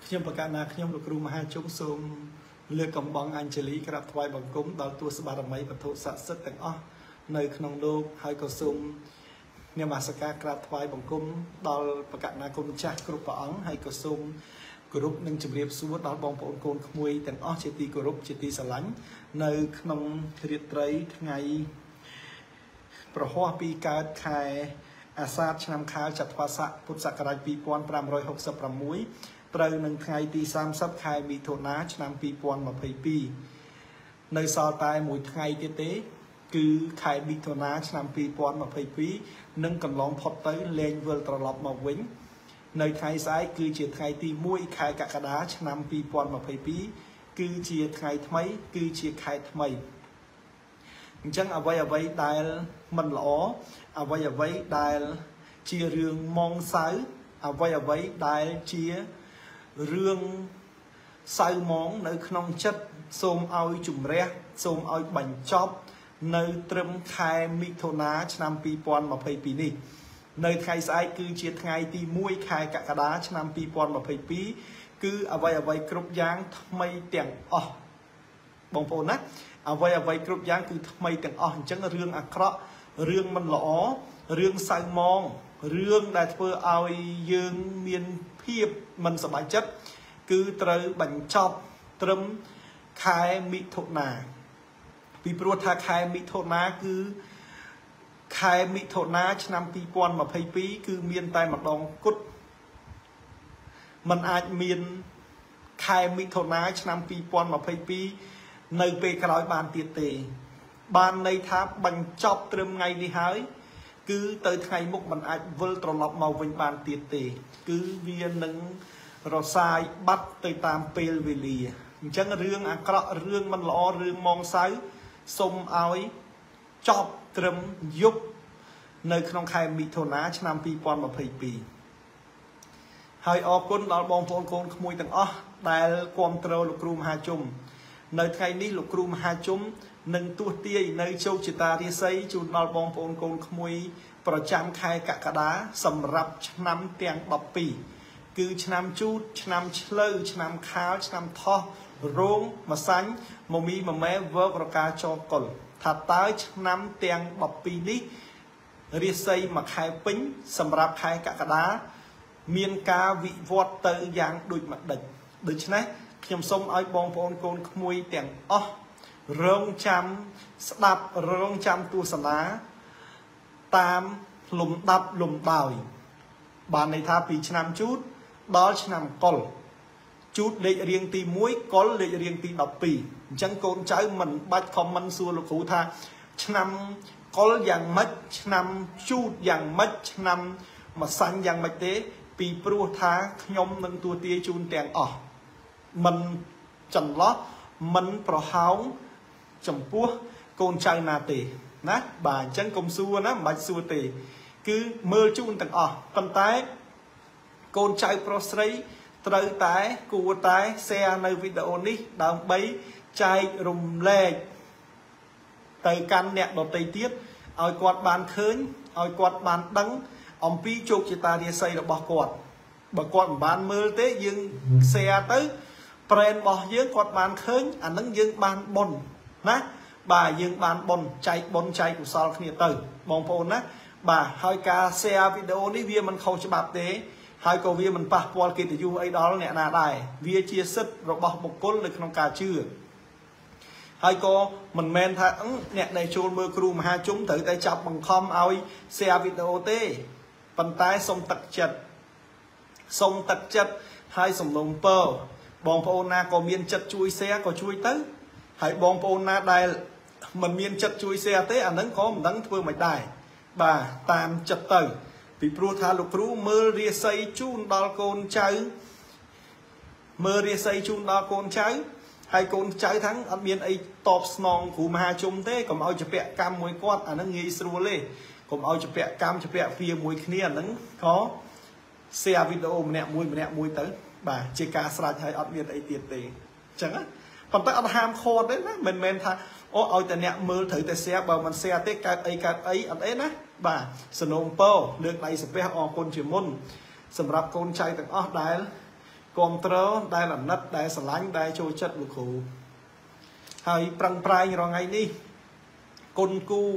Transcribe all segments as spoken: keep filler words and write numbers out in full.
ខ្ញុំប្រកាសណាខ្ញុំលោកគ្រូមហាជុំសូមលើកកំបងអញ្ជលីក្រាបថ្វាយបង្គំដល់ទូសបារមីវត្ថុស័ក្តិសិទ្ធិទាំងអស់នៅក្នុងលោកហើយក៏សូមនមស្ការក្រាបថ្វាយបង្គំដល់ប្រកាសណាគុណចាស់គ្រប់ព្រះអង្គហើយក៏សូមគោរពនិងជម្រាបសួរដល់បងប្អូនកូនក្មួយទាំងអស់ជាទីគោរពជាទីស្រឡាញ់នៅក្នុងរាត្រីថ្ងៃប្រហ័សពីកើតខែអាសាឍឆ្នាំខាលចត្វាស័កពុទ្ធសករាជពីរពាន់ប្រាំរយហកសិបប្រាំមួយត្រូវនឹងថ្ងៃទីសាមសិបខែមិថុនាឆ្នាំពីរពាន់ម្ភៃពីរនៅសល់តែមួយថ្ងៃទៀតទេគឺខែមិថុនាឆ្នាំពីរពាន់ម្ភៃពីរនឹងកន្លងផុតទៅលែងវិលត្រឡប់មកវិញនៅថ្ងៃស្អែកគឺជាថ្ងៃទីមួយខែកក្កដាឆ្នាំពីរពាន់ម្ភៃពីរគឺជាថ្ងៃថ្មីគឺជាខែថ្មីអញ្ចឹងអ្វីអ្វីដែលមិនល្អអ្វីអ្វីដែលជារឿងម៉ងសៅអ្វីអ្វីដែលជារឿងសៅម៉ងនៅក្នុងចិត្តសូមឲ្យជំរះសូមឲ្យបញ្ចប់នៅត្រឹមខែមិថុនាឆ្នាំពីរពាន់ម្ភៃពីរនេះនៅថ្ងៃស្អែកគឺជាថ្ងៃទីមួយខែកក្កដាឆ្នាំពីរពាន់ម្ភៃពីរគឺអ្វីអ្វីគ្រប់យ៉ាងថ្មីទាំងអស់បងប្អូនណាអ្វីអ្វីគ្រប់យ៉ាងគឺថ្មីទាំងអស់អញ្ចឹងរឿងអាក្រក់រឿងមិនល្អរឿងសៅម៉ងរឿងដែលធ្វើឲ្យយើងមានភាពមិនសប្បាយចិត្តគឺត្រូវបញ្ចប់ត្រឹមខែមិថុនាពីព្រោះថាខែមិថុនាគឺខែមិថុនាឆ្នាំពីរពាន់ម្ភៃពីរគឺមានតែម្ដងគត់มันអាចមានខែមិថុនាឆ្នាំពីរពាន់ម្ភៃពីរនៅពេលក្រោយបានទៀតទេបានន័យថាបញ្ចប់ត្រឹមថ្ងៃនេះហើយគឺទៅថ្ងៃមុខมันអាចវិលត្រឡប់មកវិញបានទៀតទេគឺវានឹងរសាយបាត់ទៅតាមពេលវេលាអញ្ចឹងរឿងអាក្រក់រឿងមិនល្អរឿងម៉ងសៅសូមឲ្យចប់ត្រឹមយប់នៅក្នុងខែមិថុនាឆ្នាំពីរពាន់ម្ភៃពីរហើយអរគុណដល់បងប្អូនកូនក្មួយទាំងអស់ដែលគាំទ្រលោកគ្រូមហាជុំនៅថ្ងៃនេះលោកគ្រូមហាជុំនឹងទួសទាយនៅជោគជតារាសីជូនដល់បងប្អូនកូនក្មួយប្រចាំខែកក្កដាសម្រាប់ឆ្នាំទាំងដប់ពីរគឺឆ្នាំជូតឆ្នាំឆ្លូវឆ្នាំខាលឆ្នាំថោះរោងម្សាញ់មមីមម៉ែវើករកាចកុលថាតើឆ្នាំទាំងដប់ពីរនេះរាសីមួយខែពេញសម្រាប់ខែកក្កដាមានការវិវត្តទៅយ៉ាងដូចម្ដេចដូច្នេះខ្ញុំសូមឲ្យបងប្អូនកូនក្មួយទាំងអស់រងចាំស្ដាប់រងចាំទស្សនាតាមលំដាប់លំដោយបានន័យថាពីឆ្នាំជូតដល់ឆ្នាំកុលជូតលេខរៀងទីមួយកុលលេខរៀងទីដប់ពីរអញ្ចឹងកូនចៅមិនបាច់ខមមិនសួរលោកគ្រូថាឆ្នាំកុលយ៉ាងម៉េចឆ្នាំជូតយ៉ាងម៉េចឆ្នាំម្សាញ់យ៉ាងម៉េចទេពីព្រោះថាខ្ញុំនឹងទួទាយជូនទាំងអស់មិនចន្លោះមិនប្រហោងចំពោះកូនចៅណាទេណាបាទអញ្ចឹងកុំសួរណាមិនបាច់សួរទេគឺមើលជូនទាំងអស់ប៉ុន្តែកូនចៅប្រុសស្រីត្រូវតែគួរតែ share នៅវីដេអូនេះដើម្បីចែករំលែកទៅកាន់អ្នកដទៃទៀតឲ្យគាត់បានឃើញឲ្យគាត់បានដឹងអំពីជោគជតារាសីរបស់គាត់បើគាត់មិនបានមើលទេយើង share ទៅប្រេនរបស់យើងគាត់បានឃើញអានឹងយើងបានបុណ្យណាបាទយើងបានបុណ្យចែកបុណ្យចែកកុសលគ្នាទៅបងប្អូនណាបាទហើយការ share វីដេអូនេះវាមិនខុសច្បាប់ទេហើយក៏វាមិនប៉ះពាល់កិត្តិយសអីដល់អ្នកណាដែរវាជាសិទ្ធិរបស់បុគ្គលនៅក្នុងការជឿហើយក៏មិនមែនថាអ្នកដែលចូលមើលគ្រូមហាជុំត្រូវតែចាប់បង្ខំឲ្យ share វីដេអូទេប៉ុន្តែសូមទឹកចិត្តសូមទឹកចិត្តហើយសំឡូមពរបងប្អូនណាក៏មានចិត្តជួយ share ក៏ជួយទៅហើយបងប្អូនណាដែលមិនមានចិត្តជួយ share ទេអានឹងក៏មិនដឹងធ្វើមិនដែរបាទតាមចិត្តទៅពីព្រោះថាលោកគ្រូមើលរាសីជូនដល់កូនចៅមើលរាសីជូនដល់កូនចៅហើយកូនចៅទាំងអត់មានអីតបស្នងគ្រូមហាជុំទេកុំឲ្យជពាក់កម្មមួយគាត់អានឹងងាយស្រួលទេកុំឲ្យជពាក់កម្មជពាក់វាមួយគ្នាអានឹងក៏ share វីដេអូម្នាក់មួយម្នាក់មួយទៅបាទជាការស្រេចហើយអត់មានអីទៀតទេអញ្ចឹងណាប៉ុន្តែអត់ហាមឃាត់ទេណាមិនមែនថាអូឲ្យតែអ្នកមើលត្រូវតែ share បើមិន share ទេកើតអីកើតអីអត់អីណាបាទសនំពោលើកដៃសំពះអរគុណជាមុនសម្រាប់កូនចៅទាំងអស់ដែល con trớ đây là nđất đây sờ lánh đây trôi chất lục khủ hay prăng prai rồi ngày đi côn cu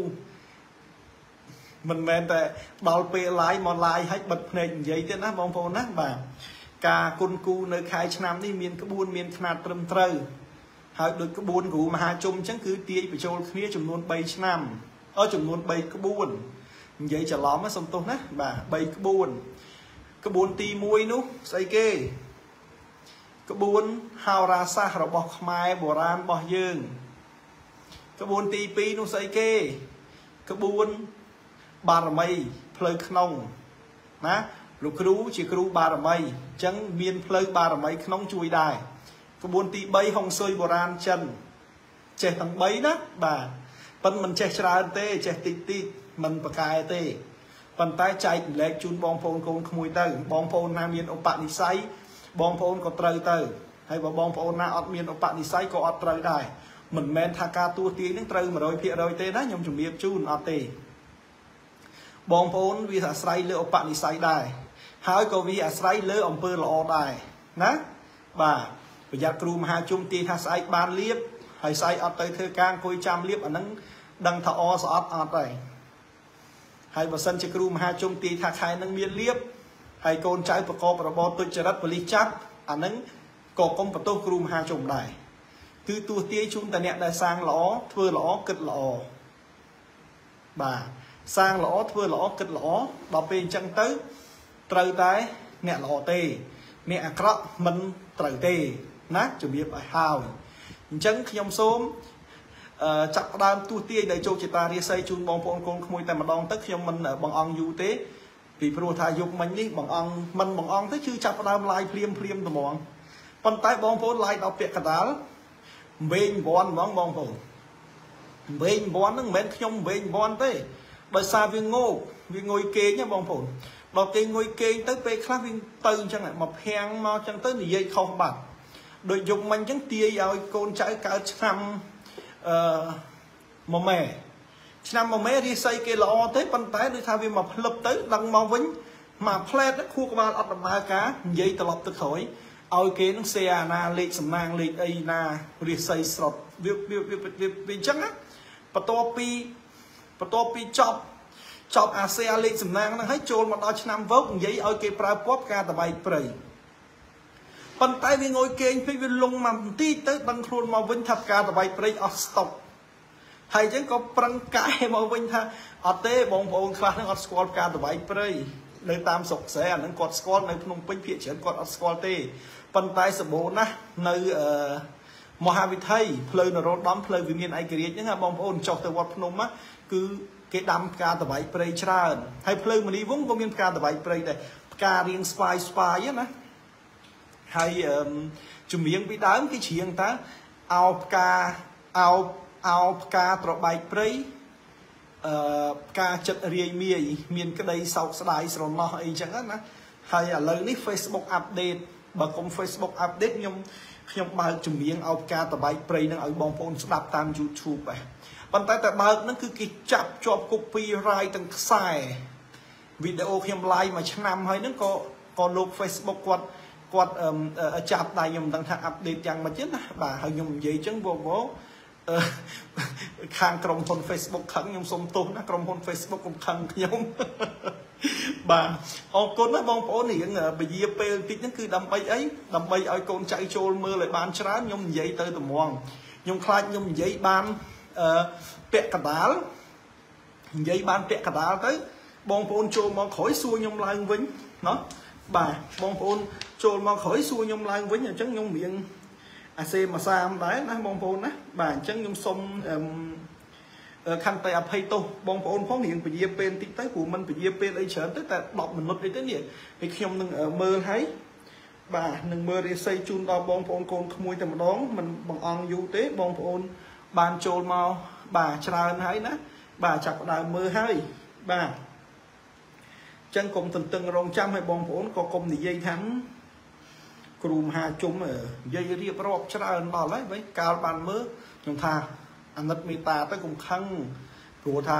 mình men tại đào pe lái mòn lái hay bật nền giấy thếណាបងប្អូនណាបាទការគុនគូនៅខែឆ្នាំនេះមានក្បួនមានຂະຫນាតត្រឹមត្រូវហើយដូចក្បួនគ្រូមហាជុំអញ្ចឹងគឺទាយបញ្ចូលគ្នាចំនួនបីឆ្នាំអឺចំនួនបីក្បួននិយាយច្រឡំណាសុំទោសណាបាទបីក្បួនក្បួនទីមួយនោះស្អីគេក្បួនហោរាសាស្ត្ររបស់ខ្មែរបុរាណរបស់យើងក្បួនទីពីរនោះស្អីគេក្បួនបារមីផ្លូវក្នុងណាលោកគ្រូជាគ្រូបារមីអញ្ចឹងមានផ្លូវបារមីក្នុងជួយដែរក្បួនទីបីហុងស៊ុយបុរាណចិនចេះទាំងបីណាបាទប៉ុន្តែមិនចេះច្រើនទេចេះតិចតិចមិនប្រកែទេប៉ុន្តែចែកម្លែកជូនបងប្អូនកូនក្មួយទៅបងប្អូនណាមានឧបនិស្ស័យបងប្អូនក៏ត្រូវទៅហើយបើបងប្អូនណាអត់មានឧបនិស្ស័យក៏អត់ត្រូវដែរមិនមែនថាការទួទាយនឹងត្រូវ một trăm phần trăm ទេណាខ្ញុំជំរាបជូនអត់ទេបងប្អូនវាអាស្រ័យលើឧបនិស្ស័យដែរហើយក៏វាអាស្រ័យលើអំពើល្អដែរណាបាទប្រយ័ត្នគ្រូមហាជុំទាយថាស្អែកបានលៀបហើយស្អែកអត់ទៅធ្វើការអង្គុយចាំលៀបអាហ្នឹងដឹងថាអស្អត់អត់ដែរហើយបើសិនជាគ្រូមហាជុំទាយថាខែនឹងមានលៀបហើយកូនចៅប្រកបរបរទុច្ចរិតប៉ូលីសចាប់អាហ្នឹងក៏កុំបន្ទោសគ្រូមហាជុំដែរគឺទោះទាយជូនតែអ្នកដែលសាងល្អធ្វើល្អគិតល្អបាទសាងល្អធ្វើល្អគិតល្អដល់ពេលអញ្ចឹងទៅត្រូវតែអ្នកល្អទេអ្នកអាក្រក់មិនត្រូវទេណាជំរាបឲ្យហើយអញ្ចឹងខ្ញុំសូមចាក់ផ្ដើមទស្សទាយដែលជោគជតារាសីជូនបងប្អូនកូនក្មួយតែម្ដងទៅខ្ញុំមិនបងអង្គយូរទេពីព្រោះថាយុគមិញនេះបងអង្គមិនបងអង្គទេគឺចាប់ផ្ដើម live ភ្លាមភ្លាមត្មងប៉ុន្តែបងប្អូន live ដល់ពាក្យកដាលវិញវ័នហ្មងបងប្អូនវិញវ័នហ្នឹងមិនមែនខ្ញុំវិញវ័នទេដោយសារវាងោកវាងុយគេងណាបងប្អូនដល់គេងុយគេងទៅពេលខ្លះវាទៅអញ្ចឹងមកភាំងមកអញ្ចឹងទៅនិយាយខុសបាត់ដូចយុគមិញអញ្ចឹងទាយឲ្យកូនចៅកើតឆ្នាំអឺមួយម៉ែឆ្នាំមួយម៉ែរាសីគេល្អទេប៉ុន្តែដូចថាវាមកផ្លឹបទៅដឹងមកវិញមកផ្លែតខួរក្បាលអត់ដំណើរការនិយាយត្រឡប់ទៅក្រោយឲ្យគេនឹងសេអាណាលេខសំណាងលេខអីណារាសីស្រុតវាវាវាអញ្ចឹងណាបន្ទាប់ពីបន្ទាប់ពីចប់ចប់អាសេអាលេខសំណាងហ្នឹងហើយចូលមកដល់ឆ្នាំវោកនិយាយឲ្យគេប្រើពណ៌ផ្កាតបៃព្រៃប៉ុន្តែវាងុយគេងពេកវាលងមកបន្តិចទៅដឹងខ្លួនមកវិញថាផ្កាតបៃព្រៃអស់ស្តុកហើយអញ្ចឹងក៏ប្រឹងកែមកវិញថាអត់ទេបងប្អូនខ្លះហ្នឹងអត់ស្គាល់ផ្កាតបៃព្រៃនៅតាមស្រុកស្រែអាហ្នឹងគាត់ស្គាល់នៅភ្នំពេញភាគច្រើនគាត់អត់ស្គាល់ទេប៉ុន្តែសម្បូរណាស់នៅអឺមហាវិថីផ្លូវនរោត្តមផ្លូវវិមានឯករាជ្យហ្នឹងបងប្អូនចុះទៅវត្តភ្នំណាគឺគេដាំផ្កាតបៃព្រៃច្រើនហើយផ្លូវមនីវងក៏មានផ្កាតបៃព្រៃដែរផ្ការៀងស្វាយស្វាយណាហើយជំនៀងពីដើមគេច្រៀងតើអោផ្កាអោអោផ្កាត្របែកព្រៃអឺផ្កាចិត្តរាយមាយមានក្តីសោកស្ដាយស្រណោះអីចឹងណាហើយឥឡូវនេះ Facebook update បើកុំ Facebook update ខ្ញុំខ្ញុំបើកជំនៀងអោផ្កាតបៃព្រៃនឹងឲ្យបងប្អូនស្ដាប់តាម YouTube ហ៎ប៉ុន្តែតែបើកហ្នឹងគឺគេចាប់ជាប់ copyright ទាំងខ្សែវីដេអូខ្ញុំ live មួយឆ្នាំហើយហ្នឹងក៏ក៏លោក Facebook គាត់គាត់ចាប់ដៃខ្ញុំមិនដឹងថា update យ៉ាងម៉េចទេណាបាទហើយខ្ញុំនិយាយអញ្ចឹងវងវខាងក្រុមហ៊ុន Facebook ខឹងខ្ញុំសុំទោសណាក្រុមហ៊ុន Facebook កុំខឹងខ្ញុំបាទអរគុណណាបងប្អូនរៀងពជាពេលតិចហ្នឹងគឺដើម្បីអីដើម្បីឲ្យកូនចៅចូលមើលឲ្យបានច្រើនខ្ញុំនិយាយទៅត្មងខ្ញុំខ្លាចខ្ញុំនិយាយបានអឺពាក់កដាលនិយាយបានពាក់កដាលទៅបងប្អូនចូលមកក្រោយសួរខ្ញុំឡើងវិញណោះបាទបងប្អូនចូលមកក្រោយសួរខ្ញុំឡើងវិញអញ្ចឹងខ្ញុំរៀងអាសេមកសាមដែរណាបងប្អូនណាបាទអញ្ចឹងខ្ញុំសុំខន្តីអភ័យទោសបងប្អូនផងរៀងពជាពេលបន្តិចទៅព្រោះមិនពជាពេលអីច្រើនទៅតែដប់មិនិតអីទៅនេះហើយខ្ញុំនឹងមើលឲ្យបាទនឹងមើលរាសីជូនដល់បងប្អូនកូនក្មួយតែម្ដងមិនបងអង្គយូរទេបងប្អូនបានចូលមកបាទច្រើនហើយណាបាទចាប់ផ្ដើមមើលហើយបាទអញ្ចឹងកុំទន្ទឹងរង់ចាំឲ្យបងប្អូនក៏កុំនិយាយថាគ្រូមហាជុំនិយាយរៀបរាប់ច្រើនដល់ហើយវិញកាលបានមើលខ្ញុំថាអាណិតមេតាទៅកុំខឹងព្រោះថា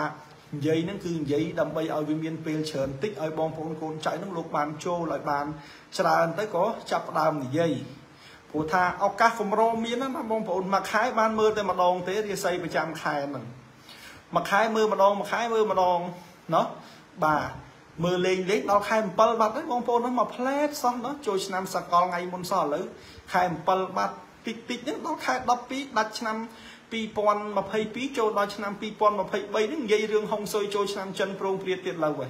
vậy nó cứ vậy đâm bay ở viên miền pê chởn tích ở bong phun côn chạy nó lục bàn trô lại bàn chả tới có chập đàm thì dây của tha ao cá phồng rô miến nó bong phun mà khái ban mưa tới mà đòn thế thì xây phải chăm khai mình mà khái mưa mà đòn mà khái mưa mà đòn nó bà mưa lên lấy đào khai một pal bát đấy bong phun nó mà plét xong nó trôi năm sạc con ngày môn sò lử khai một pal bát tích tích nhất nó khai đắp pí đặt năm pi pon mà phây pí trôi đôi năm pi pon mà phây bay những dây rương hông sôi trôi năm chân prong priệt tiệt lâu vậy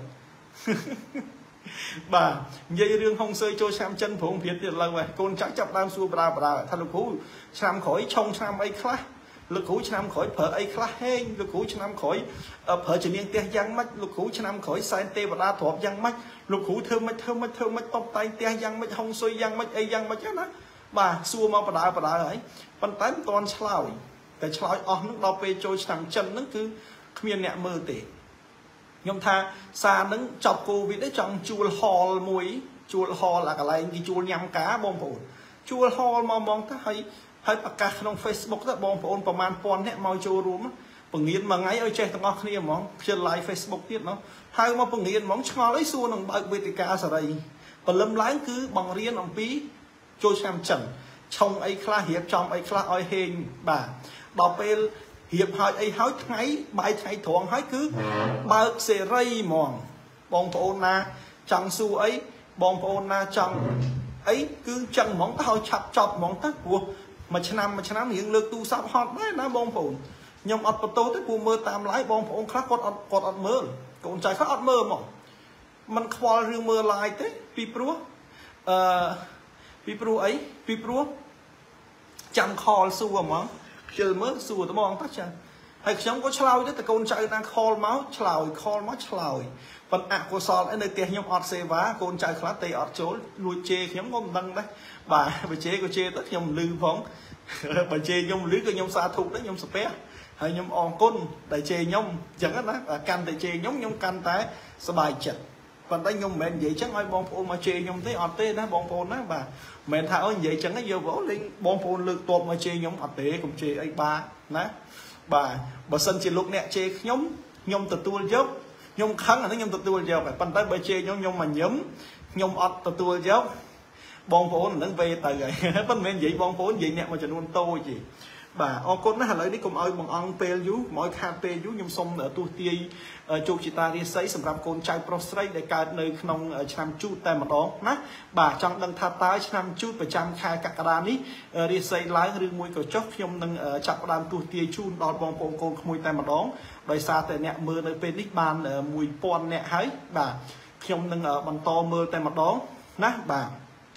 bà dây rương hông sôi trôi năm chân prong priệt tiệt lâu vậy con chắc chập đam xua bra bra thay lực cú năm khỏi trong năm ấy khác lực cú năm khỏi phở ấy khác hên lực cú năm khỏi phở chỉ niên tia giăng mắt lực cú năm khỏi sai tê và đa thọp giăng mắt lực cú thơm mắt thơm mắt thơm mắt tóc tay tia giăng mắt hông sôi giăng mắt ấy giăng mắt chứ nó bà xua mau bra bra ấy bàn tay toàn slauแต่ชลอยออกนึกเราไปโจยฉังจันนึกคือเมียนเนี่ยมือเตะยมทาซานึกจับโควิดได้จังจูลฮอลมวยจูลฮอลอะไรกี่จูลยำกาบองปูนจูลฮอลมามองถ้าให้ให้ประกาศลงเฟซบุ๊กถ้าบองปูนประมาณปอนเนี่ยมาโจรูมปงเงียนมาไงเอาใจตั้งออกนี่มองเชื่อไลฟ์เฟซบุ๊กเนี่ยเนาะให้มาปงเงียนมองชงอไอ้ส่วนของใบเวทีกาอะไรปลมล้างคือบังเรียนองปีโจยฉังจันชงไอ้คลาเหียบจอมไอ้คลาอ้อยเฮงบ่าต่อไปเหียบหายไอ้หายไงใบไทยถ่วงหายคือเบิกเสรีมองบองโปนาจังสู้ไอ้บองโปนาจังไอ้คือจังมองตาเขาฉับจับมองตาปัวมาชนะมาชนะเหนียงเลือกตู้ซับฮอตได้นะบองโปนยมอัดประตูที่ปูมือตามไล่บองโปนคลักกดอัดกดอัดมือกดใจเขาอัดมือมั้งมันควอลเรื่องมือลายเต้ปีปลัวเอ่อปีปลัวไอ้ปีปลัวจังคอลสู้มั้งเจอเมื่อสู่ตะมองตัดจันให้ฉันก็ชลาวด้วยแต่คนใจนางคอลเมาส์ชลาวคอลเมาส์ชลาวปัญหาโคซอลไอ้ในเตียงยมอดเซวะคนใจคลาเตอดโจลุยเจยมก็ดังได้บ่าไปเจก็เจตัดยมลือพ้องไปเจยมลือก็ยมซาถูกได้ยมสเปะให้ยมอองก้นแต่เจยมอย่างนั้นนะกันแต่เจยมยมกันแต่สบายจัดปัญหายมแมนใหญ่จังไอ้บองโพมาเจยมที่อดเต้นะบองโพนะบ่าแมนท่าเอาใหญ่จังไอ้เยอะวะลิงบองโพลึกตัวมาเจยมอดเต้กับเจไอ้บ้านะบ่าบ่สันจิลุกเนี่ยเจยมยมตัวตัวยกยมครั้งอันนั้นยมตัวตัวยกแบบปัญหาไปเจยมยมมันยมยมอดตัวตัวยกบองโพนั่งไปแต่ไงปัญหาใหญ่บองโพใหญ่เนี่ยมันจะนุ่นโตจีบ่าออกคนนะฮะเลยนี่ผมเอาบางอังเปลยุหมอยคาเปลยุยมสมเหนือตัวเตียจูจิตาเรียไซสำหรับคนใจโปรสไตรในการในขนมชามจูดแต่มาดองนะบ่าจังดังท่าตายชามจูดประจำคายกักรานนี้เรียไซไล่หรือมวยกับจ๊อกยมดังจับรามตัวเตียจูดดอดบองโปงโกงขโมยแต่มาดองโดยซาแต่เนี่ยมือในเป็นนิบานมวยปอนเนี่ยให้บ่ายมดังบันโตมือแต่มาดองนะบ่า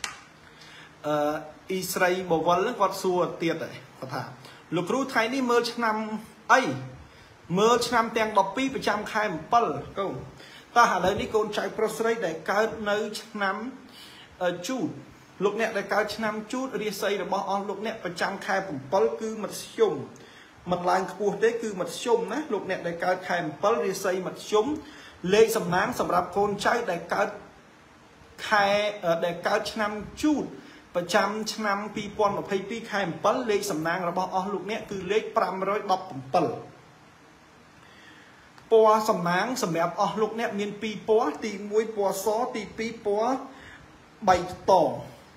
อิสราเอลบอกว่าเรื่องวัดสัวเตียดเลยขอถามลูกรู้ไทยนี่เมื่อชนำไอเมื่อชนำแตงดอกปีประจำคายมันเปิลก็ตาหาเลยนี่คนใจโปรสไลได้การในชนำจูดลูกเนี่ยได้การชนำจูดเรียไซระบอลูกเนี่ยประจำคายมันเปิลคือมัดชมมันลายขบวนได้คือมัดชมนะลูกเนี่ยได้การคายมันเปิลเรียไซมัดชมเลยสำนักสำหรับคนใจได้การคายได้การชนำจูดประจำชนำปีปอนกับไพปีไข่เปิ้ลเลขสำนางระบอลูกเนี้ยคือเลขปรามร้อยดอกปุ่มเปิลปัวสำนางสำหรับอลูกเนี้ยมีปีปัวตีมวยปัวซอตีปีปัวใบตอง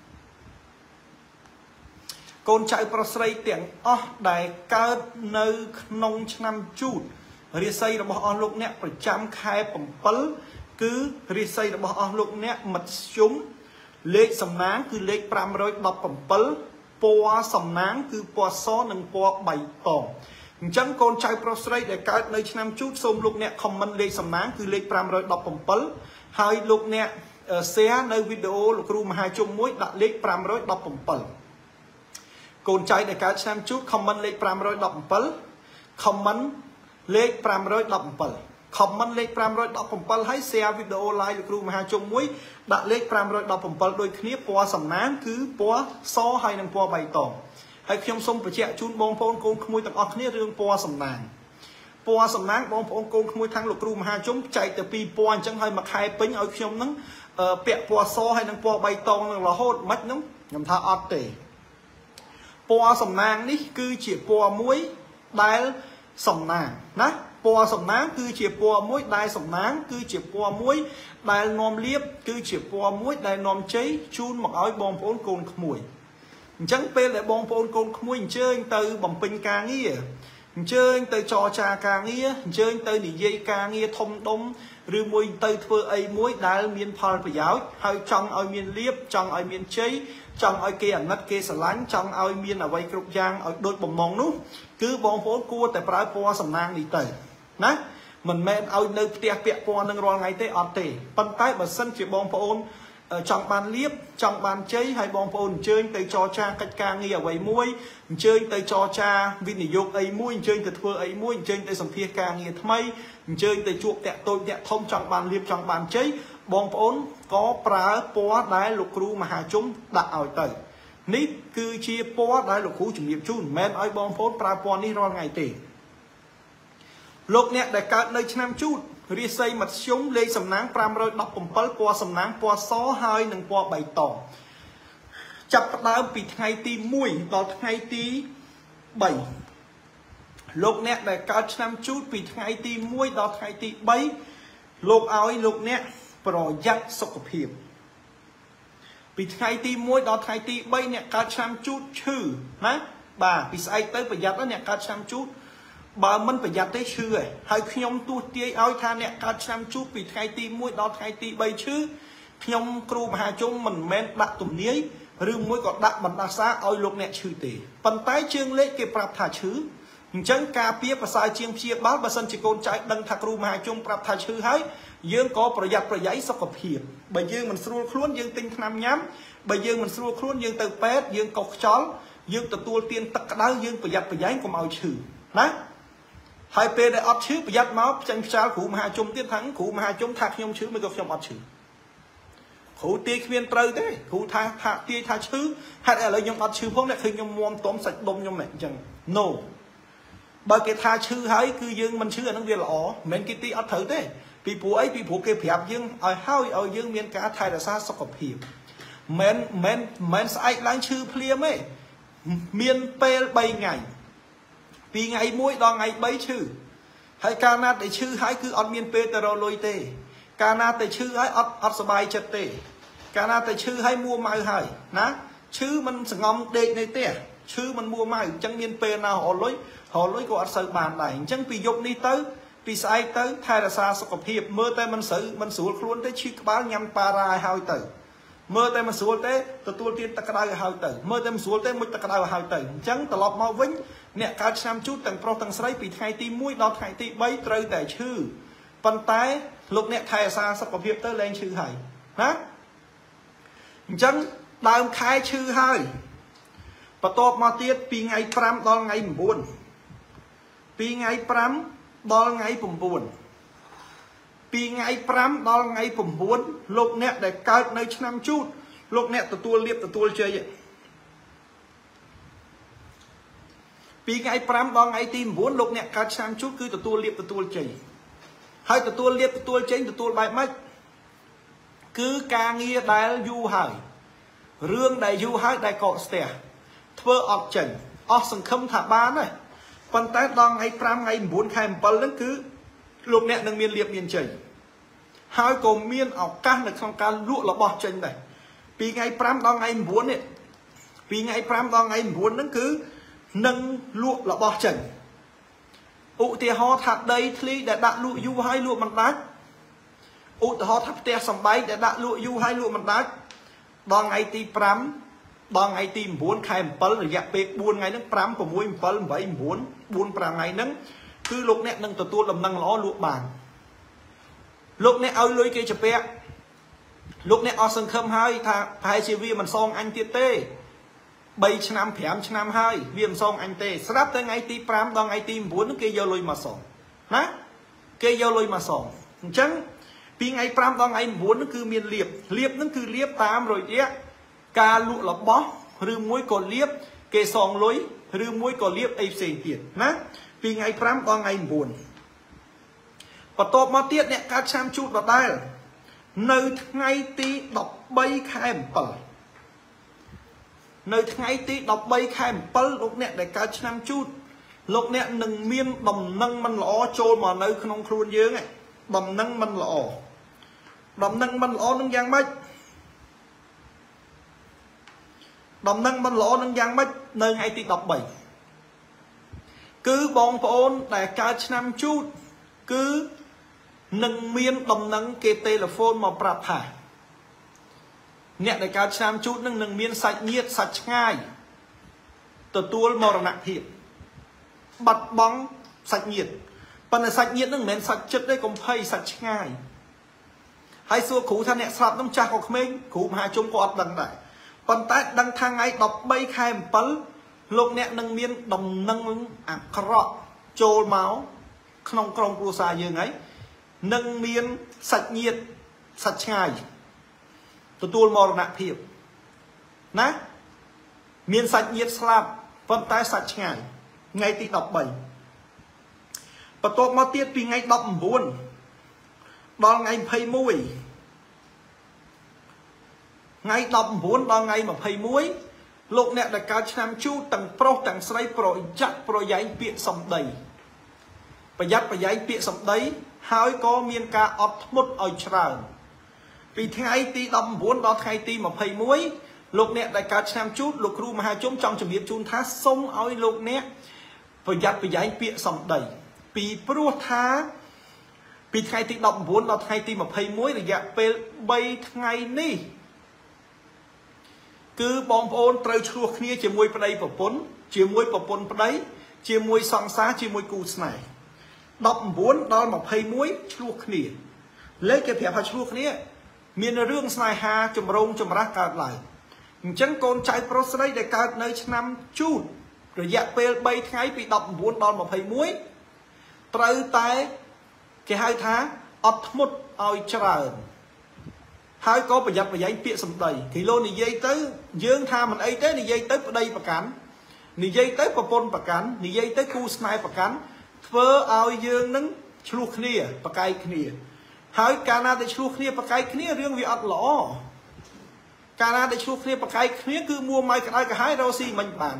โกนใจประสิทธิ์เตียงอ๋อได้เกิดในขนมชนำจูดเรียไซระบอลูกเนี้ยประจำไข่ปุ่มเปิลคือเรียไซระบอลูกเนี้ยมัดชุ่มเลขสำนักคือเลขปรามร้อยดอกปุ่มเปิลปัวสำนักคือปัวซ้อหนึ่งปัวใบตองจังโกนใจโปรสไตรได้การในชนำจุดส้มลูกเนี่ยคอมมันเลขสำนักคือเลขปรามร้อยดอกปุ่มเปิลให้ลูกเนี่ยเสียในวิดีโอลูกครูมหาจุมมวยดักเลขปรามร้อยดอกปุ่มเปิลโกนใจได้การชนำจุดคอมมันเลขปรามร้อยดอกปุ่มเปิลคอมมันเลขปรามร้อยดอกปุ่มเปิลคอมมันเลขปรามร้อยดอกปุ่มเปิลให้เสียวิดีโอไลน์ลูกครูมหาจุมมวยดักเลขปรามร้อยดอกปุ่มเปิลโดยคณีปัวสำนักคือปัวซ้อให้หนึ่งปัวใบตองให้เพียงสมประเจจุนบองโพนโกงขโมยต่างออกนี่เรื่องปัวสำนักปัวสำนักบองโพนโกงขโมยทางลูกครูมหาจุมใจแต่ปีปัวจังให้มาขายปิ้งเอาเพียงนั้นเปียปัวซ้อให้หนึ่งปัวใบตองหนึ่งละโหดมัดน้องยำท่าอดเตะปัวสำนักนี่คือเฉียปัวมวยได้สำนักนะป pò sầm nắng cứ chỉ pò muối đai sầm nắng cứ chỉ pò muối đai nòm liếp cứ chỉ pò muối đai nòm cháy chun mặc áo bong phốn cồn mùi chẳng pe lại bong phốn cồn mùi chơi từ bằng pin ca nghĩa chơi từ trò trà ca nghĩa chơi từ nỉ dây ca nghĩa thông đông rư mùi từ thưa ấy muối đai miên phal phải giáo hay trong ao miên liếp trong ao miên cháy trong ao kia ngắt kia sờ lánh trong ao miên ở vây cục giang ở đôi bồng mong nút cứ bong phốn cua tại trái pò sầm nang đi tới nè mình men ao nơi tia bẹ pò nâng roi ngày tết ọt tê bàn tay bờ sân chỉ bong phốn trong bàn liếp trong bàn cháy hay bong phốn chơi tới cho cha cách ca nghi ở vậy muối chơi tới cho cha vin để dục ấy muối chơi tới thưa ấy muối chơi tới sòng phia ca nghi thay chơi tới chuột tẹt tôi tẹt thông trong bàn liếp trong bàn cháy bong phốn có pra pò đái lục ru mà hà chúng đặt ở tới nít cứ chia pò đái lục khu chủ nhiệm chun men ai bong phốn pra pò ní roi ngày tê lúc nè đại cao nơi năm chút ri xây mặt súng lên sầm nắng pram rồi đọc bầm pal qua sầm nắng qua xó hai nâng qua bảy tỏ chập đá bị ngày tí mùi đó ngày tí bảy lúc nè đại cao năm chút bị ngày tí mùi đó ngày tí bảy lúc áo lúc nè pro giặc sọc hiệp bị ngày tí mùi đó ngày tí bảy nè cao năm chút chư nè bà bị sai tới bị giặc đó nè cao năm chút bà mình phải giặt tới chư ấy hay nhom tu tia áo tha nè cao trăm chút vì ngày tí muối đó ngày tí bay chứ nhom kêu mà chúng mình men đặt tụm níi rừng muối còn đặt mình đặt xa oi lục nè chư tề bàn tay chương lễ kịp prap thả chư chẳng cà pía và sai chiên chia báo và sân chỉ côn trái đăng thạc kêu mà chúng prap thả chư hay dương cóประหยัด ประหยัด sọc hiệp bởi dương mình sưu khuôn dương tinh nam nhám bởi dương mình sưu khuôn dương từ pet dương cọc chó dương từ tua tiên tắc đá dương ประหยัด ประหยัด của màu chư nè hai pe để ấp chữ giặt máu tranh sao cụ mà chung tiến thắng cụ mà chung thạc nhung chữ mới có trong ấp chữ cụ tia viên trâu thế cụ tha thạc tia tha chữ hay là lấy nhung ấp chữ phong này khi nhung muôn tóm sạch đông nhung mẹ chẳng no bởi cái tha chữ hái cứ dương mình chữ ở nước việt là ó mình cái tia ấp thử thế bị phụ ấy bị phụ cái phèp dương ở hai ở dương miền cá thay là sao sọc hiệp mình mình mình sai láng chữ phliêm ấy miền pe bay ngày vì ngày muối đo ngày bấy chữ hay cana để chữ hãy cứ ăn miên petro lôi tê cana để chữ hãy ăn ăn sờ bài chật tê cana để chữ hãy mua mai hải ná chữ mình sẽ ngom đệ này tê chữ mình mua mai chẳng miên pe nào họ lối họ lối có ăn sờ bàn này chẳng bị dục đi tới bị sai tới thay là sao sọc hiệp mơ tay mình xử mình sủa luôn tới chữ báo nhâm para hai tử mơ tay mình sủa tới từ tua tiên tắc đai hai tử mơ tay mình sủa tới một tắc đai hai tử chẳng từ lọp mau vĩnh nè cao trăm chút tầng pro tầng sấy bị thay tí mũi đó thay tí bay trời tại chư bàn tay lục nè thay xa sắp có việc tới lên chư hải hả chẳng đào khai chư hai và tốt mà tiết vì ngày pram đó ngày buồn vì ngày pram đó ngày bùng buồn vì ngày pram đó ngày bùng buồn lục nè để cao nơi trăm chút lục nè từ tua liệp từ tua chơi vậy vì ngày pram đó ngày tìm muốn lục nè cá trăm chút cứ từ tua liệp từ tua chảy hay từ tua liệp từ tua chảy từ tua bài mách cứ ca nghe đại du hải rương đại du hải đại cọ stè thưa ọt chảy ọt sừng khâm thả bán này phần tay đó ngày pram ngày muốn khai một lần cứ lục nè nâng miên liệp miên chảy hai cùng miên ọc cá được xong cá lụa là bọt chảy này vì ngày pram đó ngày muốn này vì ngày pram đó ngày muốn nó cứ nâng lụa là bọt chảy ụ thì họ thật đây thì để đặt lụa du hai lụa mặt đá ụ thì họ thật tè sầm bay để đặt lụa du hai lụa mặt đá đó ngày tí pram đó ngày tí muốn khai một pal rồi dẹp bê buôn ngày nâng pram của mũi một pal vậy muốn buôn pram ngày nâng cứ lúc nè nâng từ tua làm nâng ló lụa bàn lúc nè ao lưới kia chụp bẹ lúc nè ao sân khâm hai thà hai chi vi mình xong anh tiết tê bay năm phèm năm hai viêm xong anh tê sắp tới ngày tí pram đó ngày tí muốn kia vô lôi mà xong nè kia vô lôi mà xong chẳng vì ngày pram đó ngày muốn nó cứ miền liệp liệp nó cứ liệp tam rồi chứ ca lụa là bó rư muối còn liệp kê xong lối rư muối còn liệp ấy xề tiền nè vì ngày pram đó ngày buồn và tốt mà tiết nè cá chăm chút vào đây nơi ngày tí đọc bay khai một nơi ngày tí đọc bay khai một pal lúc nè để cá chăm chút lúc nè nâng miên đầm nâng mình lõ trôi mà nơi không khuôn dương ấy đầm nâng mình lõ đầm nâng mình lõ nâng giang bách đầm nâng mình lõ nâng giang bách nơi ngay tí đọc bảy cứ bong phôn để cả năm chút cứ nâng miên đầm nâng kê telephone mà prap thả nè để cả năm chút nâng nâng miên sạch nhiệt sạch ngay tờ tuôn màu nặng thiệp bật bóng sạch nhiệt phần này sạch nhiệt nâng mến sạch chất đây còn phây sạch ngay hay xua khủ thân nẹ sạp nông chạc hoặc mình khủ mà hai chung có ập đằng đại phần tại đăng thang ngay đọc bay khai một bấn lúc nẹ nâng miên đồng nâng à krọ trôi máu không không cô xa dương ấy nâng miên sạch nhiệt sạch ngay tờ tuôn màu nặng thiệp ná miên sạch nhiệt sạp phần tại sạch ngay ngay tí đọc bảy và tốt mà tiết vì ngay đọc buồn đó ngay phây mũi ngay đọc buồn đó ngay mà phây mũi lúc nè đã cao năm chú tầng pro tầng sấy pro chắc pro giấy biện xong đầy và dắt và giấy biện xong đấy hỏi có miên ca ọt một ở tràn vì ngay tí đọc buồn đó ngay tí mà phây mũi lúc nè đã cao năm chú lúc ru mà hai chúng trong trường nghiệp chun thá sông ôi lúc nè và dắt và giấy biện xong đầy vì pro thá vì ngày tí đọc bốn đó ngày tí mà phây muối là dạ bay ngày ní cứ bóng ôn trời chua khía chỉ mùi bà đây bà bốn chỉ mùi bà bốn bà đấy chỉ mùi song xá chỉ mùi cụ này đọc bốn đó mà phây muối chua khía lấy cái phép hà chua khía miền rương này hà chùm rông chùm rác cao lại chẳng con trai pro đây để cao nơi năm chút rồi dạ bay ngày bị đọc bốn đó mà phây muối trời tay cái hai tháng ọt một oi tràn hai có bây giờ bây giờ bịa sầm đầy thì lô này dây tới dương tha mình ấy tới này dây tới đây và cắn này dây tới và pôn và cắn này dây tới cu snipe và cắn vơ oi dương nứng chua khnia và cay khnia hai cana để chua khnia và cay khnia riêng vì ọt lỏ cana để chua khnia và cay khnia cứ mua mai cái cả hai rau xi mình bàn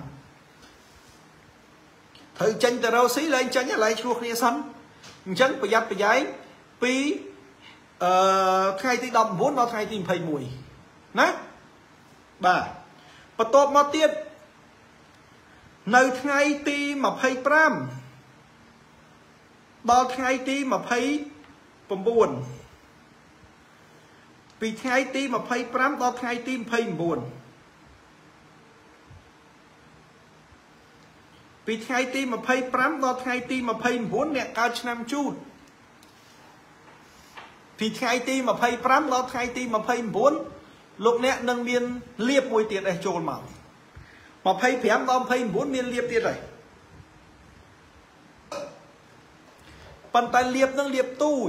thời tranh từ rau xí lên tranh lại chua khnia xanh chẳng bây giờ bây giờ vì ngày tí đọc vốn vào ngày tí phây mùi ná bà và tốt mà tiết nơi ngày tí mà phây pram vào ngày tí mà phây bầm buồn vì ngày tí mà phây pram vào ngày tí phây buồn vì ngày tí mà phây pram vào ngày tí mà phây buồn nè cao năm chút vì ngày tí mà phây pram vào ngày tí mà phây buồn lúc nè nâng miên liệp mùi tiết này trồn màu mà phây phém vào phây buồn miên liệp tiết này phần tay liệp nâng liệp tu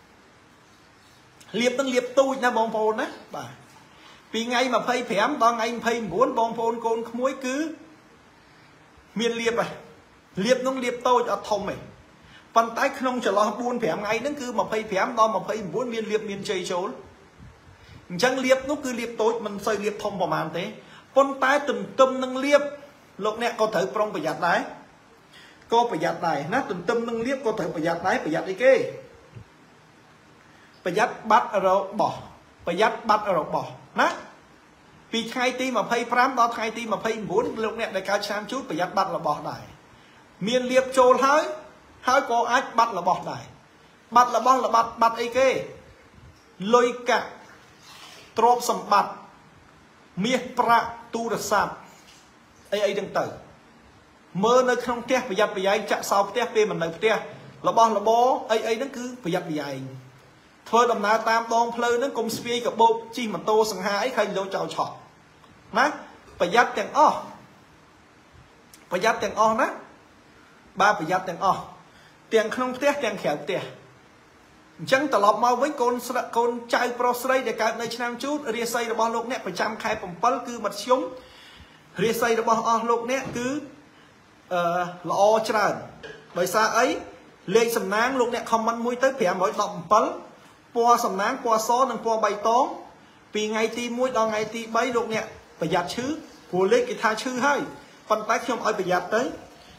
liệp nâng liệp tu nha bông phôn á bà vì ngay mà phây phém vào ngày phây buồn bông phôn con muối cứ miền liệp này liệp nông liệp tôi cho thông này phần tái không trở lo buôn phèm ngay nó cứ mà phây phém đó mà phây muốn miền liệp miền chơi trốn chẳng liệp nó cứ liệp tối mình xây liệp thông vào màn thế con tái từng tâm nâng liệp lúc nè có thể prong phải giặt đáy có phải giặt này nát từng tâm nâng liệp có thể phải giặt đáy phải giặt đi kê phải giặt bắt rồi bỏ phải giặt bắt rồi bỏ nát vì ngày tí mà phây pram đó ngày tí mà phây bốn lúc nè để cao trăm chút phải dắt bắt là bỏ đài miền liệp trôi hơi hơi có ách bắt là bỏ đài bắt là bỏ là bắt bắt ấy kê lôi cả trộm sầm bạt miệt pra tu được sạp ấy ấy đừng tử mơ nơi không tiếc phải dắt phải dạy chạm sau tiếc về mình nơi tiếc là bỏ là bỏ ấy ấy nó cứ phải dắt phải dạy thôi đầm na tam đong phơi nó cùng spyกับbộ chi mà tô sang hai khai vô chào chọn má phải dắt tiền o phải dắt tiền o ná ba phải dắt tiền o tiền không tiếc tiền khéo tiền chẳng tờ lọp mau với con con trai pro xây để cả nơi năm chút ria xây là bao lúc nè phải trăm khai phòng pal cứ mặt xuống ria xây là bao o lúc nè cứ là o tràn bởi sao ấy lên sầm nang lúc nè không ăn muối tới phèm mỗi động pal qua sầm nắng qua xó nâng qua bay tón vì ngày ti muối đo ngày ti bay lúc nè phải giặt chứ của lấy cái tha chư hơi phần tái không ai phải giặt tới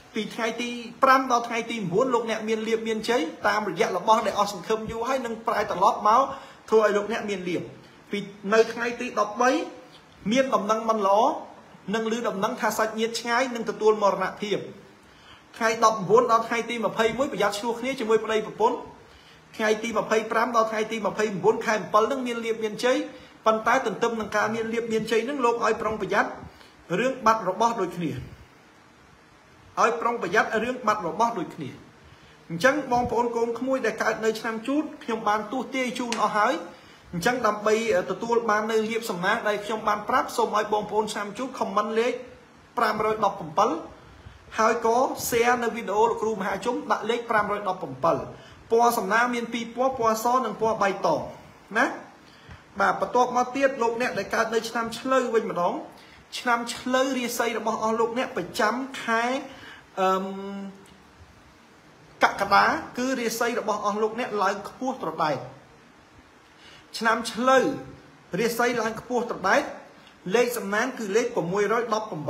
ពីថ្ងៃទី5ដល់ថ្ងៃទី9លោកអ្នកមានលៀបមានជ័យតាមរយៈរបស់ដែលអស់សង្ឃឹមយូរហើយនឹងប្រែត្រឡប់មកធ្វើឲ្យលោកអ្នកមានលៀបពីនៅថ្ងៃទី13មានដំណឹងមិនល្អនឹងឮដំណឹងថាសាច់ញាតិឆ្ងាយនឹងទទួលមរណភាពថ្ងៃដប់ប្រាំបួនដល់ថ្ងៃទីยี่สิบเอ็ดប្រយ័ត្នឆ្លោះគ្នាជាមួយប្តីប្រពន្ធថ្ងៃទីยี่สิบห้าដល់ថ្ងៃទីยี่สิบเก้าខែเจ็ดនឹងមានលៀបមានជ័យប៉ុន្តែទន្ទឹមនឹងការមានលៀបមានជ័យនឹងលោកឲ្យប្រុងប្រយ័ត្នរឿងបាត់របស់ដូចគ្នាឲ្យប្រុងប្រយ័ត្នរឿងបាត់របស់ដូចគ្នាអញ្ចឹងបងប្អូនកូនក្មួយដែលកើតនៅឆ្នាំជូតខ្ញុំបានទស្សទាយជូនអស់ហើយអញ្ចឹងដើម្បីទទួលបាននៅលៀបសំណាងដែលខ្ញុំបានប្រាប់សូមឲ្យបងប្អូនឆ្នាំជូតខមមិនលេខfive one sevenហើយក៏ share នៅវីដេអូលោកគ្រូមហាជុំដាក់លេខfive one sevenពណ៌សំណាងមានពីរពណ៌ពណ៌សនិងពណ៌បៃតងណាបាទបន្ទាប់មកទៀតលោកអ្នកដែលកើតនៅឆ្នាំឆ្លូវវិញម្ដងឆ្នាំឆ្លូវរាសីរបស់អស់លោកអ្នកប្រចាំខែអឺកក្កដាគឺរាសីរបស់អស់លោកអ្នកឡើងខ្ពស់ត្រដែតឆ្នាំឆ្លូវរាសីឡើងខ្ពស់ត្រដែតលេខសំណាងគឺលេខsix one eight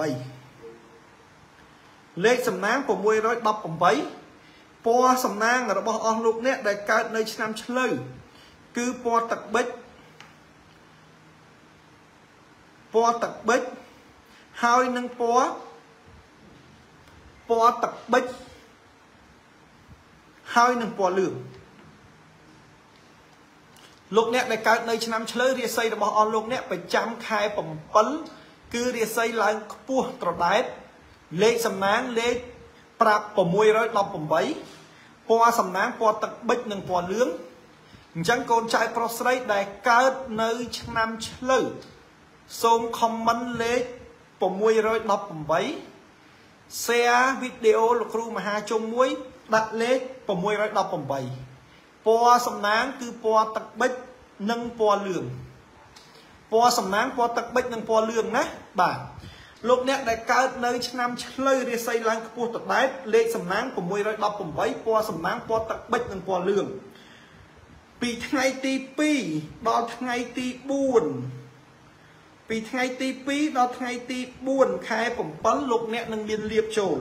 លេខសំណាងsix one eightពណ៌សំណាងរបស់អស់លោកអ្នកដែលកើតនៅឆ្នាំឆ្លូវគឺពណ៌ទឹកប៊ិចពណ៌ទឹកប៊ិចហើយនឹងពណ៌ពណ៌ទឹកប៊ិចហើយនឹងពណ៌លឿងលោកអ្នកដែលកើតនៅឆ្នាំឆ្លូវរាសីរបស់អស់លោកអ្នកប្រចាំខែsevenគឺរាសីឡើងខ្ពស់ត្រដែតលេខសំណាងលេខប្រាប់six one eightពណ៌សំណាងពណ៌ទឹកប៊ិចនិងពណ៌លឿងអញ្ចឹងកូនចៅប្រុសស្រីដែលកើតនៅឆ្នាំឆ្លូវសូម comment លេខsix one eight share វីដេអូលោកគ្រូមហាជុំមួយដាក់លេខsix one eightពណ៌សំណាងគឺពណ៌ទឹកប៊ិចនិងពណ៌លឿងពណ៌សំណាងពណ៌ទឹកប៊ិចនិងពណ៌លឿងណាបាទលោកអ្នកដែលកើតនៅឆ្នាំឆ្លូវរាសីឡើងខ្ពស់ត្រដែតលេខសំណាងsix one eightពណ៌សំណាងពណ៌ទឹកប៊ិចនិងពណ៌លឿងពីថ្ងៃទីtwoដល់ថ្ងៃទីfourពីថ្ងៃទីtwoដល់ថ្ងៃទីfourខែsevenលោកអ្នកនឹងមានលៀបចូល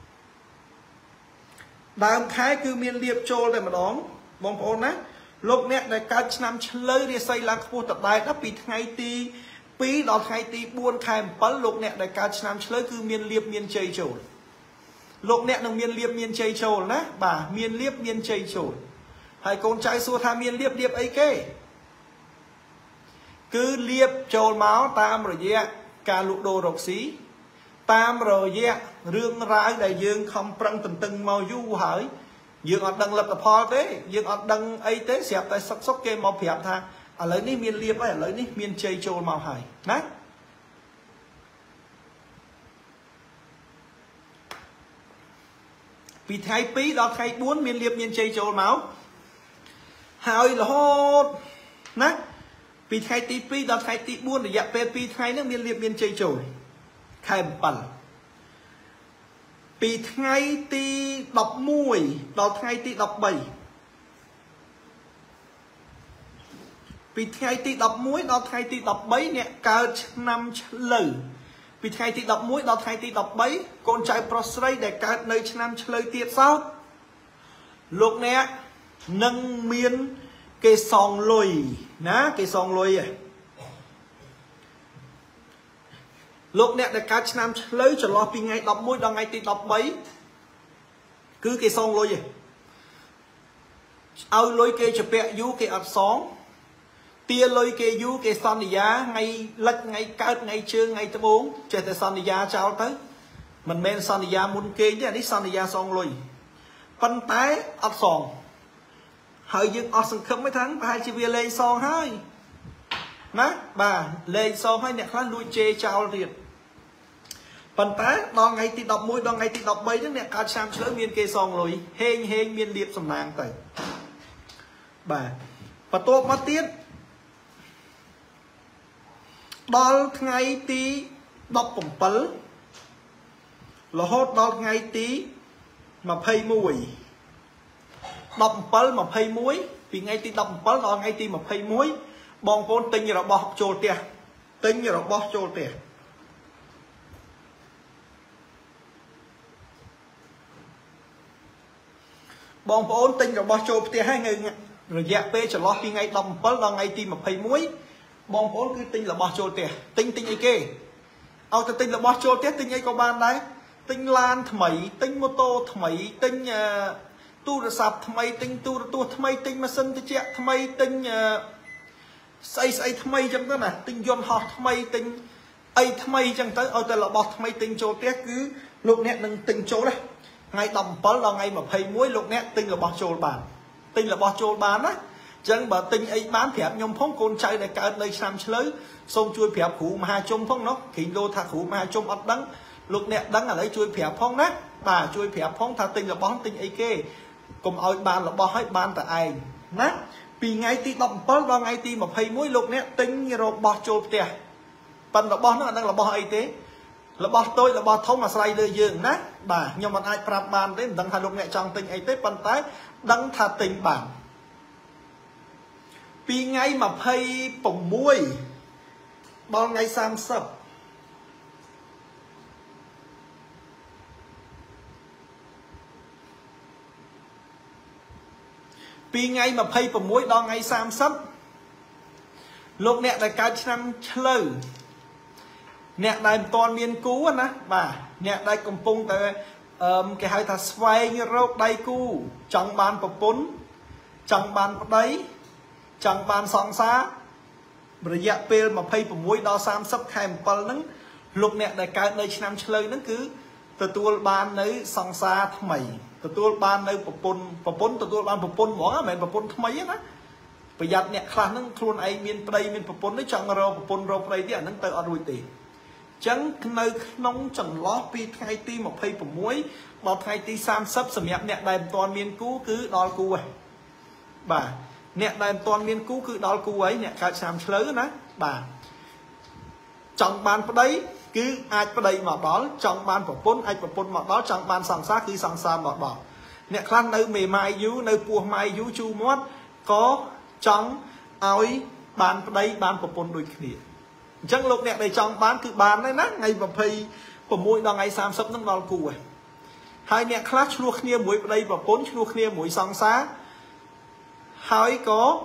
ដើមខែគឺមានលៀបចូលតែម្ដងបងប្អូនណាលោកអ្នកដែលកើតឆ្នាំឆ្លូវរាសីឡើងខ្ពស់ត្រដែតពីថ្ងៃទីtwoដល់ថ្ងៃទីfourខែsevenលោកអ្នកដែលកើតឆ្នាំឆ្លូវគឺមានលៀបមានជ័យចូលលោកអ្នកនឹងមានលៀបមានជ័យចូលណាបាទមានលៀបមានជ័យចូលហើយកូនចៅសួរថាមានលៀបលៀបអីគេគឺលៀបចូលមកតាមរយៈការលក់ដូររកស៊ីតាមរយៈរឿងរ៉ាវដែលយើងខំប្រឹងទន្ទឹងមកយូរហើយយើងអត់ដឹងលទ្ធផលទេយើងអត់ដឹងអីទេស្រាប់តែសុកសុកគេមកប្រាប់ថាឥឡូវនេះមានលៀបហើយឥឡូវនេះមានជ័យចូលមកហើយណាពីថ្ងៃtwoដល់ថ្ងៃfourមានលៀបមានជ័យចូលមកហើយរហូតណាពីថ្ងៃទីtwoដល់ថ្ងៃទីfourរយៈពេលtwoថ្ងៃហ្នឹងមានលៀបមានជ័យចូលខែsevenពីថ្ងៃទីelevenដល់ថ្ងៃទីthirteenពីថ្ងៃទីelevenដល់ថ្ងៃទីthirteenអ្នកកើតឆ្នាំឆ្លូវពីថ្ងៃទីelevenដល់ថ្ងៃទីthirteenកូនចៅប្រុសស្រីដែលកើតនៅឆ្នាំឆ្លូវទៀតសោតលោកអ្នកនឹងមានគេសងលុយណាគេសងលុយឯងលោកអ្នកដែលកើតឆ្នាំឆ្លូវចន្លោះពីថ្ងៃelevenដល់ថ្ងៃទីthirteenគឺគេសងលុយឯងឲ្យលុយគេជពាក់យូរគេអត់សងទាលុយគេយូរគេសន្យាថ្ងៃលិចថ្ងៃកើតថ្ងៃជើងថ្ងៃត្បូងចេះតែសន្យាចោលទៅមិនមែនសន្យាមុនគេទេអានេះសន្យាសងលុយប៉ុន្តែអត់សងហើយយើងអត់សង្ឃឹមទេថាប្រហែលជាវាលេងសងហើយណាបាទលេងសងហើយអ្នកខ្លះលួចជេរចោលទៀតប៉ុន្តែដល់ថ្ងៃទីelevenដល់ថ្ងៃទីthirteenហ្នឹងអ្នកកើតឆ្នាំឆ្លូវមានគេសងលុយហេងហេងមានលៀបសំណាងទៅបាទបន្ទាប់មកទៀតដល់ថ្ងៃទីseventeenរហូតដល់ថ្ងៃទីtwenty-one seventeen twenty-oneពីថ្ងៃទីseventeenដល់ថ្ងៃទីtwenty-oneបងប្អូនទិញរបស់ចូលផ្ទះទិញរបស់ចូលផ្ទះ bong ôn tinh rồi bao trộn tia hai người rồi dạ pe trở lót đi ngay đồng bớt là ngay tim mà phải muối bong ôn cứ tinh là bao trộn tia tinh tinh ấy kê ao từ tinh là bao trộn tia tinh ấy có ban đấy tinh lan thmei tinh mô tô thmei tinh tu rửa sạp thmei tinh tu tu thmei tinh mà sân chẹt thmei tinh xây xây thmei chẳng tới nè tinh yon hot thmei tinh ai thmei chẳng tới ao từ là bao thmei tinh trộn tia cứ lúc nét nâng tinh trộn đấy ngay đồng bớt là ngay mà phải muối lúc nét tinh là bao trộn bàn tinh là bao trộn bàn á chẳng bà tinh ấy bán phép nhom phong côn chạy để cả nơi sam chơi xong chui phép khủ mà chung phong nó khi đô thà khủ mà chung ấp đắng lúc nè đắng là lấy chui phép phong đó bà chui phép phong thà tinh là bón tinh ấy kê cùng ơi ban là bao hết ban tại ai nát vì ngay ti đồng bớt là ngay ti mà phải muối lúc nè tinh rồi bao trộn tiền phần là bao nó đang là bao ấy thế là bao tôi là bao thông mà sai đời dương nát bà nhưng mà ai prap ban đấy đăng thà lúc nè trong tinh ấy thế phần tái đăng thà tinh bản vì ngay mà phây bổng muối bao ngày sam sập vì ngay mà phây bổng muối đo ngày sam sập lúc nè đại cao năm chơi nè đại toàn miền cú á bà nè đại cầm pung tại cái hai thà xoay như râu đầy cú trong bàn bọc bún trong bàn đấy chẳng bàn song xa bởi dạ bê mà phây bởi mũi đo xăm sắp khai một phần nâng lúc nẹ đại cao nơi năm chơi nâng cứ từ tuôn bàn nơi song xa thầm mày từ tuôn bàn nơi bọc bôn bọc bôn từ tuôn bàn bọc bôn mỏ mẹ bọc bôn thầm mày á bởi dạ nẹ khá nâng khuôn ấy miền đây miền bọc bôn nơi chẳng rô bọc bôn rô đây thì nâng tới ở đuôi tỷ chẳng nơi nông chẳng ló pi thay ti mà phây bởi mũi bảo thay ti xăm sắp sầm nhạc nẹ đại toàn miền cú cứ đo cú à bà nè đại toàn miền cũ cứ đo cú ấy nè cả sam lớn đó bà trong ban đấy cứ ai vào đây mà đó trong ban của pôn ai của pôn mà đó trong ban sòng sát cứ sòng xa mà bỏ nè khăn nơi mề mai dú nơi pua mai dú chu mót có trong áo ban đấy ban của pôn đôi kia chẳng lúc nè đây trong ban cứ ban đấy nát ngày mà phây của mũi đo ngày sam sắp nó đo cú ấy hai nè clash luộc nia mũi vào đây và pôn luộc nia mũi sòng xa hỏi có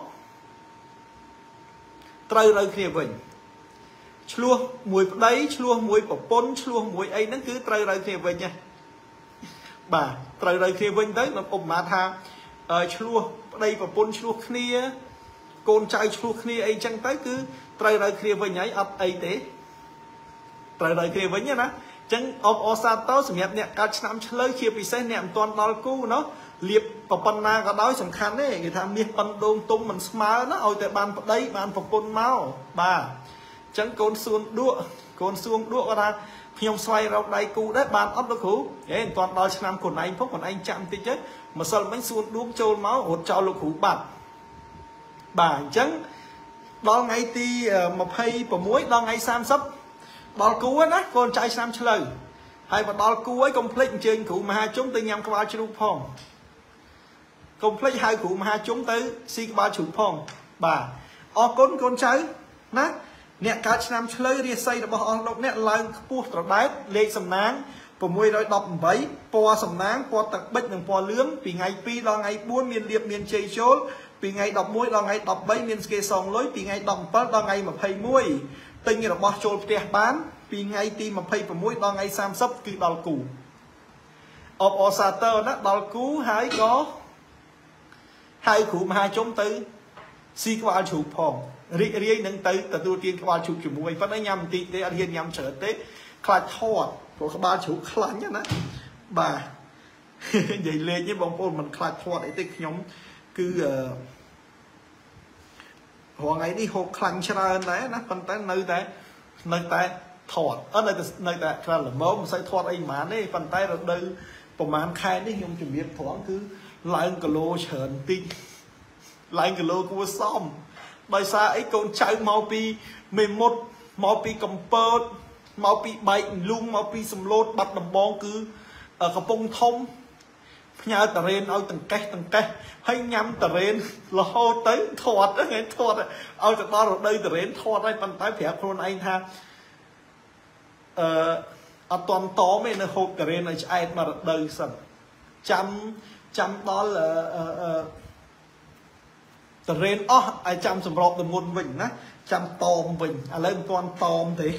trời nơi kia mình chua mùi đấy chua mùi của pôn chua mùi ấy nó cứ trời nơi kia mình nha bà trời nơi kia mình tới mà ôm mà tha chua đây và pôn chua kia con trai chua kia ấy chẳng tới cứ trời nơi kia mình ấy ấp ấy thế trời nơi kia mình nha nó chẳng ốp ô sa tao sự nghiệp nè cả năm chơi kia bị xe nẹm toàn đo cú nó liệp và pan na có đói sẵn khăn đấy người ta miết pan đôn tung mình smart nó ôi tại ban đấy ban phục pôn mau bà chẳng con xuông đũa con xuông đũa có ra nhom xoay rau đầy cụ đấy ban ấp nó khủ thế toàn đói năm của anh phúc còn anh chạm tí chứ mà sao bánh xuông đũa trôi máu hột cho lục hủ bạt bà chẳng đó ngay ti mà phay và muối đó ngay sam sấp đó cú á đó con trai sam chơi hay mà đó cú ấy complete trên cụ mà hai chúng tôi nhắm các bạn chưa phong complete hai cụ mà hai chúng tới si ba chủ phong bà o con con trái nát nè cá nam chơi đi xây được bao lộc nè lại pua trở đáy lên sầm nắng và môi rồi đọc bấy po sầm nắng po tật bích đừng po lướng vì ngày pi lo ngày buôn miền liệp miền chơi chốt vì ngày đọc môi lo ngày đọc bấy miền kê sòng lối vì ngày đọc bớt lo ngày mà phay muôi tinh như là bao chốt tè bán vì ngày ti mà phay và muôi lo ngày sam sấp cứ đào củ ốp ô sa tơ nó đào cú hái có hai cụ mà hai chúng tới si các bạn chụp phòng ri ri nâng tới từ đầu tiên các bạn chụp chụp mùi vẫn nói nhầm tí để anh hiền nhầm trở tới khai thọt của các bạn chụp khai nhá nè bà vậy lên với bóng bồn mình khai thọt ấy tích nhóm cứ hoàng ấy đi hộp khai cho ra đấy nó phân tới nơi đấy nơi tại thọt ở nơi nơi tại là mẫu mà xây thọt ấy mà đấy phân tay rồi đây bộ màn khai đấy nhưng chuẩn bị thoáng cứ lại cái lô chởn tinh lại cái lô của xóm bởi sao ấy con trai mau pi mềm một mau pi cầm pớt mau pi bệnh luôn mau pi sầm lốt bắt đầm bong cứ ở cái bông thông nhà tờ rên ao từng cách từng cách hay nhắm tờ rên là hô tới thọt đó nghe thọt ao từ bao rồi đây tờ rên thọt đây bàn tay phép con anh ha ờ toàn tó mấy nó hô tờ rên này ai mà đời sần chăm chăm đó là tờ rên ó ai chăm sầm rộp tầm ngôn vịnh á chăm tòm vịnh à lấy con tòm thì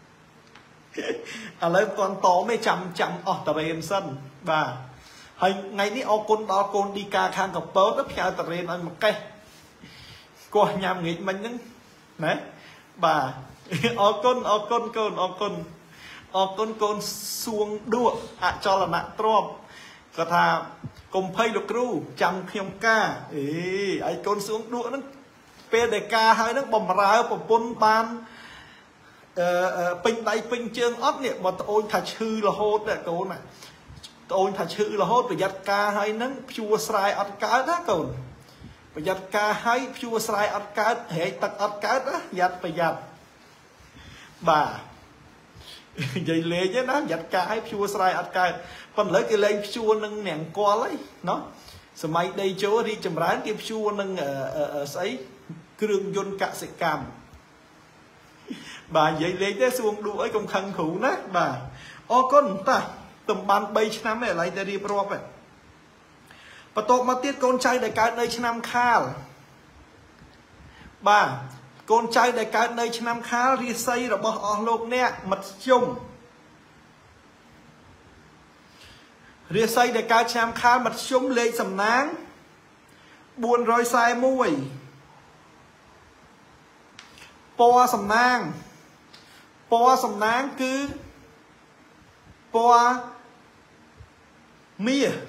à lấy con tòm mới chăm chăm ó tờ rên sân và hay ngày ní ô côn đó côn đi ca khang cặp bớt đó theo tờ rên ăn một cây qua nhằm nghịch mình những đấy bà ô côn ô côn côn ô côn ô côn côn xuông đua à cho là nặng trộm có thà cùng phây được ru chăm khiêm ca ý ai côn xuống đũa nó pê đề ca hai nó bầm ráo bầm pôn ban pinh tay pinh chương ớt nè mà ôi thật hư là hốt đấy côn này ôi thật hư là hốt và giặt ca hai nó chua sài ớt cá đó côn và giặt ca hai chua sài ớt cá hệ tật ớt cá đó giặt và giặt bà vậy lệ chứ nó giặt ca hay chua sài ớt cá còn lấy cái lên chua nâng nèng qua lấy nó sờ may đây chỗ đi chầm rán cái chua nâng ở sấy kêu dôn cạ sẽ cam bà vậy lấy cái xuông đũa công khăn khủ nát bà ô con ta tầm ban bay năm này lại đi pro vậy và tổ mà tiết con trai đại ca đây năm khal bà con trai đại ca đây năm khal đi xây rồi bỏ lột nè mặt chung rìa xây để cao chăm khá mặt súng lên sầm náng buồn rồi sai mùi po sầm nang po sầm náng cứ po mía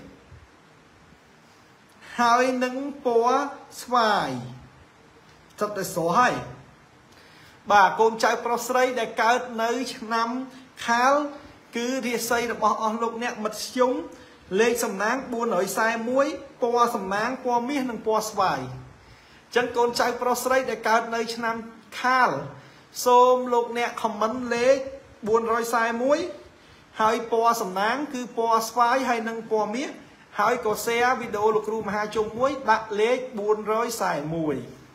hai nâng po xoài thật là số hai bà con trai pro xây để cao nơi năm kháo cứ rìa xây được bỏ lục nè mặt súng lên sầm náng buôn ở sai muối po sầm náng po miếng nâng po xoài chân con trai pro xây để cao nơi năm khal xôm lục nè comment lấy buôn rồi sai muối hai po sầm náng cứ po xoài hay nâng po miếng hai có xe video lục rum hai chung muối đặt lấy buôn rồi sai muối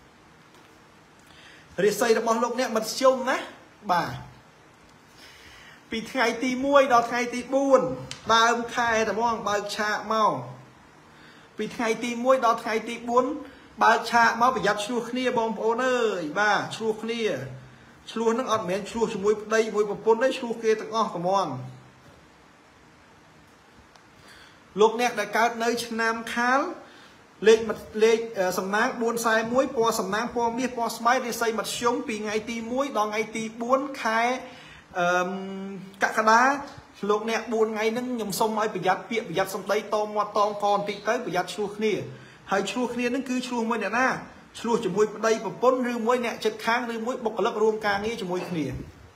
rìa xây được bỏ lục nè mặt súng nè bà vì ngày tí muối đó ngày tí buồn bao khai là mong bao chạ mau vì ngày tí muối đó ngày tí buồn bao chạ mau phải dắt chua khnia bông ôn ơi ba chua khnia chua nó ọt mến chua cho muối đây muối bông ôn đấy chua kia tặng o của mong lúc nè đại cao nơi nam khá lên mặt lên sầm náng buôn sai muối po sầm náng po miết po smile đi xây mặt sống vì ngày tí muối đó ngày tí buồn khai cả cái đá lúc nè buồn ngày nâng nhầm sông ai bị giặt bị bị giặt sông đây to mà to còn tí tới bị giặt chua khnia hay chua khnia nó cứ chua mới nè na chua chỉ mùi đây và bốn rư muối nè chất kháng rư muối bọc lớp rùm ca nghe chỉ mùi khnia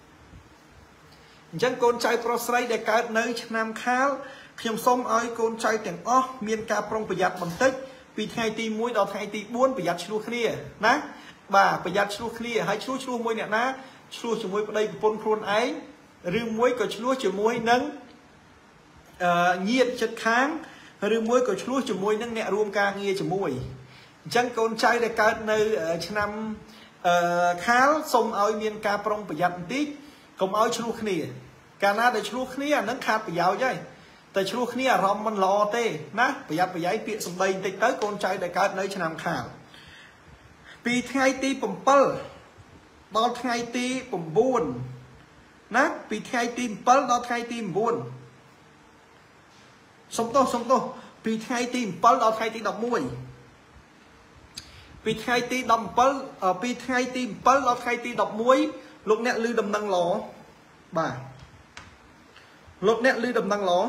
dân con trai pro sấy để cả nơi nam kháo nhầm sông ai con trai tiền ó miền ca prong bị giặt bằng tích vì ngày tí muối đó ngày tí buồn bị giặt chua khnia ná bà bị giặt chua khnia hay chua chua muối nè na chua chỉ muối đây pôn khuôn ấy rư muối có chua chỉ muối nâng nhiệt chất kháng rư muối có chua chỉ muối nâng nẹ ruộng ca nghe chỉ muối chân con trai để cả nơi năm khá xong ơi miền ca prong bị giặt tí cùng ơi chua khnia cả na để chua khnia nâng khát bị giàu chứ tại chua khnia rong mình lo tê ná bị giặt bị giấy tiện xong đây tích tới con trai để cả nơi năm khá vì ngày tí bầm pal đó ngày tí bầm buồn nát vì ngày tí pal đó ngày tí buồn sống to sống to vì ngày tí pal đó ngày tí đọc muối vì ngày tí đọc pal ở vì ngày tí pal đó ngày tí đọc muối lúc nè lư đầm năng ló bà lúc nè lư đầm năng ló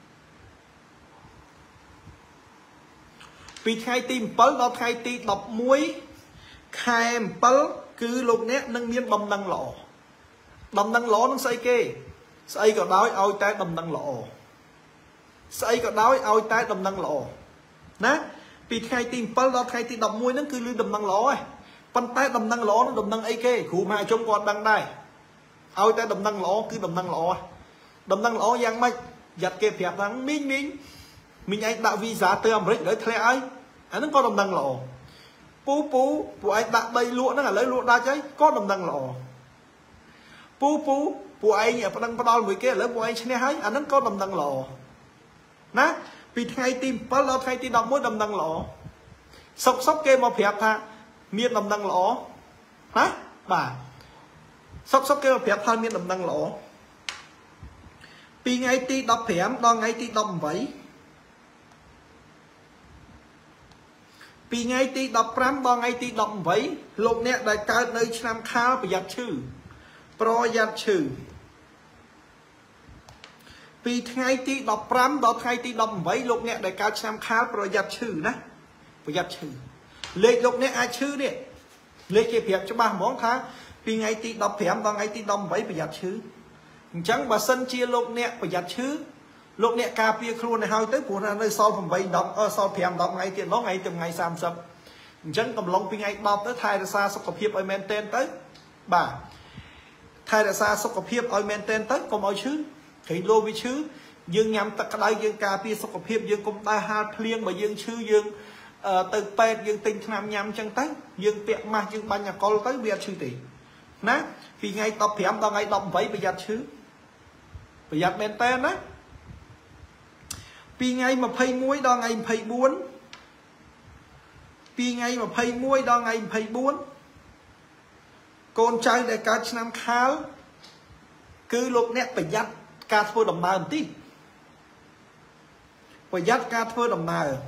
vì ngày tí pal đó ngày tí đọc muối khai pal cứ lúc nét nâng miên đầm năng lọ đầm năng lọ nó xây kê xây có đói ôi tay đầm năng lọ xây có đói ôi tay đầm năng lọ ná vì khai tìm pal đó khai tìm đầm muối nó cứ lưu đầm năng lọ ấy pan tay đầm năng lọ nó đầm năng ấy kê khu mà trong con đăng đây ôi tay đầm năng lọ cứ đầm năng lọ đầm năng lọ giang mạch giặt kê phẹp thắng minh minh mình anh đạo vì giá từ America đấy thế ai anh nó có đầm năng lọ pu pu của anh đặt đây lụa nó là lấy lụa đa cháy có đầm năng lọ pu pu của anh ở đăng đo mười kia lấy của anh xem hay anh nó có đầm năng lọ ná ពីថ្ងៃទីbảyដល់ថ្ងៃទីmười mộtដំណឹងល្អសុកសុកគេមកប្រាប់ថាមានដំណឹងល្អណាបាទសុកសុកគេមកប្រាប់ថាមានដំណឹងល្អពីថ្ងៃទីmười lămដល់ថ្ងៃទីmười támពីថ្ងៃទីmười lămដល់ថ្ងៃទីmười támលោកអ្នកដែលកើតនៅឆ្នាំខាលប្រយ័ត្នឈឺប្រយ័ត្នឈឺពីថ្ងៃទីmười lămដល់ថ្ងៃទីmười támលោកអ្នកដែលកើតឆ្នាំខាលប្រយ័ត្នឈឺណាប្រយ័ត្នឈឺលេខលោកអ្នកអាចឈឺនេះលេខគេប្រាប់ច្បាស់ហ្មងថាពីថ្ងៃទីmười lămដល់ថ្ងៃទីmười támប្រយ័ត្នឈឺអញ្ចឹងបើសិនជាលោកអ្នកប្រយ័ត្នឈឺលោកអ្នកការពារខ្លួនឲ្យហើយទៅព្រោះថានៅសល់8 10អឺសល់5 10ថ្ងៃទៀតនោះថ្ងៃទៅថ្ងៃ三十អញ្ចឹងកំឡុងពីថ្ងៃ10ទៅថែរក្សាសុខភាពឲ្យមែនតែនទៅបាទថែរក្សាសុខភាពឲ្យមែនតែនទៅកុំឲ្យឈឺក្រែងលោវាឈឺយើងញ៉ាំទឹកក្តៅយើងការពារសុខភាពយើងកុំដើរហាលភ្លៀងបើយើងឈឺយើងទៅពេទ្យយើងទិញថ្នាំញ៉ាំអញ្ចឹងទៅយើងពាក់ម៉ាស់យើងបាញ់អាកុលទៅវាអត់ឈឺទេណាពីថ្ងៃmười lămដល់ថ្ងៃmười támប្រយ័ត្នឈឺប្រយ័ត្នមែនតើណាពីថ្ងៃmười mộtដល់ថ្ងៃmười bốnពីថ្ងៃmười mộtដល់ថ្ងៃmười bốnកូនចៅដែលកើតឆ្នាំខាលគឺលោកអ្នកប្រយ័ត្នការធ្វើដំណើរបន្តិចប្រយ័ត្នការធ្វើដំណើរ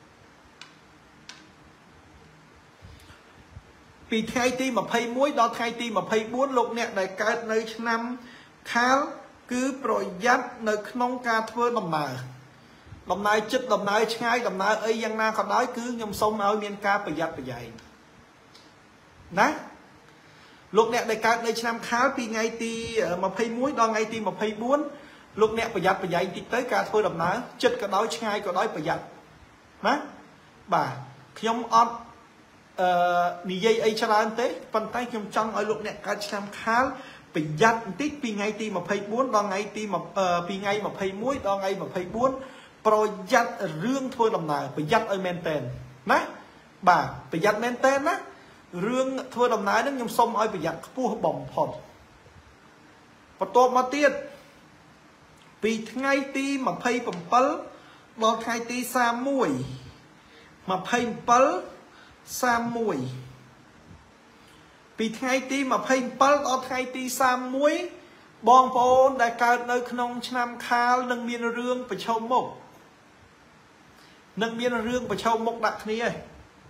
ពីថ្ងៃទីmười mộtដល់ថ្ងៃទីmười bốnលោកអ្នកដែលកើតនៅឆ្នាំខាលគឺប្រយ័ត្ននៅក្នុងការធ្វើដំណើរដំណើរចិត្តដំណើរឆ្ងាយដំណើរអីយ៉ាងណាក៏ដោយគឺខ្ញុំសូមឲ្យមានការប្រយ័ត្នប្រយែងណាលោកអ្នកដែលកើតនៅឆ្នាំខាលពីថ្ងៃទីmười mộtដល់ថ្ងៃទីmười bốnលោកអ្នកប្រយ័ត្នប្រយែងតិចទៅការធ្វើដំណើរចិត្តក៏ដោយឆ្ងាយក៏ដោយប្រយ័ត្នណាបាទខ្ញុំអត់អឺនិយាយអីច្រើនទេប៉ុន្តែខ្ញុំចង់ឲ្យលោកអ្នកកើតឆ្នាំខាលប្រយ័ត្នបន្តិចពីថ្ងៃទីmười bốnដល់ថ្ងៃទីពីថ្ងៃmười mộtដល់ថ្ងៃmười bốnប្រយ័ត្នរឿងធ្វើដំណើរប្រយ័ត្នឲ្យមែនតែនណាបាទប្រយ័ត្នមែនតែនណារឿងធ្វើដំណើរហ្នឹងខ្ញុំសូមឲ្យប្រយ័ត្នខ្ពស់បំផុតបន្ទាប់មកទៀតពីថ្ងៃទីmười bảyដល់ថ្ងៃទីba mươi mốt mười bảy ba mươiពីថ្ងៃទីmười bảyដល់ថ្ងៃទីba mươiបងប្អូនដែលកើតនៅក្នុងឆ្នាំខាលនឹងមានរឿងប្រឈមមុខនឹងមានរឿងប្រឈមមុខដាក់គ្នាឯង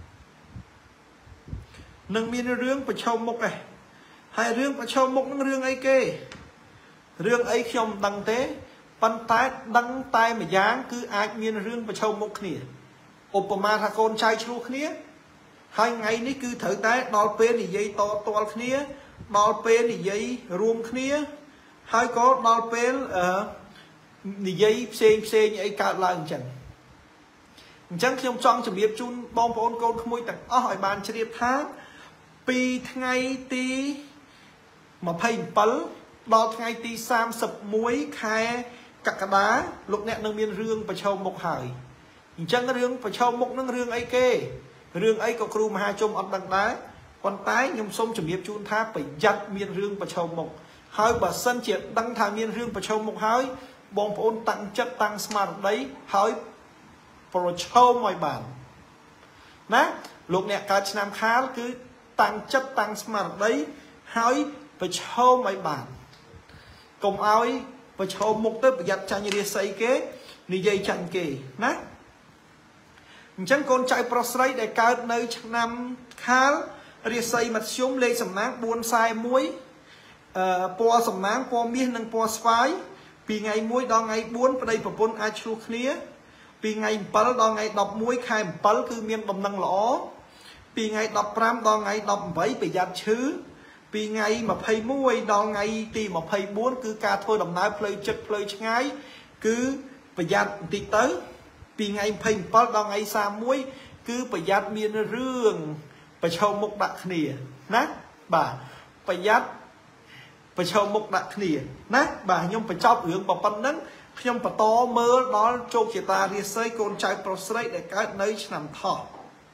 នឹងមានរឿងប្រឈមមុខឯងហើយរឿងប្រឈមមុខនឹងរឿងអីគេរឿងអីខ្ញុំមិនដឹងទេប៉ុន្តែដឹងតែម្យ៉ាងគឺអាចមានរឿងប្រឈមមុខគ្នាឧបមាថាកូនចៅឆ្លោះគ្នាហើយថ្ងៃនេះគឺត្រូវតែដល់ពេលនិយាយតតល់គ្នាដល់ពេលនិយាយរួមគ្នាហើយក៏ដល់ពេលអឺនិយាយផ្សេងផ្សេងអីកើតឡើងអញ្ចឹងអញ្ចឹងខ្ញុំចង់ជម្រាបជូនបងប្អូនកូនក្មួយទាំងអស់ឲ្យបានជ្រាបថាពីថ្ងៃទីmười bảyដល់ថ្ងៃទីba mươi mốtខែកក្កដាលោកអ្នកនឹងមានរឿងប្រឈមមុខហើយអញ្ចឹងរឿងប្រឈមមុខនឹងរឿងអីគេរឿងអីក៏គ្រូមហាជុំអត់ដឹងដែរប៉ុន្តែខ្ញុំសូមជម្រាបជូនថាប្រយ័ត្នមានរឿងប្រឈមមុខហើយបើសិនជាដឹងថាមានរឿងប្រឈមមុខហើយបងប្អូនតាំងចិត្តតាំងស្មារតីហើយប្រឈមឲ្យបានណាលោកអ្នកកើតឆ្នាំខាលគឺតាំងចិត្តតាំងស្មារតីហើយប្រឈមឲ្យបានកុំឲ្យប្រឈមមុខទៅប្រយ័ត្នចាញ់រាសីគេនិយាយចាញ់គេណាអញ្ចឹងកូនចៅប្រុសស្រីដែលកើតនៅឆ្នាំខាលរាសីមធ្យមលេខសំណាងbốnខ្សែមួយអឺពណ៌សំណាងពណ៌មាសនិងពណ៌ស្វាយពីថ្ងៃមួយដល់ថ្ងៃbốnប្តីប្រពន្ធអាចឆ្លោះគ្នាពីថ្ងៃ7ដល់ថ្ងៃ11ខែ7គឺមានដំណឹងល្អពីថ្ងៃ15ដល់ថ្ងៃ18ប្រយ័ត្នឈឺពីថ្ងៃ21ដល់ថ្ងៃទី24គឺការធ្វើដំណើរផ្លូវចិត្តផ្លូវឆ្ងាយគឺប្រយ័ត្នបន្តិចទៅពីថ្ងៃ27ដល់ថ្ងៃba mươiគឺប្រយ័ត្នមានរឿងប្រឈមមុខដាក់គ្នាណាបាទប្រយ័ត្នប្រឈមមុខដាក់គ្នាណាបាទខ្ញុំបញ្ចប់រឿងប៉ុណ្្នឹងខ្ញុំបន្តមើលដល់ជោគជតារាសីកូនចៅប្រុសស្រីដែលកើតនៅឆ្នាំថោះ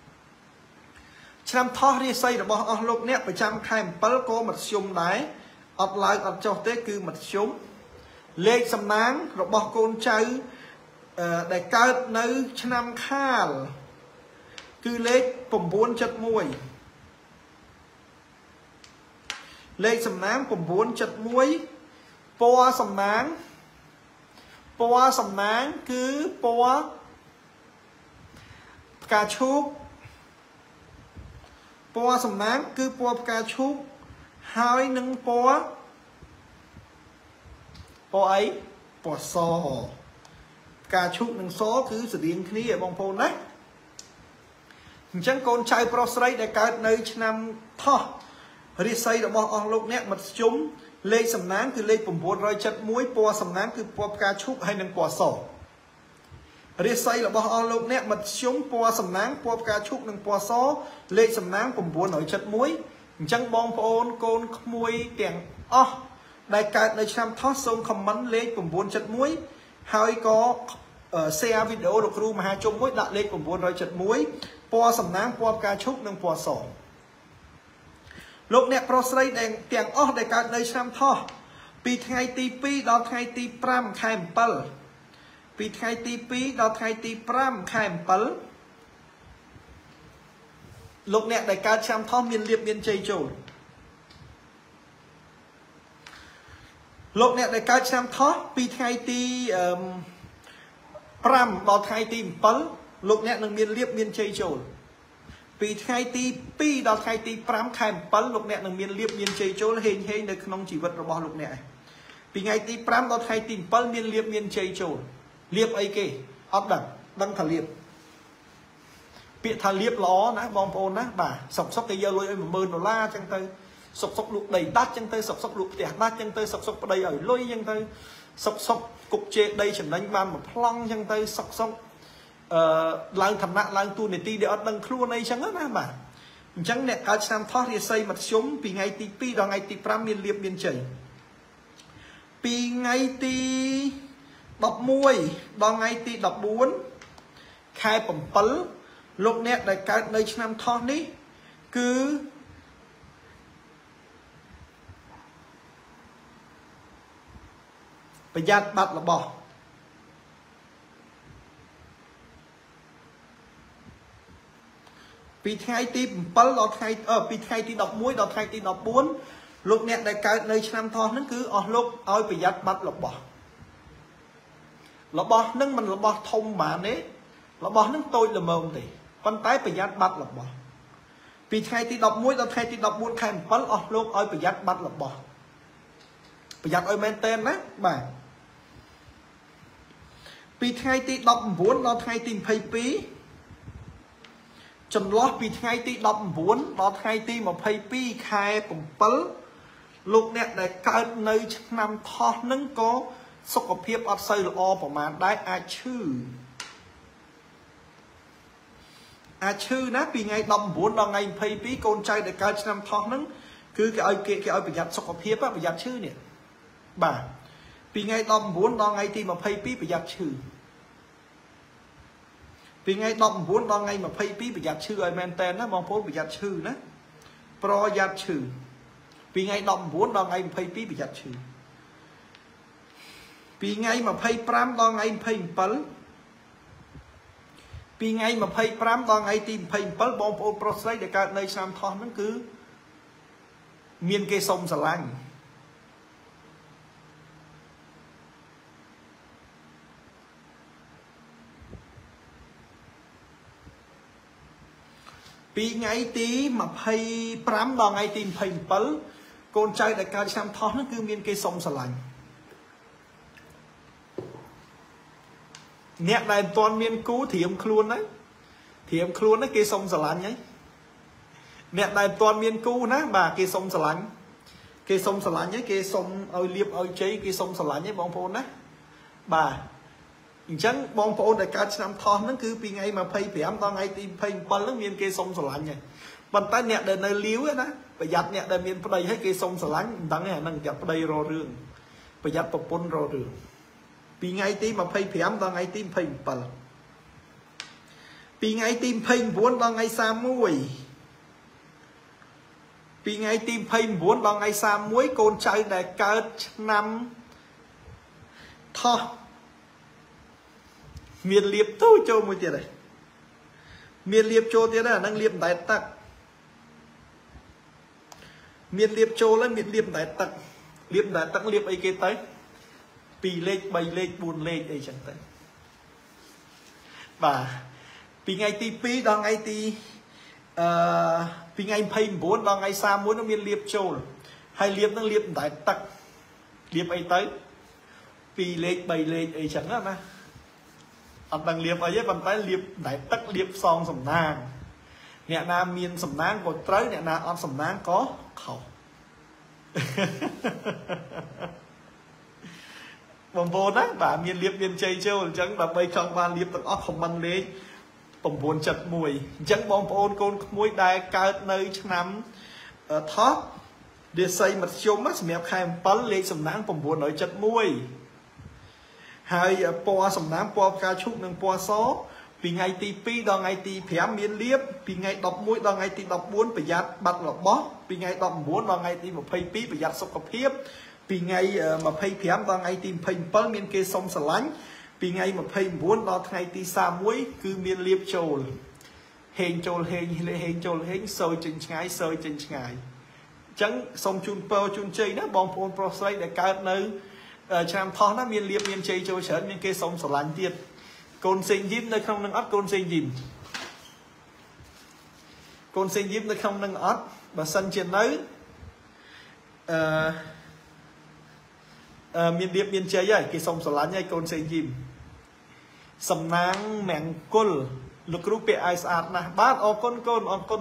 ឆ្នាំថោះរាសីរបស់អស់លោកអ្នកប្រចាំខែ7ក៏មធ្យមដែរអត់ឡើងអត់ចុះទេគឺមធ្យមលេខសំណាងរបស់កូនចៅ đại cao nơi năm khal cứ lết bổng bốn chất muối lết sầm náng bổng bốn chất muối po sầm náng po sầm náng cứ po cà chúc po sầm náng cứ po cà chúc hai nâng po po ấy po so cà chúc nâng số cứ sự điện khí ở bông phôn đấy chẳng con trai prostate để cao nơi năm thọ đi xây được bao ông lúc nét mặt chúng lê sầm náng cứ lê bùm bùn rồi chất muối po sầm náng cứ po cà chúc hay nâng po sổ đi xây là bao ông lúc nét mặt chúng po sầm náng po cà chúc nâng po số lê sầm náng bùm bùn rồi chất muối chẳng bông phôn con muối tiền o đại cao nơi năm thọ xong comment lê bùm bùn chất muối hai có xe video được ru mà hai chung muối đặt lê bùm bùn rồi chất muối po sầm náng po cà chúc nâng po sổ lúc nè prostate đèn tiền ớt để cả nơi năm thọ pi ngày tí pi đó ngày tí pram khaimpal pi ngày tí pi đó ngày tí pram khaimpal lúc nè để cả năm thọ miền liệp miền chây trồn lúc nè để cả năm thọ pi ngày tí pram đó ngày tí pal lúc nè nâng miền liệp miền chây trồn vì ngày tí pi đó ngày tí pram khai pal lục nè nâng miền liệp miền chây trốn hình hình nơi không chỉ vậtរបស់lục nè vì ngày tí pram đó ngày tí pal miền liệp miền chây trốn liệp ấy kì ấp đằng đăng thà liệp bị thà liệp ló ná bom phôn ná bà sọc sọc cái dơ lôi mà mơn đô la chân tơi sọc sọc lục đầy tát chân tơi sọc sọc lục tẹt tát chân tơi sọc sọc đầy ở lôi chân tơi sọc sọc cục chê đây chẳng đánh ban một plong chân tơi sọc sọcឡើងឋានៈឡើងទូនីតិដែលអត់ដឹងខ្លួនអីចឹងណាបាទអញ្ចឹងអ្នកកើតឆ្នាំថោះរាសីមធ្យមពីថ្ងៃទីពីរដល់ថ្ងៃទីប្រាំមានលៀបមានជ័យពីថ្ងៃទីដប់មួយដល់ថ្ងៃទីដប់បួនខែbảyលោកអ្នកដែលកើតនៅឆ្នាំថោះនេះគឺប្រយ័ត្នបាត់របស់ពីថ្ងៃទីbảyដល់ថ្ងៃអឺពីថ្ងៃទីដប់មួយដល់ថ្ងៃទីដប់បួនលោកអ្នកដែលកើតនៅឆ្នាំថោះហ្នឹងគឺអស់លោកឲ្យប្រយ័ត្នបាត់របស់របស់ហ្នឹងមិនរបស់ធំបានទេរបស់ហ្នឹងតូចល្មមទេប៉ុន្តែប្រយ័ត្នបាត់របស់ពីថ្ងៃទីដប់មួយដល់ថ្ងៃទីដប់បួនខែbảyអស់លោកឲ្យប្រយ័ត្នបាត់របស់ប្រយ័ត្នឲ្យមែនតើណាបាទពីថ្ងៃទីដប់៩ដល់ថ្ងៃទីยี่สิบสองចន្លោះពីថ្ងៃទីដប់៩ដល់ថ្ងៃទីยี่สิบสองខែbảyលោកអ្នកដែលកើតនៅឆ្នាំថោះហ្នឹងក៏សុខភាពអត់សូវល្អប្រហែលដែរអាចឈឺអាចឈឺណាពីថ្ងៃដប់៩ដល់ថ្ងៃยี่สิบสองកូនចៅដែលកើតឆ្នាំថោះហ្នឹងគឺគេឲ្យគេគេឲ្យប្រយ័ត្នសុខភាពប្រយ័ត្នឈឺនេះបាទពីថ្ងៃដប់៩ដល់ថ្ងៃទីยี่สิบสองប្រយ័ត្នឈឺពីថ្ងៃដប់៩ដល់ថ្ងៃยี่สิบสองប្រយ័ត្នឈឺឲ្យមែនតើណាបងប្អូនប្រយ័ត្នឈឺណាប្រយ័ត្នឈឺពីថ្ងៃដប់៩ដល់ថ្ងៃยี่สิบสองប្រយ័ត្នឈឺពីថ្ងៃยี่สิบห้าដល់ថ្ងៃยี่สิบเจ็ดពីថ្ងៃยี่สิบห้าដល់ថ្ងៃទីยี่สิบเจ็ดបងប្អូនប្រុសស្រីដែលកើតនៅឆ្នាំថោះហ្នឹងគឺមានគេសុំស្រឡាញ់ពីថ្ងៃទីยี่สิบห้าដល់ថ្ងៃទីยี่สิบเจ็ดកូនចៅដែលកើតឆ្នាំថោះហ្នឹងគឺមានគេសុំស្រឡាញ់អ្នកដែលមិនទាន់មានគូត្រៀមខ្លួនហ្នឹងត្រៀមខ្លួនហ្នឹងគេសុំស្រឡាញ់ហើយអ្នកដែលមិនទាន់មានគូណាបាទគេសុំស្រឡាញ់គេសុំស្រឡាញ់ហើយគេសុំឲ្យលៀបឲ្យជ័យគេសុំស្រឡាញ់ហើយបងប្អូនណាបាទអញ្ចឹងបងប្អូនដែលកើតឆ្នាំថោះហ្នឹងគឺពីថ្ងៃยี่สิบห้าដល់ថ្ងៃទីยี่สิบเจ็ดហ្នឹងមានគេសុំស្រឡាញ់ហើយប៉ុន្តែអ្នកដែលនៅលាវណាប្រយ័ត្នអ្នកដែលមានប្តីហើយគេសុំស្រឡាញ់មិនដឹងទេអាហ្នឹងប្រយ័ត្នប្តីរករឿងប្រយ័ត្នប្រពន្ធរករឿងពីថ្ងៃទីยี่สิบห้าដល់ថ្ងៃទីยี่สิบเจ็ดពីថ្ងៃទីยี่สิบเก้าដល់ថ្ងៃสามสิบเอ็ดពីថ្ងៃទីยี่สิบเก้าដល់ថ្ងៃสามสิบเอ็ดកូនចៅដែលកើតឆ្នាំថោះ miền liệp tu châu một tiền này miền liệp châu tiền này đang liệp đại tắc miền liệp châu lấy miền liệp đại tắc liệp đại tắc liệp ấy kia tới pi lệch bay lệch buồn lệch ấy chẳng tới và pi ngày ti pi đang ngày ti pi ngày pay bốn đang ngày xa muốn nó miền liệp châu hay liệp đang liệp đại tắc liệp ấy tới pi lệch bay lệch ấy chẳng nữa nè anh đang liệp ở dưới bàn tay liệp đại tắc liệp song sầm nang nè nam miền sầm nang có tới nè nam on sầm nang có khẩu bồng bồn á bà miền liệp miền chơi châu chẳng là bay trong ban liệp tận óc không băng lên bồng bồn chật mùi chẳng bồng bồn con mùi đai cao nơi năm thoát để xây mặt chôm mắt mẹp khai bắn lên sầm nang bồng bồn ở chật mùi hai po sầm nang po ca chúc nâng po số vì ngày ti pi đo ngày ti phèm miền liệp vì ngày đọc mũi đo ngày ti đọc bốn phải giặt bật lọc bó vì ngày đọc bốn đo ngày ti một phay pi phải giặt sọc cặp hiếp vì ngày mà phay phèm đo ngày ti phay bắn miền kê sông sả lánh vì ngày mà phay bốn đo ngày ti xa muối cứ miền liệp trồi hên trồi hên hên trồi hên sôi chân ngái sôi chân ngái chẳng sông chun po chun chơi đó bom phun prostate để cao nơi chạm thọ nó miền liệp miền chơi trôi sớm miền kê sông sả lánh tiệt côn sinh díp nơi không nâng ớt côn sinh dìm côn sinh díp nơi không nâng ớt và sân trên nới à, à, miền điệp miền chơi vậy cái sông sổ lá nhai côn sinh dìm sầm nang mèn côn lục rú pe ai sạt nè bát o côn côn o côn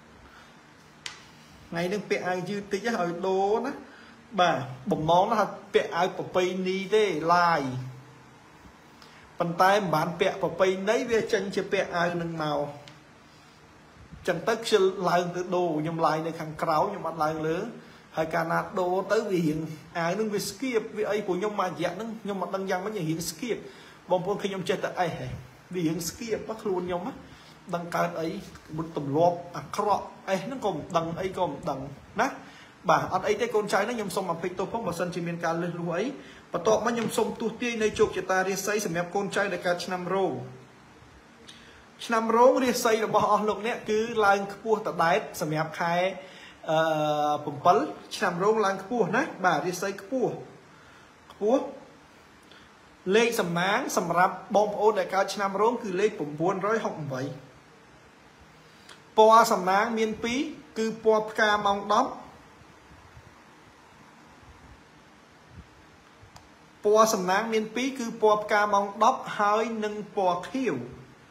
ngày đừng pe ai dư tí cho hỏi đố đó bà bụng món là pe ai của pay ni thế lai bàn tay bạn bẹ vào bay nấy về chân chưa bẹ ai nâng màu chân tất sẽ lại từ đồ nhầm lại này khăn cáo nhưng mà lại lớn hay cả nạt đồ tới vì hiện ai nâng về skip vì ấy của nhom mà dạng nâng nhưng mà đăng giang mới hiện skip bom bom khi nhom chơi tại ai vì hiện skip bắt luôn nhom á đăng cái ấy một tầm lọp à cọ ấy nó còn đằng ấy còn đằng nát bà anh ấy cái con trai nó nhom xong mà pito phong vào sân chỉ miền cao lên luôn ấy và tọt mà nhom xong tu tiênในจุก ta riêng xây sầm con trai đại ca năm rô năm rô riêng xây là bỏ lục nè cứ lang cua tập đáy sầm khaiผมปั้ลชนำรงลังครัวนะบ่าริไซครัวครัวเลขสำนักสำหรับบอมโอในการชนำรงคือเลขผมบวนร้อยหกใบปอสำนักเมียนปีคือปอพกามองดับปอสำนักเมียนปีคือปอพกามองดับหายหนึ่งปอเขี้ยว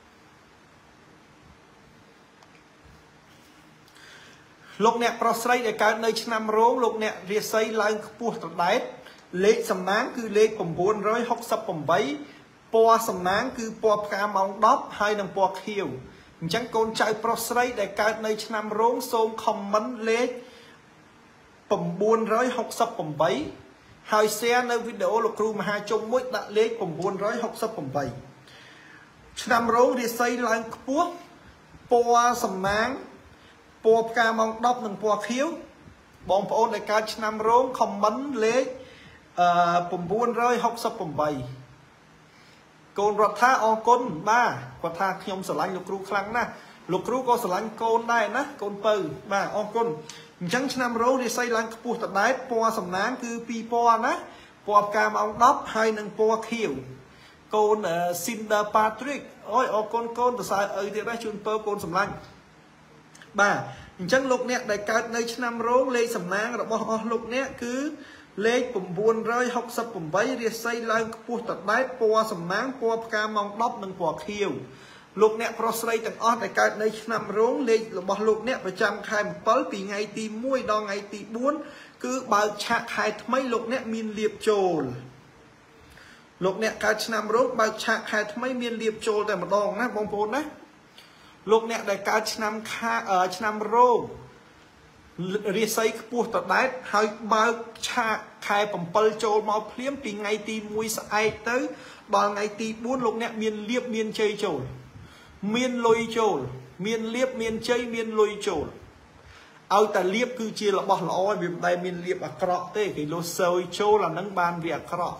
ลูกเนี่ยปลอดภัยในการในชนำร้องลูกเนี่ยเรียกใส่ลายปูตัดได้เลขสำนักคือเลขผมบวนร้อยหกสิบผมใบปอสำนักคือปอพกามองดับให้หนึ่งปอเขี้ยวจังโกนใจปลอดภัยในการในชนำร้องโซมคอมมันเลขผมบวนร้อยหกสิบผมใบให้เสียในวิดีโอลูกครูมหาจงมุดดัเลขผมบวนร้อยหกสิบผมใบชนำร้องเรียกใส่ลายปูปอสำนักปอพกามองดับหนึ่งปอเขี้ยวบองโอนในการชนำร้องคอมมันเลขผมบวนร้อยหกสิบผมใบโกนรัฐาออกก้นบ้ารัฐาขยมสลังลูกครูครั้งนะลูกครูก็สลังโกนได้นะโกนเปิลบ้าออกก้นจังชนำร้องที่ใส่ลังกระปุกตัดได้ปอสำนักคือปีปอนะปอพกามองดับให้หนึ่งปอเขี้ยวโกนซินเดอร์ปาทริกโอ้ยออกก้นก้นแต่สายเออที่ได้ชุนเปิลโกนสำลังบ่าจังลูกเนี่ยได้การในชนำร้องเลขสำนักเราบอกลูกเนี่ยคือเลขผมบวนร้อยหกสิบผมใบเรียกใส่ลายปูตัดได้ปอสำนักปอพกามองดับหนึ่งปอเขี้ยวลูกเนี่ยเพราะใส่ต่างอ้อได้การในชนำร้องเลขเราบอกลูกเนี่ยประจำใครเปิลปีไงตีมุ้ยดองไงตีบ้วนคือบ่าวฉากใครทำไมลูกเนี่ยมีเลียบโจลลูกเนี่ยการชนำร้องบ่าวฉากใครทำไมมีเลียบโจลแต่มาดองนะบองโพนนะลูกเนี่ยได้การชนำค่าเอ่อชนำโรคเรียกใส่กระปุกตัดได้ให้บ่าวฉากใครผมเปิลโจลมาเพลี้ยมปีไงตีมุ้ยสายเต๋อบอลไงตีบ้วนลูกเนี่ยมีเลียบมีเชยโจลมีลอยโจลมีเลียบมีเชยมีลอยโจลเอาแต่เลียบคือเชียร์ละบอกละอ้อยแบบใดมีเลียบอักระเต้คือโลเซยโจลนั่งบานเวียกระ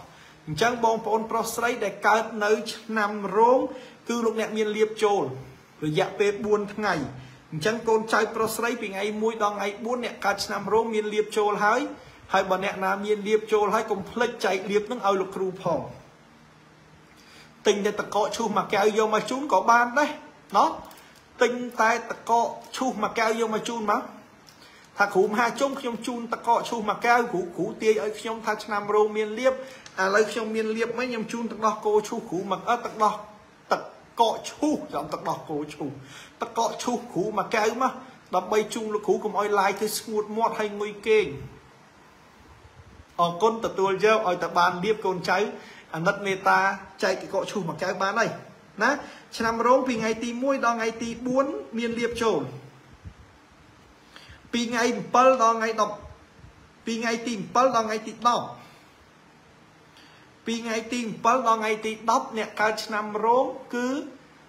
chẳng bong bóng pro sấy để cao nơi nằm rốn cứ lúc nè miên liệp trồn rồi dạ bê buôn ngày chẳng con trai pro sấy vì ngày mũi đo ngày buôn nè cao nằm rốn miên liệp trồn hái hay bà nè nà miên liệp trồn hái cùng plek chạy liệp nâng ao lục rù phòng tình để ta có chu mà kéo vô mà chúng có ban đấy nó tình tay ta có chu mà kéo vô mà chun mà thà khủ hai chung trong chun ta có chu mà kéo khủ khủ tia ở trong thà nằm rốn miên liệp à lấy trong miền liệp mấy nhầm chun tắc đo cô chu khủ mặc ở tắc đo tắc cọ chu giọng tắc đo cô chu tắc cọ chu khủ mà kéo mà đập bay chung lúc khủ cùng oi lai thì smooth mót hay nguy kênh ở con tật tuôn dơ oi tật bàn liệp con cháy anh đất mê ta chạy cái cọ chu mà kéo bán này ná năm rốn vì ngày tí muối đo ngày tí bốn miền liệp trồn vì ngày bơ đo ngày đọc vì ngày tí bơ đo ngày tí đọc vì ngày tí bơ đo ngày tí đọc nè cao năm rốn cứ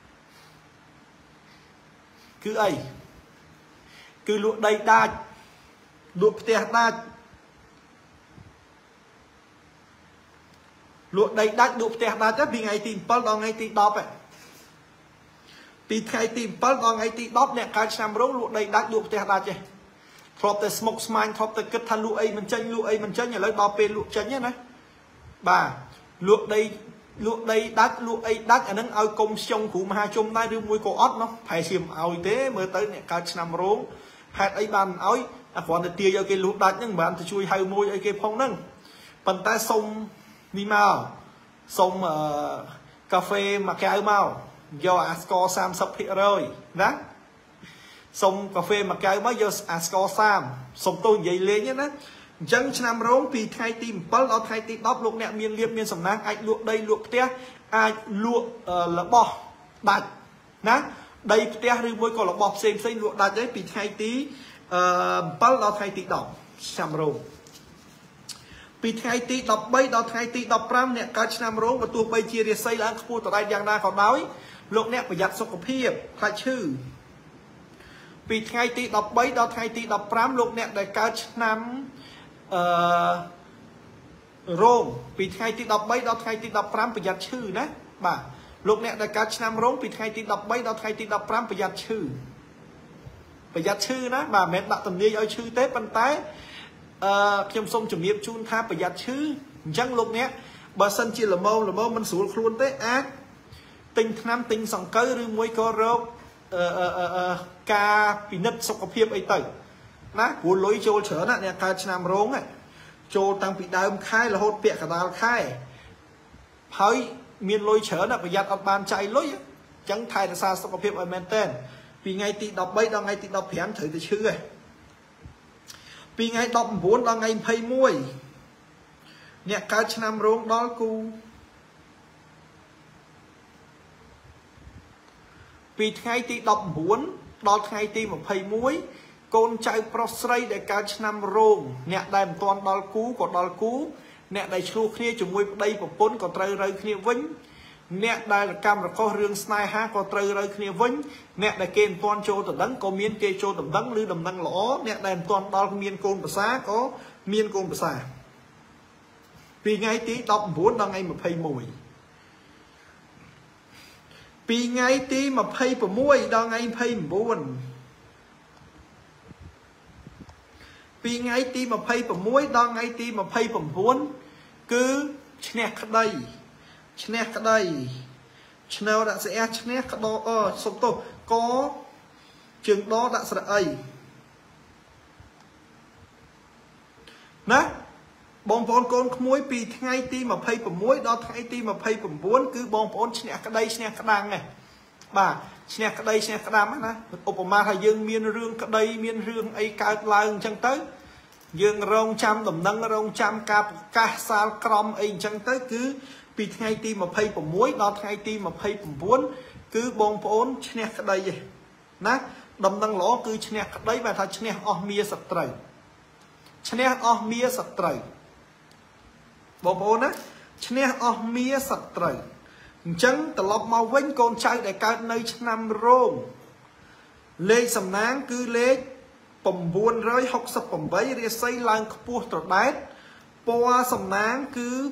cứ ấy cứ lụa đầy đa lụa tè đa lụa đầy đa lụa tè đa chắc vì ngày tí bơ đo ngày tí đọc ấy vì ngày tí bơ đo ngày tí đọc nè cao năm rốn lụa đầy đa lụa tè đa chứ thọp tè smoke smile thọp tè kết than lụa ấy mình chênh lụa ấy mình chênh nhà lấy bao bê lụa chênh nhé này bà lụa đây lụa đây đắt lụa ấy đắt anh nâng ao công xong cụ mà hai chung tay đưa mùi cổ ớt nó phải xiêm ao thế mới tới nè cao năm rốn hạt ấy bàn ối à còn là tia cho cái lụa đắt nhưng bạn thì chui hai môi ấy cái phong nâng bàn tay sông đi màu sông uh, cà phê mà cái áo màu do asco sam sắp hiện rồi đó sông cà phê mà cái mới do asco sam sông tôi vậy lên nhé đó chân năm rốn vì thay tim bớt đó thay tim đắp luộc nẹt miên liệp miên sầm nang ai luộc đây luộc té ai luộc là bò đặt ná đây té rư môi còn là bò xem xem luộc đặt đấy vì thay tí bớt đó thay tí đỏ năm rốn vì thay tí đập bay đó thay tí đập ram nẹt cả năm rốn và tua bay chia để xây lại khu tại đây giang na còn đói luộc nẹt phải giặt sọc phiệp thay chư vì thay tí đập bay đó thay tí đập ram luộc nẹt để cả năm rôm vì ngày tí đọc bấy đó ngày tí đọc pramประหยัดชื่อนะบ่าลูกเนี่ยในการนำร้องปีngày tí đọc bấy đó ngày tí đọc pramประหยัดชื่อประหยัดชื่อนะบ่าแม้ดักตำเนียเอาชื่อเต้ปันไตเขียมส้มจุ่มเนียบจูนท่าประหยัดชื่อจังลูกเนี่ยบาสันจีละโมละโมมันสูงครูนเต้อาติงน้ำติงสองเกลือหรือมวยก็รบกาปีนัดสกปรกไอเตยนะหัวลอยโจลเฉินเนี่ยการนำร้องอ่ะโจลตั้งปีดาวค่ายละหดเปียกกระดาษค่ายเฮ้ยมีลอยเฉินอ่ะประหยัดอัดบานใจลอยจังไทยแต่ซาสกปรกไอแมนเทนปีไงตีดอกใบดอกไงตีดอกแผนถือจะชื่อปีไงดอกบุญดอกไงเพย์มวยเนี่ยการนำร้องดอลกูปีไงตีดอกบุญดอกไงตีมาเพย์มวยกนใจโปรสไลด์ในการนำโรงเนี่ยได้ตอนดอลกูก็ดอลกูเนี่ยได้ชูเคลียจมวยได้ปะปนก็เตยเลยเคลียวิ่งเนี่ยได้กรรมแล้วก็เรื่องสไนฮะก็เตยเลยเคลียวิ่งเนี่ยได้เกณฑ์ตอนโจตัดดังก็มีนเกโจตัดดังหรือดำดังหล่อเนี่ยได้ตอนดอลมีนโกนภาษาก็มีนโกนภาษาปีไงตีดอกบุญดอกไงมาเพย์มวยปีไงตีมาเพย์ปะมวยดอกไงเพย์บุญปีไงตีมาเพย์ปะมวยดองไงตีมาเพย์ปะม้วนคือชนะกระไดชนะกระไดชนะดัชเอชนะกระโดเออสมโตก็จึงดอดัชเอนะบองปอนโกนขโมยปีไงตีมาเพย์ปะมวยดอไงตีมาเพย์ปะม้วนคือบองปอนชนะกระไดชนะกระดังไงบ่าชนะกระไดชนะกระดามนะอุปมาถ้ายังมีเรื่องกระไดมีเรื่องไอ้การลายจังเต้ยังรองจำดำนังรองจำกับกาซาลกรอมไอ้จังเต้คือปีไงตีมาเพย์ผมมวยดอไงตีมาเพย์ผมบ้วนคือบองปอนชนะกระไดนะดำนังหล่อคือชนะกระไดแบบถ้าชนะออกเมียสัตย์ชนะออกเมียสัตย์บองปอนนะชนะออกเมียสัตย์จังตลบมาเว้นกนใจแต่การในนำโรงเลขสำนักคือเลขปุ่มบุญร้อยหกสิบปุ่มใบเรียกไซลังขบวนตรวจได้ปัวสำนักคือป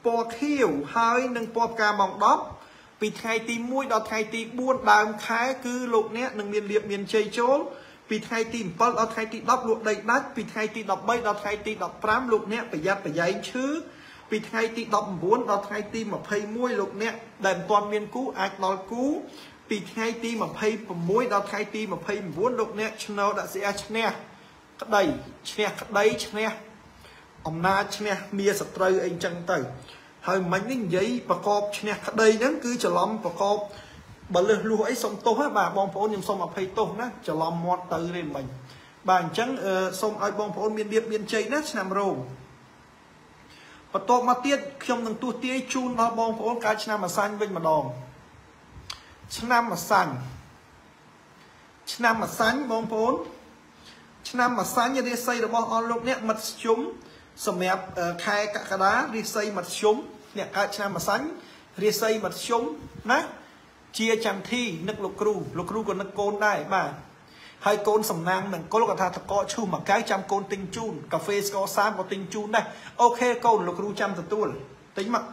po khiêu hơi nâng po ca mong đóp vì ngày tí mũi đó ngày tí buôn đàm khái cứ lục nét nâng miền liệp miền chây chốn vì ngày tí bớt đó ngày tí đọc lục đầy đắt vì ngày tí đọc bay đó ngày tí đọc pram lục nét phải giặt phải giấy chứ vì ngày tí đọc bốn đó ngày tí mà phây mũi lục nét đèn toàn miền cũ ạch đòi cũ vì ngày tí mà phây mũi đó ngày tí mà phây bốn lục nét channel đã sẽ nè đầy nè đấy nè ông na nè mía sập trời anh chân tới hơi mấy những giấy bà cọp nè đây nó cứ chờ lắm bà cọp bà lừa lùa ấy xong tốt hết bà bong phổ nhưng xong mà phải tốt nó chờ lắm mót tới lên mình bà chẳng xong ai bong phổ miền điệp miền chây nó nằm rồi và tốt mà tiết trong từng tu tiết chun nó bong phổ cái nằm mà xanh bên mà đòn nằm mà xanh nằm mà xanh bong phổ nằm mà xanh như đây xây được bong on lúc nè mặt chúng sầm mẹp khai cả cái đá đi xây mặt chúng nè cái nằm mà xanh đi xây mặt chúng nè chia chẳng thi nước lục cừu lục cừu còn nước côn đây mà hai côn sầm nang mình có lúc cả thà có chu mà cái trăm côn tinh chun cà phê có sam có tinh chun đây ok côn lục cừu trăm từ tuôn tính mặc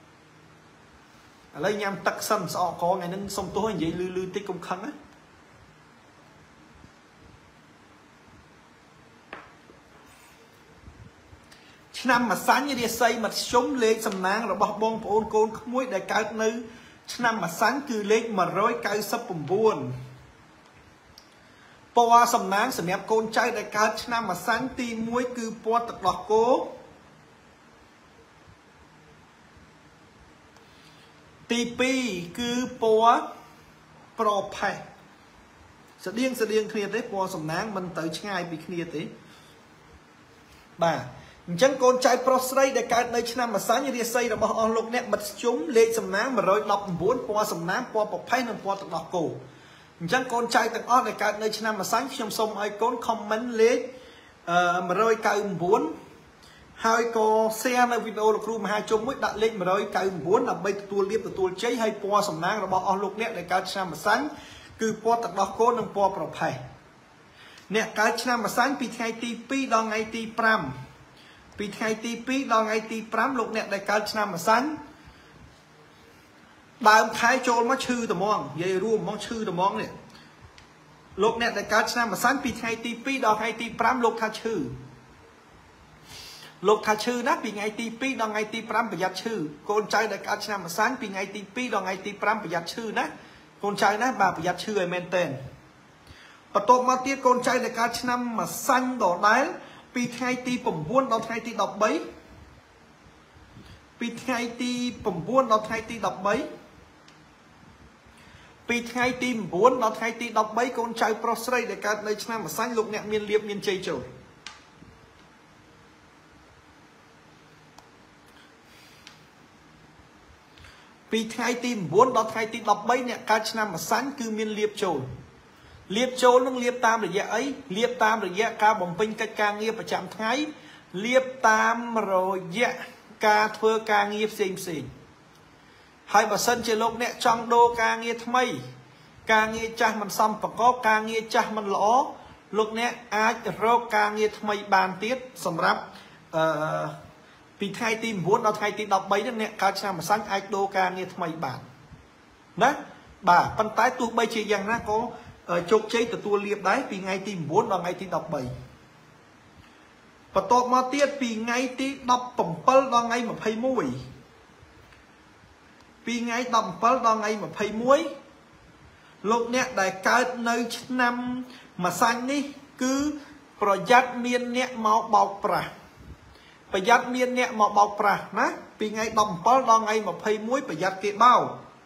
lấy nhám tắc sân sọ có ngày nên xong tối vậy lư lư tích công khăn á năm mà sáng như đi xây mặt sống lên sầm nang rồi bọc bông ôn côn muối để cao nữ năm mà sáng cứ lên mà rối cao sắp bùm buồn po sầm nang sầm nẹp côn trai để cao năm mà sáng ti muối cứ po tật đọt cố ti pi cứ po pro pai sẽ điên sẽ điên kia đấy po sầm nang mình tới ngay bị kia đấy bà chẳng con trai prostate để cả nơi năm mà sáng như đi xây là bao lục nét bật chúng lên sầm náng mà rồi đọc bốn qua sầm náng qua bọc phay nên qua đọc cổ chẳng con trai từng ở để cả nơi năm mà sáng trong sông ai con comment lên mà rồi cài bốn hai co xeใน video លោកគ្រូមហាជុំមួយដាក់លេខmột không chínដើម្បីទទួលលៀបទទួលជ័យហើយពណ៌សំណាងរបស់អស់លោកអ្នកដែលកើតឆ្នាំម្សាញ់គឺពណ៌ទឹកដោះគោនិងពណ៌ប្រផេះអ្នកកើតឆ្នាំម្សាញ់ពីថ្ងៃទីពីរដល់ថ្ងៃទី5ពីថ្ងៃទីពីរដល់ថ្ងៃទី5លោកអ្នកដែលកើតឆ្នាំម្សាញ់ដើមខែចូលមកឈឺត្មងនិយាយរួមហ្មងឈឺត្មងនេះលោកអ្នកដែលកើតឆ្នាំម្សាញ់ពីថ្ងៃទីពីរដល់ថ្ងៃទី5លោកថាឈឺលោកថាឈឺណាពីថ្ងៃទីពីរដល់ថ្ងៃទី5ប្រយ័ត្នឈឺកូនចៅដែលកើតឆ្នាំម្សាញ់ពីថ្ងៃទីពីរដល់ថ្ងៃទី5ប្រយ័ត្នឈឺណាកូនចៅណាបាទប្រយ័ត្នឈឺឲ្យមែនតើបន្ទាប់មកទៀតកូនចៅដែលកើតឆ្នាំម្សាញ់ដដែលពីថ្ងៃទី9ដល់ថ្ងៃទី13ពីថ្ងៃទី9ដល់ថ្ងៃទី13ពីថ្ងៃទី9ដល់ថ្ងៃទី13កូនចៅប្រុសស្រីដែលកើតនៅឆ្នាំម្សាញ់លោកអ្នកមានលៀបមានជ័យចូលពីថ្ងៃទី9ដល់ថ្ងៃទី13អ្នកកើតឆ្នាំម្សាញ់គឺមានលៀបចូលលៀបចូលនឹងលៀបតាមរយៈអីលៀបតាមរយៈការបំពេញកិច្ចការងារប្រចាំថ្ងៃលៀបតាមរយៈការធ្វើការងារផ្សេងផ្សេងហើយបើសិនជាលោកអ្នកចង់ដូរការងារថ្មីការងារចាស់មិនសមប្រកបការងារចាស់មិនល្អលោកអ្នកអាចរកការងារថ្មីបានទៀតសម្រាប់អឺពីថ្ងៃទី9ដល់ថ្ងៃទី13នេះអ្នកកើតឆ្នាំម្សាញ់អាចដូរការងារថ្មីបានណាបាទប៉ុន្តែទោះបីជាយ៉ាងណាក៏ជោគជ័យទទួលលៀបដែរពីថ្ងៃទី9ដល់ថ្ងៃទី13បន្ទាប់មកទៀតពីថ្ងៃទី17ដល់ថ្ងៃ21ពីថ្ងៃ17ដល់ថ្ងៃ21លោកអ្នកដែលកើតនៅឆ្នាំម្សាញ់នេះគឺប្រយ័ត្នមានអ្នកមកបោកប្រាស់ប្រយ័ត្នមានអ្នកមកបោកប្រាស់ណាពីថ្ងៃ17ដល់ថ្ងៃ21ប្រយ័ត្នគេបោក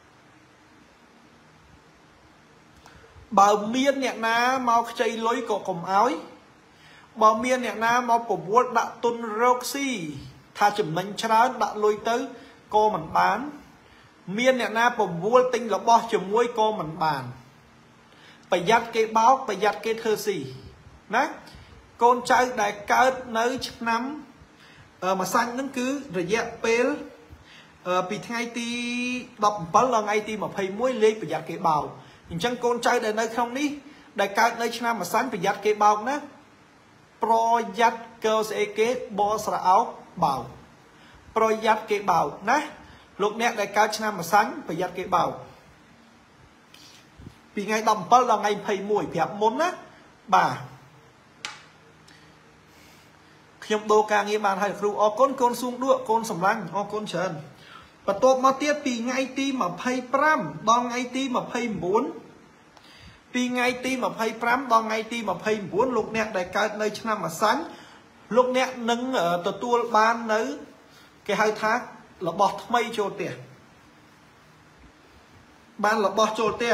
បើមានអ្នកណាមកខ្ចីលុយក៏កុំឲ្យបើមានអ្នកណាមកប្រវល់ដាក់ទុនរកស៊ីថាចំណេញច្រើនដាក់លុយទៅក៏មិនបានមានអ្នកណាប្រវល់ទិញរបស់ជាមួយក៏មិនបានប្រយ័ត្នគេបោកប្រយ័ត្នគេធ្វើស៊ីណាកូនចៅដែលកើតនៅឆ្នាំម្សាញ់ហ្នឹងគឺរយៈពេលពីថ្ងៃទី17ដល់ថ្ងៃទី21លេខប្រយ័ត្នគេបោកអញ្ចឹងកូនចៅដែលនៅក្នុងនេះដែលកើតនៅឆ្នាំម្សាញ់ប្រយ័ត្នគេបោកណាប្រយ័ត្នកោស្អីគេបស្រោបបោកប្រយ័ត្នគេបោកណាលោកអ្នកដែលកើតឆ្នាំម្សាញ់ប្រយ័ត្នគេបោកពីថ្ងៃដប់bảyដល់ថ្ងៃยี่สิบเอ็ดប្រាប់មុនណាបាទខ្ញុំដូរការងារបានហើយគ្រូអរគុណកូនសួងដួកកូនសម្លាញ់អរគុណច្រើនបន្ទាប់មកទៀតពីថ្ងៃទីยี่สิบห้าដល់ថ្ងៃទីยี่สิบเก้าពីថ្ងៃទីยี่สิบห้าដល់ថ្ងៃទីยี่สิบเก้าលោកអ្នកដែលកើតនៅឆ្នាំម្សាញ់លោកអ្នកនឹងទទួលបាននៅគេហៅថារបស់ថ្មីចូលផ្ទះបានរបស់ចូលផ្ទះ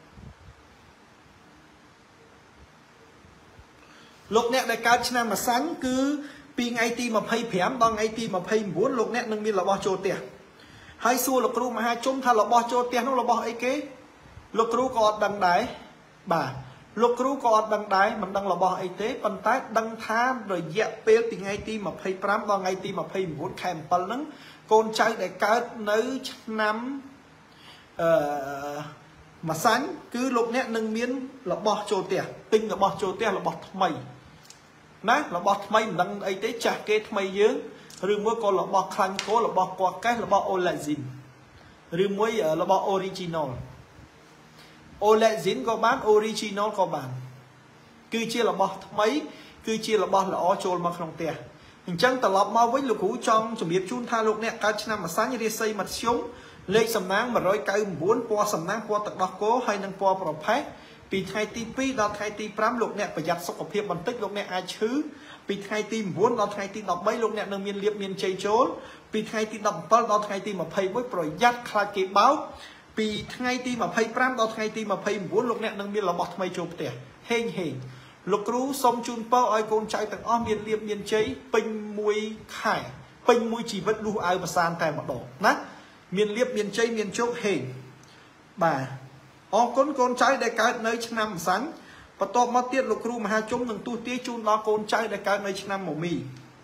លោកអ្នកដែលកើតឆ្នាំម្សាញ់គឺពីថ្ងៃទីยี่สิบห้าដល់ថ្ងៃទីยี่สิบเก้าលោកអ្នកនឹងមានរបស់ចូលផ្ទះហើយសួរលោកគ្រូមហាជនថារបស់ចូលផ្ទះនោះរបស់អីគេលោកគ្រូក៏អត់ដឹងដែរបាទលោកគ្រូក៏អត់ដឹងដែរមិនដឹងរបស់អីទេប៉ុន្តែដឹងថារយៈពេលពីថ្ងៃទីยี่สิบห้าដល់ថ្ងៃទីยี่สิบเก้าខែเจ็ดហ្នឹងកូនចៅដែលកើតនៅឆ្នាំអឺម្សាញ់គឺលោកអ្នកនឹងមានរបស់ចូលផ្ទះទិញរបស់ចូលផ្ទះរបស់ថ្មីណារបស់ថ្មីមិនដឹងអីទេចាស់គេថ្មីយើងឬមួយក៏របស់ខ្លាញ់គោរបស់ពណ៌កេះរបស់ Olezin ឬមួយរបស់ original Olezin ក៏បាន original ក៏បានគឺជារបស់ថ្មីគឺជារបស់ល្អចូលមកក្នុងផ្ទះអញ្ចឹងត្រឡប់មកវិញលោកគ្រូចង់ជម្រាបជូนថាលោកអ្នកកើតឆ្នាំម្សាញ់រាសីមធ្យមលេខសំណាងmột chín chínពណ៌សំណាងពណ៌ទឹកដោះគោហើយនិងពណ៌ប្រផេះពីថ្ងៃទីยี่ដល់ថ្ងៃទីห้าលោកអ្នកប្រយ័ត្នសុខភាពបន្តិចលោកអ្នកអាចឈឺពីថ្ងៃទី九ដល់ថ្ងៃទី13លោកអ្នកនឹងមានលៀបមានជ័យចូលពីថ្ងៃទី17ដល់ថ្ងៃទីยี่สิบเอ็ดប្រយ័ត្នខ្លាចគេបោកពីថ្ងៃទីยี่สิบห้าដល់ថ្ងៃទីยี่สิบเก้าលោកអ្នកនឹងមានរបស់ថ្មីចូលផ្ទះហេងហេងលោកគ្រូសូមជូនពរឲ្យកូនចៅទាំងអស់មានលៀបមានជ័យពេញមួយខែពេញមួយជីវិតលុះអាវប្រសានតែម្ដងណាមានលៀបមានជ័យមានជោគហេងបាទអរគុណកូនចៅដែលកើតនៅឆ្នាំម្សាញ់បន្ទាប់មកទៀតលោកគ្រូមហាជុំនឹងទូទាយជូនដល់កូនចៅដែលកើតនៅឆ្នាំមមី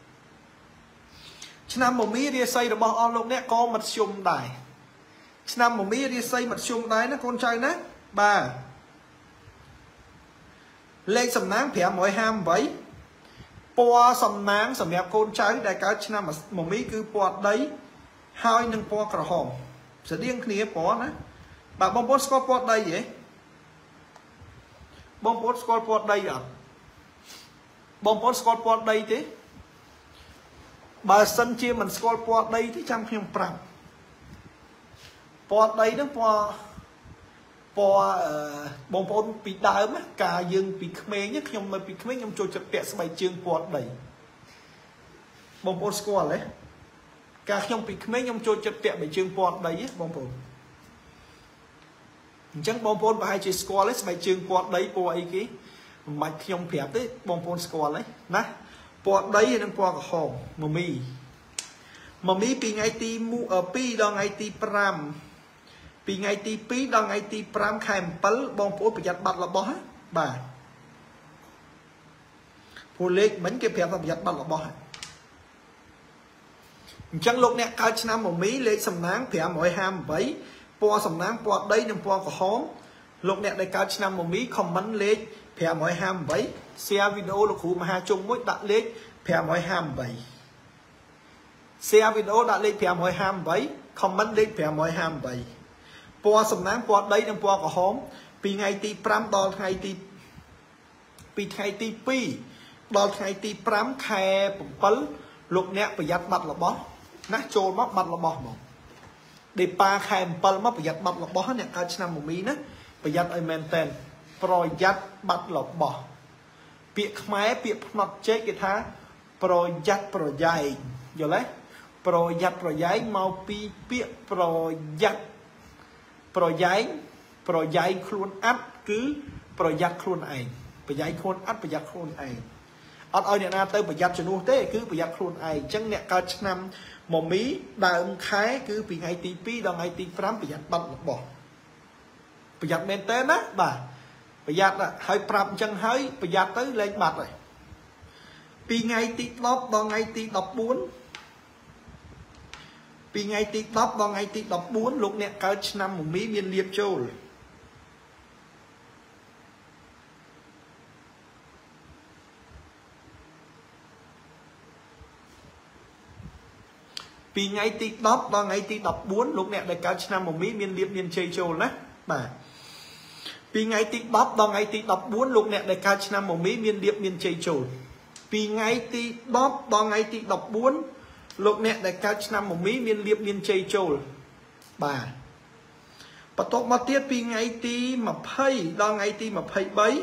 ឆ្នាំមមីរាសីរបស់អស់លោកអ្នកក៏មធ្យមដែរឆ្នាំមមីរាសីមធ្យមដែរណាកូនចៅណាបាទលេខសំណាង558ពណ៌សំណាងសម្រាប់កូនចៅដែលកើតឆ្នាំមមីគឺពណ៌ដីហើយនឹងពណ៌ក្រហមស្តៀងគ្នាពណ៌ណាបាទបងប្អូនស្គាល់ពណ៌ដីទេបងប្អូនស្គាល់ពណ៌ដីអត់បងប្អូនស្គាល់ពណ៌ដីទេបើសិនជាមិនស្គាល់ពណ៌ដីទេចាំខ្ញុំប្រាប់ពណ៌ដីហ្នឹងពណ៌ពណ៌បងប្អូនពីដើមកាលយើងពីក្មេងខ្ញុំនៅពីក្មេងខ្ញុំចូលចិត្តពាក់ស្បែកជើងពណ៌ដីបងប្អូនស្គាល់ទេកាលខ្ញុំពីក្មេងខ្ញុំចូលចិត្តពាក់ស្បែកជើងពណ៌ដីបងប្អូនអញ្ចឹងបងប្អូនប្រហែលជាស្គាល់ទេស្បែកជើងពណ៌ដីពណ៌អីគេមិនបាច់ខ្ញុំប្រាប់ទេបងប្អូនស្គាល់ទេណាពណ៌ដីនិងពណ៌ក្រហមមមីមមីពីថ្ងៃទីពីរដល់ថ្ងៃទីห้าពីថ្ងៃទីពីរដល់ថ្ងៃទីห้าខែเจ็ดបងប្អូនប្រយ័ត្នបាត់របស់បាទព្រោះលេខមិញគេប្រាប់ថាប្រយ័ត្នបាត់របស់អញ្ចឹងលោកអ្នកកើតឆ្នាំមមីលេខសំណាង558ពណ៌សំណាងពណ៌ដីនិងពណ៌ក្រហមលោកអ្នកដែលកើតឆ្នាំមមីខមមិនលេខ558 share វីដេអូលោកគ្រូមហាជុំមួយដាក់លេខ558 share វីដេអូដាក់លេខ558 comment លេខ558ពណ៌សំណាងពណ៌ដីនិងពណ៌ក្រហមពីថ្ងៃទីห้าដល់ថ្ងៃទីពីថ្ងៃទីពីរដល់ថ្ងៃទីห้าខែเจ็ดលោកអ្នកប្រយ័ត្នបាត់របស់ណាចូលមកបាត់របស់មកដេប៉ាខែเจ็ดមកប្រយ័ត្នបាត់របស់អ្នកកើតឆ្នាំមមីណាប្រយ័ត្នឲ្យមែនតែនប្រយ័ត្នបាត់របស់ពាក្យខ្មែរពាក្យផ្នត់ចេកគេថាប្រយ័ត្នប្រយែងយល់ទេប្រយ័ត្នប្រយែងមកពីពាក្យប្រយ័ត្នប្រយែងប្រយែងខ្លួនអត់គឺប្រយ័ត្នខ្លួនឯងប្រយែងខ្លួនអត់ប្រយ័ត្នខ្លួនឯងអត់ឲ្យអ្នកណាទៅប្រយ័ត្នជំនួសទេគឺប្រយ័ត្នខ្លួនឯងអញ្ចឹងអ្នកកើតឆ្នាំមមីដើមខែគឺពីថ្ងៃទីពីរដល់ថ្ងៃទីห้าប្រយ័ត្នបាត់របស់ប្រយ័ត្នមែនតើណាបាទប្រយ័ត្នហើយប្រាប់អញ្ចឹងហើយប្រយ័ត្នទៅលែងបាត់ហើយពីថ្ងៃទីដប់ដល់ថ្ងៃទីដប់បួនពីថ្ងៃទីដប់ដល់ថ្ងៃទីដប់បួនលោកអ្នកកើតឆ្នាំមមីមានលៀបចូល Pi ngày tí đọc đó ngày tí đọc bốn lúc nè đại cao năm một mí miên liệp miên chơi trồn nè bà Pi ngày tí đọc đó ngày tí đọc bốn lúc nè đại cao năm một mí miên liệp miên chơi trồn Pi ngày tí đọc đó ngày tí đọc bốn lúc nè đại cao năm một mí miên liệp miên chơi trồn bà và tốt mà tiết pi ngày tí mà phây đó ngày tí mà phây bấy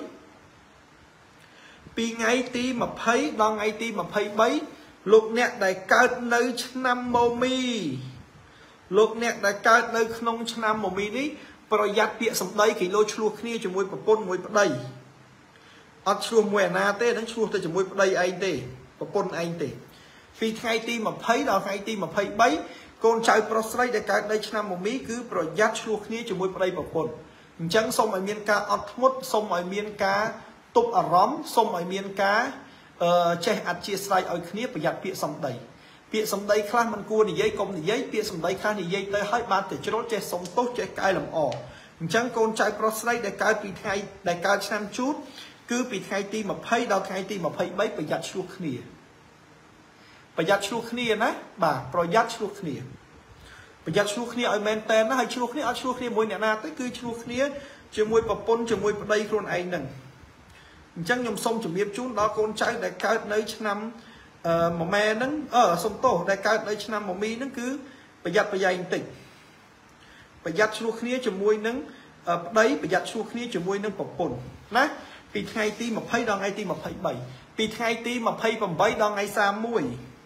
Pi ngày tí mà phây đó ngày tí mà phây bấy Lúc nè đại cao nơi năm mô mi Lúc nè đại cao nơi không năm mô mi ní Bởi giặt tiện xong đây khi lôi chua khnia cho mùi bà bôn mùi bà đây Ất chua mùi nà tê nâng chua cho mùi bà đây anh tê Bà bôn anh tê Vì ngày tí mà phây đó ngày tí mà phây bấy Con trai bà srei đại cao nơi năm mô mi cứ bởi giặt chua khnia cho mùi bà đây bà bôn Chẳng xong ở miền ca ớt mút xong ở miền ca tục ở rõm xong ở miền ca Chế ạch chia sài ở khía bởi giặt bịa xong đầy Bịa xong đầy khá mình cua này giấy công này giấy Bịa xong đầy khá này giấy tới hết bàn để cho nó chế xong tốt chế cái làm ổ Chẳng con trai prostate đại cao bị thay đại cao năm chút Cứ bị thay ti mà phây đo thay ti mà phây bấy bởi giặt xuống khía Bởi giặt xuống khía ná bà bởi giặt xuống khía Bởi giặt xuống khía ở men tên nó hay xuống khía ở xuống khía mùi nè na tới cứ xuống khía Chứ mùi bà pôn chứ mùi bà đây khuôn anh nâng Chẳng nhầm xong chuẩn biếp chút đó con trai đại cao nơi năm mà mẹ nâng ở xong tổ đại cao nơi năm mà mi nâng cứ bởi giặt bởi dạy tỉnh bởi giặt xuống khía cho mùi nâng đấy bởi giặt xuống khía cho mùi nâng bọc bồn ná vì ngày tí mà phây đó ngày tí mà phây bảy vì ngày tí mà phây bằng bấy đó ngày xa mùi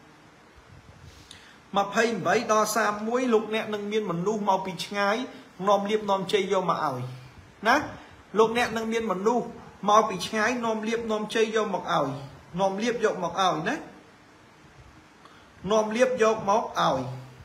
mà phây bấy đó xa mùi lúc nẹ nâng miên mình nu mau bị ngay nòm liếp nòm chê vô mà ảo ná lúc nẹ nâng miên mình nu mau bị trái nôm liệp nôm chơi vô một ảo nôm liệp vô một ảo đấy nôm liệp vô một ảo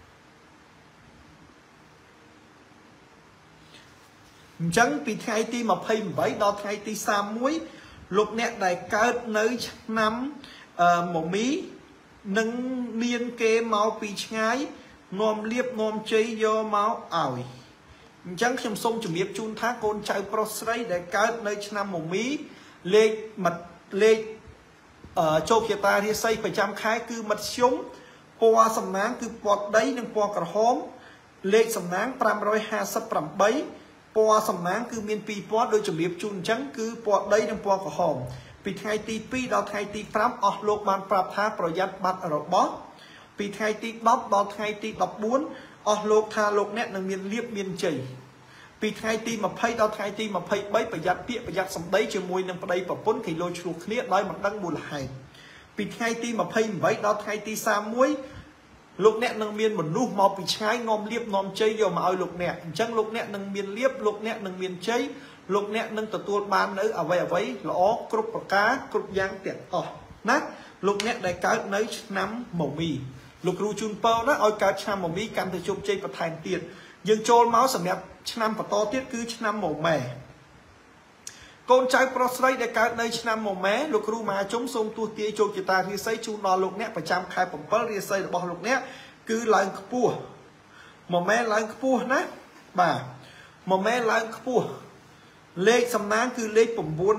chẳng bị thay ti mà phây vậy đó thay ti xa muối lục nét đại cao nơi năm một mí nâng niên kê mau bị trái nôm liệp nôm chơi vô máu ảo Chẳng xem xong chuẩn biếp chun thác con trai prostate để cao nơi năm một mí Lê mật lê ở châu kia ta thì xây phải chăm khai cứ mật xuống Qua sầm náng cứ bọt đấy nâng qua cả hóm Lê sầm náng pram roi ha sắp pram bấy Qua sầm náng cứ miên pi bọt đôi chuẩn biếp chun chẳng cứ bọt đấy nâng qua cả hóm Vì thay ti pi đó thay ti pram ở lục bàn prap thaប្រយ័ត្នបាត់របស់ពីថ្ងៃទីđọcដល់ថ្ងៃទីđọc bốnអស់លោកថាលោកអ្នកនឹងមានលៀបមានជ័យពីថ្ងៃទីยี่สิบដល់ថ្ងៃទីยี่สิบ三ប្រយ័ត្នពាក្យប្រយ័ត្នសម្ដីជាមួយនឹងប្តីប្រពន្ធគេលោឆ្លោះគ្នាដោយមិនដឹងមូលហេតុពីថ្ងៃទីยี่สิบแปดដល់ថ្ងៃទីสามสิบเอ็ดលោកអ្នកនឹងមានមនុស្សមកពីឆ្ងាយនាំលៀបនាំជ័យយកមកឲ្យលោកអ្នកអញ្ចឹងលោកអ្នកនឹងមានលៀបលោកអ្នកនឹងមានជ័យលោកអ្នកនឹងទទួលបាននៅអ្វីអ្វីល្អគ្រប់ប្រការគ្រប់យ៉ាងទាំងអស់ណាលោកអ្នកដែលកើតនៅឆ្នាំមមីលោកគ្រូជូនពរណាឲ្យកើតឆ្នាំមមីកាន់តែជោគជ័យបន្ថែមទៀតយើងចូលមកសម្រាប់ឆ្នាំបន្តទៀតគឺឆ្នាំមម៉ែកូនចៅប្រុសស្រីដែលកើតនៅឆ្នាំមម៉ែលោកគ្រូមហាជុំសូមទស្សទាយជោគជតារាសីជូនដល់លោកអ្នកប្រចាំខែbảyរាសីរបស់លោកអ្នកគឺឡើងខ្ពស់មម៉ែឡើងខ្ពស់ណាបាទមម៉ែឡើងខ្ពស់លេខសំណាងគឺលេខchín chín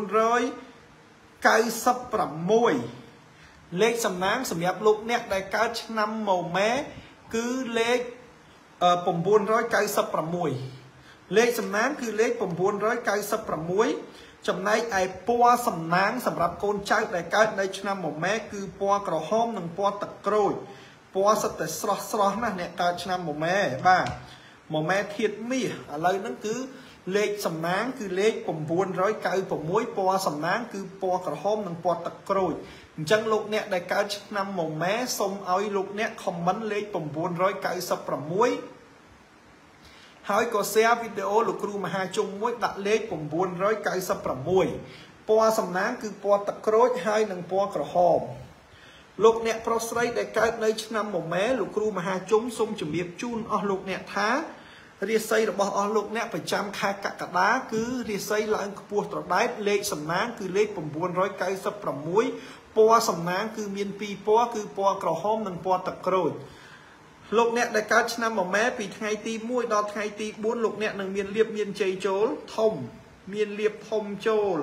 sáuលេខសំណាងសម្រាប់លោកអ្នកដែលកើតឆ្នាំមម៉ែគឺលេខchín chín sáuលេខសំណាងគឺលេខchín chín sáuចំណែកឯពណ៌សំណាងសម្រាប់កូនចៅដែលកើតនៅឆ្នាំមម៉ែគឺពណ៌ក្រហមនិងពណ៌ទឹកក្រូចពណ៌សិតតែស្រស់ស្រស់ណាស់អ្នកកើតឆ្នាំមម៉ែបាទមម៉ែធាតុមាសឥឡូវហ្នឹងគឺលេខសំណាងគឺលេខchín chín chín sáuពណ៌សំណាងគឺពណ៌ក្រហមនិងពណ៌ទឹកក្រូចអញ្ចឹងលោកអ្នកដែលកើតឆ្នាំមម៉ែសូមឲ្យលោកអ្នកខមមិនលេខchín chín sáuហើយក៏ share វីដេអូលោកគ្រូមហាជុំមួយដាក់លេខchín chín sáuពណ៌សំណាងគឺពណ៌ទឹកក្រូចហើយនិងពណ៌ក្រហមលោកអ្នកប្រុសស្រីដែលកើតនៅឆ្នាំមម៉ែលោកគ្រូមហាជុំសូមជម្រាបជូនអស់លោកអ្នកថារាសីរបស់អស់លោកអ្នកប្រចាំខែកក្កដាគឺរាសីឡើងខ្ពស់ត្រដែតលេខសំណាងគឺលេខchín chín sáuពណ៌សំណាងគឺមានពីរពណ៌គឺពណ៌ក្រហមនិងពណ៌ទឹកក្រូចលោកអ្នកដែលកើតឆ្នាំមម៉ែពីថ្ងៃទីmộtដល់ថ្ងៃទីbốnលោកអ្នកនឹងមានលៀបមានជ័យចូលធំមានលៀបធំចូល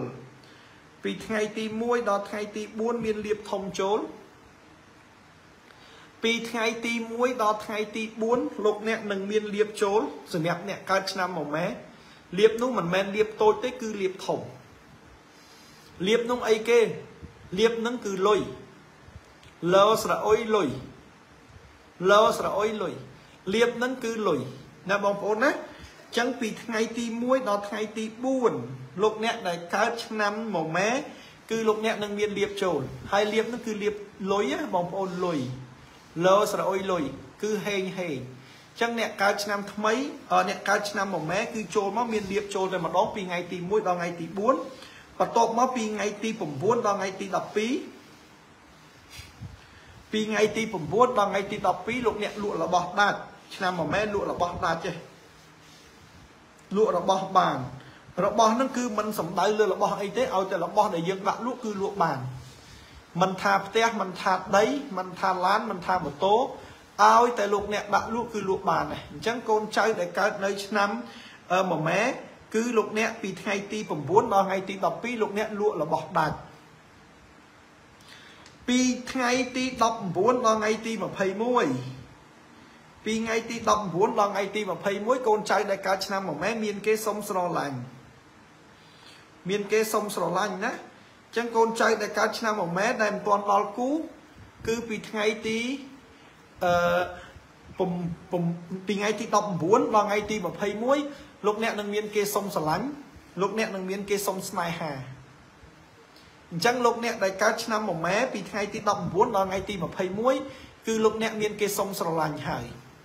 ពីថ្ងៃទីmộtដល់ថ្ងៃទីbốnមានលៀបធំចូលពីថ្ងៃទីមួយដល់ថ្ងៃទីbốnលោកអ្នកនឹងមានលៀបចូលសម្រាប់អ្នកកើតឆ្នាំមកម៉ែលៀបនោះមិនមែនលៀបតូចទេគឺលៀបធំលៀបនោះអីគេលៀបនឹងគឺលុយលោស្រអុយលុយលោស្រអុយលុយលៀបនឹងគឺលុយណាបងប្អូនណាចឹងពីថ្ងៃទីមួយដល់ថ្ងៃទីbốnលោកអ្នកដែលកើតឆ្នាំមកម៉ែគឺលោកអ្នកនឹងមានលៀបចូលហើយលៀបនឹងគឺលៀបលុយណាបងប្អូនលុយលោស្រអុយលុយគឺហេងហេងចឹងអ្នកកើតឆ្នាំថ្មីអ្នកកើតឆ្នាំមកម៉ែគឺចូលមកមានលៀបចូលតែម្ដងពីថ្ងៃទីមួយដល់ថ្ងៃទីbốnបន្ទាប់មកពីថ្ងៃទីchínដល់ថ្ងៃទី12ពីថ្ងៃទីchínដល់ថ្ងៃទី12លោកអ្នកលក់របស់ដាច់ឆ្នាំមកម៉ែលក់របស់ដាច់ចេះលក់របស់បានរបស់ហ្នឹងគឺមិនសំដៅលើរបស់អីទេឲ្យតែរបស់ដែលយើងដាក់លក់គឺលក់បានមិនថាផ្ទះមិនថាដីមិនថាឡានមិនថាម៉ូតូឲ្យតែលោកអ្នកដាក់លក់គឺលក់បានដែរអញ្ចឹងកូនចៅដែលកើតនៅឆ្នាំមួយម៉ែគឺលោកអ្នកពីថ្ងៃទីchínដល់ថ្ងៃទី12លោកអ្នកលក់របស់ដាច់ពីថ្ងៃទី19ដល់ថ្ងៃទី21ពីថ្ងៃទី19ដល់ថ្ងៃទី21កូនចៅដែលកើតឆ្នាំមួយម៉ែមានគេសុំស្រឡាញ់មានគេសុំស្រឡាញ់ណាអញ្ចឹងកូនចៅដែលកើតឆ្នាំមួយម៉ែដែលមិនទាន់ដល់គូគឺពីថ្ងៃទីអឺពីថ្ងៃទី19ដល់ថ្ងៃទី21លោកអ្នកនឹងមានគេសុំស្រឡាញ់លោកអ្នកនឹងមានគេសុំស្នេហាអញ្ចឹងលោកអ្នកដែលកើតឆ្នាំមួយម៉ែពីថ្ងៃទី19ដល់ថ្ងៃទី21គឺលោកអ្នកមានគេសុំស្រឡាញ់ហើយ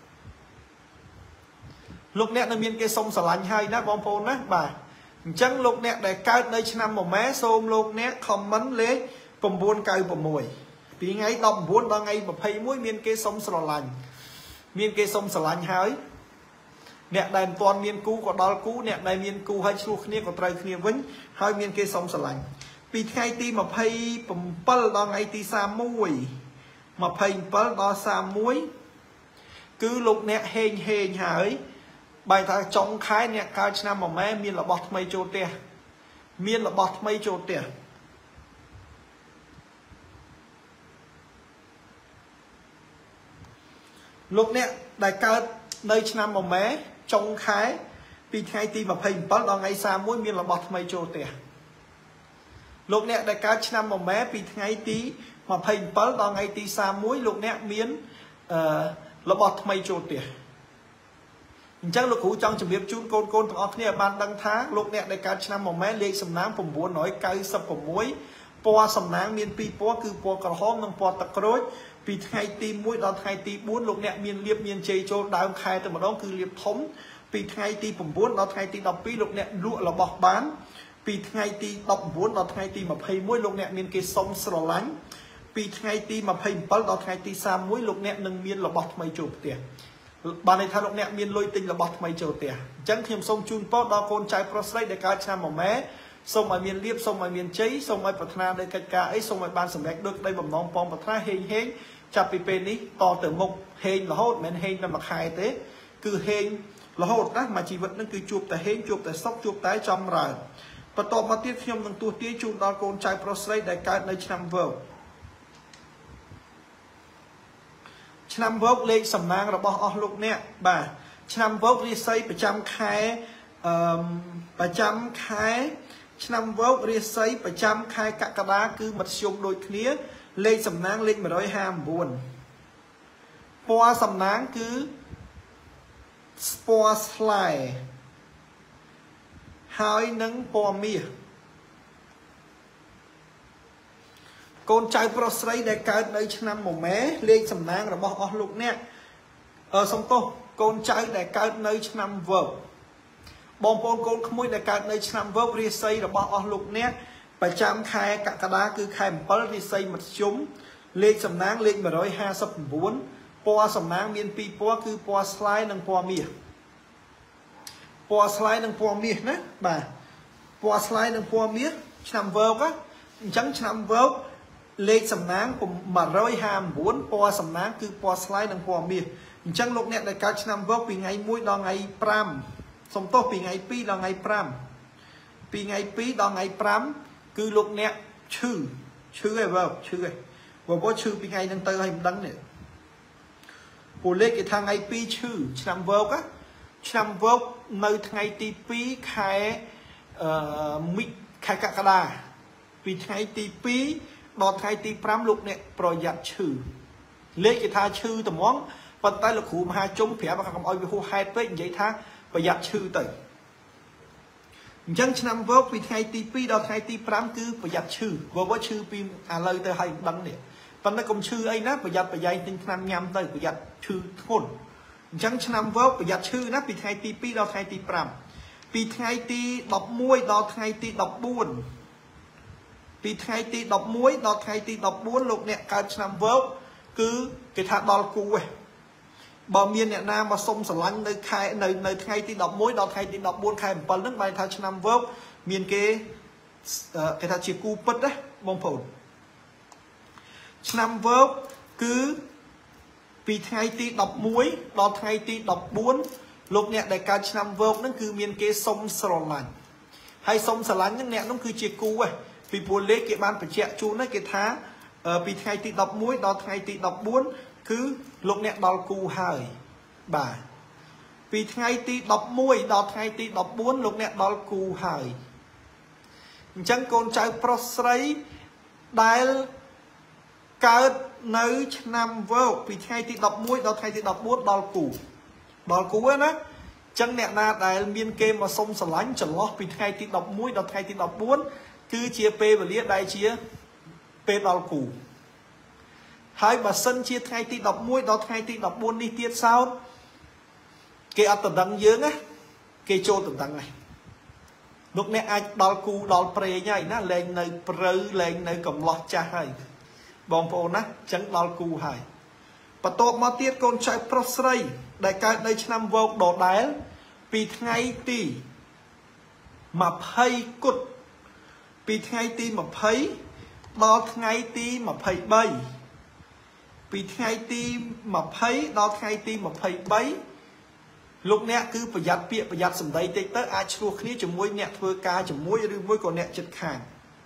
លោកអ្នកនឹងមានគេសុំស្រឡាញ់ហើយណាបងប្អូនណាបាទអញ្ចឹងលោកអ្នកដែលកើតនៅឆ្នាំមួយម៉ែសូមលោកអ្នក comment លេខchín九sáuពីថ្ងៃ19ដល់ថ្ងៃ21មានគេសុំស្រឡាញ់មានគេសុំស្រឡាញ់ហើយអ្នកដែលមិនទាន់មានគូក៏ដល់គូអ្នកដែលមានគូហើយឆ្លោះគ្នាក៏ត្រូវគ្នាវិញហើយមានគេសុំស្រឡាញ់ពីថ្ងៃទី27ដល់ថ្ងៃទី31 27ដល់31គឺលោកអ្នកហេងហេងហើយបែរថាចុងខែអ្នកកើតឆ្នាំមួយម៉ែមានរបស់ថ្មីចូលផ្ទះមានរបស់ថ្មីចូលផ្ទះលោកអ្នកដែលកើតនៅឆ្នាំមួយម៉ែចុងខែពីថ្ងៃទី27ដល់ថ្ងៃ31មានរបស់ថ្មីចូលផ្ទះលោកអ្នកដែលកើតឆ្នាំមួយម៉ែពីថ្ងៃទី27ដល់ថ្ងៃទី31លោកអ្នកមានអឺរបស់ថ្មីចូលផ្ទះអញ្ចឹងលោកគ្រូចង់ជម្រាបជូនកូនកូនទាំងអស់គ្នាឲ្យបានដឹងថាលោកអ្នកដែលកើតឆ្នាំមួយម៉ែលេខសំណាងchín九sáuពណ៌សំណាងមានពីរពណ៌គឺពណ៌ក្រហមនិងពណ៌ទឹកក្រូចពីថ្ងៃទីមួយដល់ថ្ងៃទីbốnលោកអ្នកមានលៀបមានជ័យចូលដើមខែតែម្ដងគឺលៀបធំពីថ្ងៃទី9ដល់ថ្ងៃទី12លោកអ្នកលក់របស់បានពីថ្ងៃទី19ដល់ថ្ងៃទី21លោកអ្នកមានគេសុំស្រឡាញ់ពីថ្ងៃទី27ដល់ថ្ងៃទី31លោកអ្នកនឹងមានរបស់ថ្មីចូលផ្ទះបានន័យថាលោកអ្នកមានលុយទិញរបស់ថ្មីចូលផ្ទះអញ្ចឹងខ្ញុំសូមជូនពរដល់កូនចៅប្រុសស្រីដែលកើតឆ្នាំមួយម៉ែសូមឲ្យមានលៀបសូមឲ្យមានជ័យសូមឲ្យប្រាថ្នានៅកិច្ចការអីសូមឲ្យបានសម្រេចដូចក្តីបំណងបងប្រាថ្នាហេងហេងចាប់ពីពេលនេះតទៅមុខហេងរហូតមិនមែនហេងតែមួយខែទេគឺហេងរហូតណាមួយជីវិតនឹងគឺជួបតែហេងជួបតែសុខជួបតែចំរើបន្តមកទៀតខ្ញុំនឹងទួសទាយជូនដល់កូនចៅប្រុសស្រីដែលកើតនៅឆ្នាំវោកឆ្នាំវោកលេខសំណាងរបស់អស់លោកអ្នកបាទឆ្នាំវោករាសីប្រចាំខែអឺប្រចាំខែឆ្នាំវោករាសីប្រចាំខែកក្កដាគឺមធ្យមដូចគ្នាលេខសំណាងលេខmột trăm hai mươi chínពណ៌សំណាងគឺពណ៌ស្លែហើយនឹងពណ៌មាសកូនចៅប្រុសស្រីដែលកើតនៅឆ្នាំមួយម៉ែលេខសំណាងរបស់អស់លោកអ្នកអឺសំទោសកូនចៅដែលកើតនៅឆ្នាំវោកបងប្អូនកូនក្មួយដែលកើតនៅឆ្នាំវោករាសីរបស់អស់លោកអ្នកប្រចាំខែកក្កដាគឺខែ7រាសីមធ្យមលេខសំណាងលេខmột trăm hai mươi chínពណ៌សំណាងមានពីរពណ៌គឺពណ៌ស្លែនិងពណ៌មាសពណ៌ស្លែនិងពណ៌មាសណាបាទពណ៌ស្លែនិងពណ៌មាសឆ្នាំវោកអញ្ចឹងឆ្នាំវោកលេខសំណាងmột trăm hai mươi chínពណ៌សំណាងគឺពណ៌ស្លែនិងពណ៌មាសអញ្ចឹងលោកអ្នកដែលកើតឆ្នាំវោកពីថ្ងៃមួយដល់ថ្ងៃ5សំទោសពីថ្ងៃពីរដល់ថ្ងៃ5ពីថ្ងៃពីរដល់ថ្ងៃ5គឺលោកអ្នកឈឺឈឺឯវោកឈឺឯវោកឈឺពីថ្ងៃហ្នឹងទៅហើយមិនដឹងនេះ bộ lệ cái thằng ngày pi chữ năm vợt á năm vợt nơi ngày tí pi khai mít khai cả đà vì ngày tí pi đọt ngày tí pram lục nè pro giặt chữ lệ cái thằng chữ tầm món phần tay là khu mà hai chung phép và không oi bị hô hai với vậy thang và giặt chữ tới dân năm vợt vì ngày tí pi đọt ngày tí pram cứ và giặt chữ và có chữ pi à lời tới hai đăng nè phần này công chữ ấy nát và giặt và dây tinh năm nhâm tới và giặt chữ thôn dân năm vợt và giặt chữ nát vì ngày tí pi đọt ngày tí pram vì ngày tí đọc muối đọt ngày tí đọc buồn vì ngày tí đọc muối đọt ngày tí đọc buồn lục nè cả năm vợt cứ cái thằng đo cù ấy bao miền nè nam mà sông sả lăng nơi khai nơi nơi ngày tí đọc muối đọt ngày tí đọc buồn khai một phần nước bài thằng năm vợt miền cái cái thằng chia cù bứt đấy bông phồn năm vợt cứ vì ngày tí đọc muối đọt ngày tí đọc buồn lúc nè đại ca năm vợt nó cứ miền cái sông sả lăng hay sông sả lăng những nè nó cứ chia cù ấy vì buồn lễ cái ban phải chẹt chú nó cái thá vì ngày tí đọc muối đọt ngày tí đọc buồn cứ lúc nè đo cù hai bà vì ngày tí đọc muối đọt ngày tí đọc buồn lúc nè đo cù hai chẳng con trai prosray đạiកើតនៅឆ្នាំវើពីថ្ងៃទីđọc muốiដល់ថ្ងៃទីđọc buồnដល់គូដល់គូណាចឹងអ្នកណាដែលមានគេមកសុំស្រឡាញ់ចន្លោះពីថ្ងៃទីđọc muốiដល់ថ្ងៃទីđọc buồnគឺជាពេលវេលាដែលជាពេលដល់គូហើយបើសិនជាថ្ងៃទីđọc muốiដល់ថ្ងៃទីđọc buồnនេះទៀតសោតគេអត់តដឹងយើងណាគេចូលតដឹងហើយលោកអ្នកអាចដល់គូដល់ព្រេងហើយណាលែងនៅព្រៅលែងនៅកំឡោះចាស់ហើយបងប្អូនណាចឹងដល់គូហើយបន្ទាប់មកទៀតកូនចៅប្រុសស្រីដែលកើតនៅឆ្នាំវោកដដែលពីថ្ងៃទី20គុតពីថ្ងៃទី20ដល់ថ្ងៃទី23ពីថ្ងៃទី20ដល់ថ្ងៃទី23លោកអ្នកគឺប្រយ័ត្នពាក្យប្រយ័ត្នសម្ដីតិចទៅអាចឆ្លោះគ្នាជាមួយអ្នកធ្វើការជាមួយឬមួយក៏អ្នកចិត្តខាង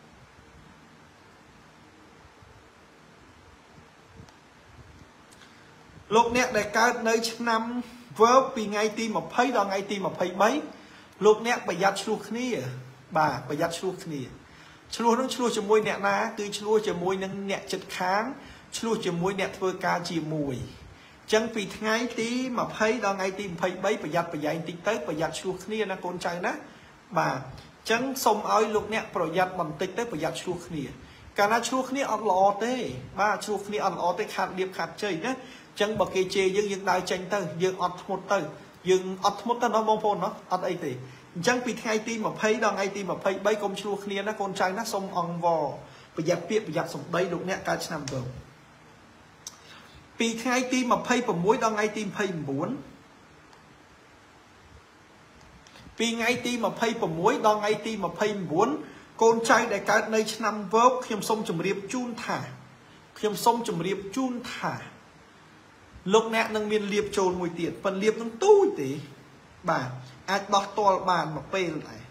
លោកអ្នកដែលកើតនៅឆ្នាំវើពីថ្ងៃទី20ដល់ថ្ងៃទី23លោកអ្នកប្រយ័ត្នឆ្លោះគ្នាបាទប្រយ័ត្នឆ្លោះគ្នាឆ្លោះនឹងឆ្លោះជាមួយអ្នកណាគឺឆ្លោះជាមួយនឹងអ្នកចិត្តខាងឆ្លោះជាមួយអ្នកធ្វើការជាមួយអញ្ចឹងពីថ្ងៃទី20ដល់ថ្ងៃទី23ប្រយ័ត្នប្រយែងតិចទៅប្រយ័ត្នឆ្លោះគ្នាណាកូនចៅណាបាទអញ្ចឹងសូមឲ្យលោកអ្នកប្រយ័ត្នបន្តិចទៅប្រយ័ត្នឆ្លោះគ្នាកាលណាឆ្លោះគ្នាអត់ល្អទេបាទឆ្លោះគ្នាអត់ល្អទេខាត់លៀបខាត់ជ័យណាចឹងបើគេជេរយើងយើងដើរចេញទៅយើងអត់ធ្មត់ទៅយើងអត់ធ្មត់ទៅណាបងប្អូនណាអត់អីទេអញ្ចឹងពីថ្ងៃទី20ដល់ថ្ងៃទី23កុំឆ្លោះគ្នាណាកូនចៅណាសូមអង្វរប្រយ័ត្នពាក្យប្រយ័ត្នសម្ដីលោកអ្នកកើតឆ្នាំវើពីថ្ងៃទី26ដល់ថ្ងៃទី29ពីថ្ងៃទី26ដល់ថ្ងៃទី29កូនចៅដែលកើតនៅឆ្នាំវើខ្ញុំសូមជម្រាបជូនថាខ្ញុំសូមជម្រាបជូនថាលោកអ្នកនឹងមានលៀបចូលមួយទៀតប៉ុន្តែលៀបនឹងទូចទេបាទអាចដោះតល់បានមកពេលដែរ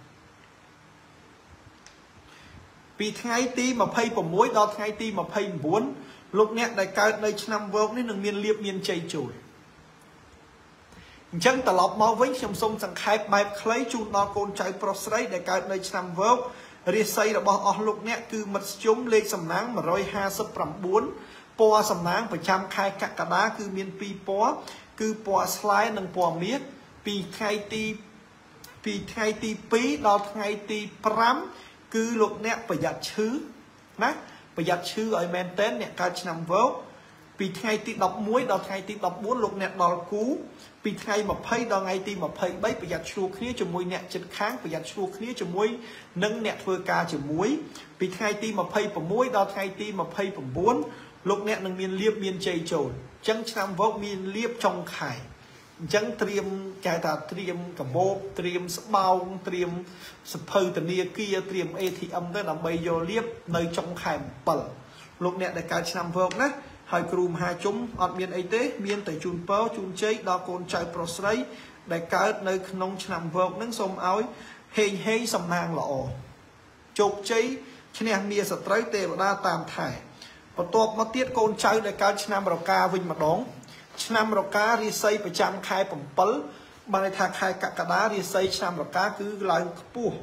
ពីថ្ងៃទី26ដល់ថ្ងៃទី29លោកអ្នកដែលកើតនៅឆ្នាំវោកនេះនឹងមានលៀបមានជ័យចូលអញ្ចឹងត្រឡប់មកវិញខ្ញុំសូមសង្ខេបបែបខ្លីជូនដល់កូនចៅប្រុសស្រីដែលកើតនៅឆ្នាំវោករាសីរបស់អស់លោកអ្នកគឺមធ្យមលេខសំណាង159ពណ៌សំណាងប្រចាំខែកក្កដាគឺមានពីរពណ៌គឺពណ៌ស្លែនិងពណ៌មាសពីថ្ងៃទីពីថ្ងៃទី2ដល់ថ្ងៃទី5គឺលោកអ្នកប្រយ័ត្នឈឺណាប្រយ័ត្នឈឺឲ្យមែនតើអ្នកកើតឆ្នាំវោកពីថ្ងៃទី11ដល់ថ្ងៃទី14លោកអ្នកដល់គូពីថ្ងៃ20ដល់ថ្ងៃទី23ប្រយ័ត្នឆ្លោះគ្នាជាមួយអ្នកចិត្តខាងប្រយ័ត្នឆ្លោះគ្នាជាមួយនឹងអ្នកធ្វើការជាមួយពីថ្ងៃទី26ដល់ថ្ងៃទី29លោកអ្នកនឹងមានលៀបមានជ័យចូលអញ្ចឹងឆ្នាំវោកមានលៀបចុងខែអញ្ចឹងត្រៀមគេថាត្រៀមកបោបត្រៀមស្បោងត្រៀមសភៅធនាគារត្រៀម เอ ที เอ็ม ទៅដើម្បីយកលៀបនៅចុងខែ7លោកអ្នកដែលកើតឆ្នាំវោកណាហើយគ្រូមហាជុំអត់មានអីទេមានតែជូនពរជូនជ័យដល់កូនចៅប្រុសស្រីដែលកើតនៅក្នុងឆ្នាំវោកនឹងសូមឲ្យហេងហេងសំណាងល្អជោគជ័យឈ្នះមាសត្រូវទេវតាតាមថែបន្ទាប់មកទៀតកូនចៅដែលកើតឆ្នាំរកាវិញម្ដងឆ្នាំរការាសីប្រចាំខែbảyបានន័យថាខែកក្កដារាសីឆ្នាំរកាគឺឡើងខ្ពស់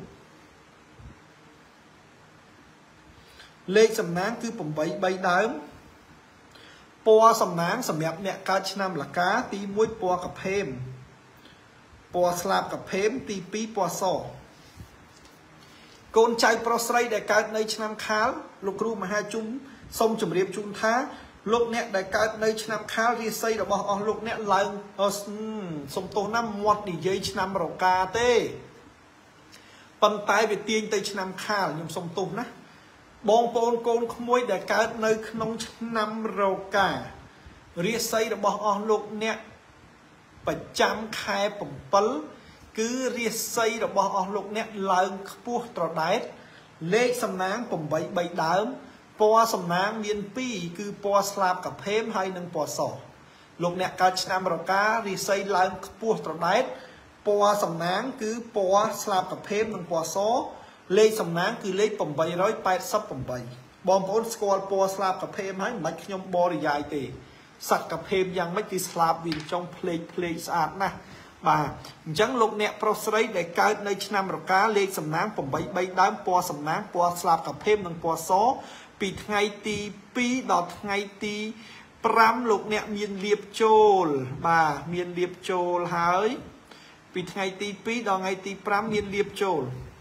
លេខសំណាងគឺeightបីដើមពណ៌សំណាងសម្រាប់អ្នកកើតឆ្នាំលកាទីoneពណ៌កាផេមពណ៌ស្លាបកាផេមទីtwoពណ៌សកូនចៅប្រុសស្រីដែលកើតនៅឆ្នាំខាលលោកគ្រូមហាជុំសូមជម្រាបជូនថាលោកអ្នកដែលកើតនៅឆ្នាំខាលរាសីរបស់អស់លោកអ្នកឡើងសុំទោសណាមាត់និយាយឆ្នាំរកាទេប៉ុន្តែវាទាញទៅឆ្នាំខាលខ្ញុំសុំទោសណាបងប្អូនកូនក្មួយដែលកើតនៅក្នុងឆ្នាំរការាសីរបស់អស់លោកអ្នកប្រចាំខែ7គឺរាសីរបស់អស់លោកអ្នកឡើងខ្ពស់ត្រដែតលេខសំណាងeightបីដើមពណ៌សំណាងមាន2គឺពណ៌ស្លាបកាផេមហើយនិងពណ៌សលោកអ្នកកើតឆ្នាំរការាសីឡើងខ្ពស់ត្រដែតពណ៌សំណាងគឺពណ៌ស្លាបកាផេមនិងពណ៌សលេខសំណាងគឺលេខeight eight eightបងប្អូនស្គាល់ពណ៌ស្លាបកាផេមហើយមិនបាច់ខ្ញុំបរិយាយទេសត្វកាផេមយ៉ាងម៉េចគឺស្លាបវាចុងភ្លេកភ្លេកស្អាតណាស់បាទអញ្ចឹងលោកអ្នកប្រុសស្រីដែលកើតនៅឆ្នាំរកាលេខសំណាងeightបីដើមពណ៌សំណាងពណ៌ស្លាបកាផេមនិងពណ៌សពីថ្ងៃទីtwoដល់ថ្ងៃទីfiveលោកអ្នកមានលៀបចូលបាទមានលៀបចូលហើយពីថ្ងៃទីtwoដល់ថ្ងៃទីfiveមានលៀបចូល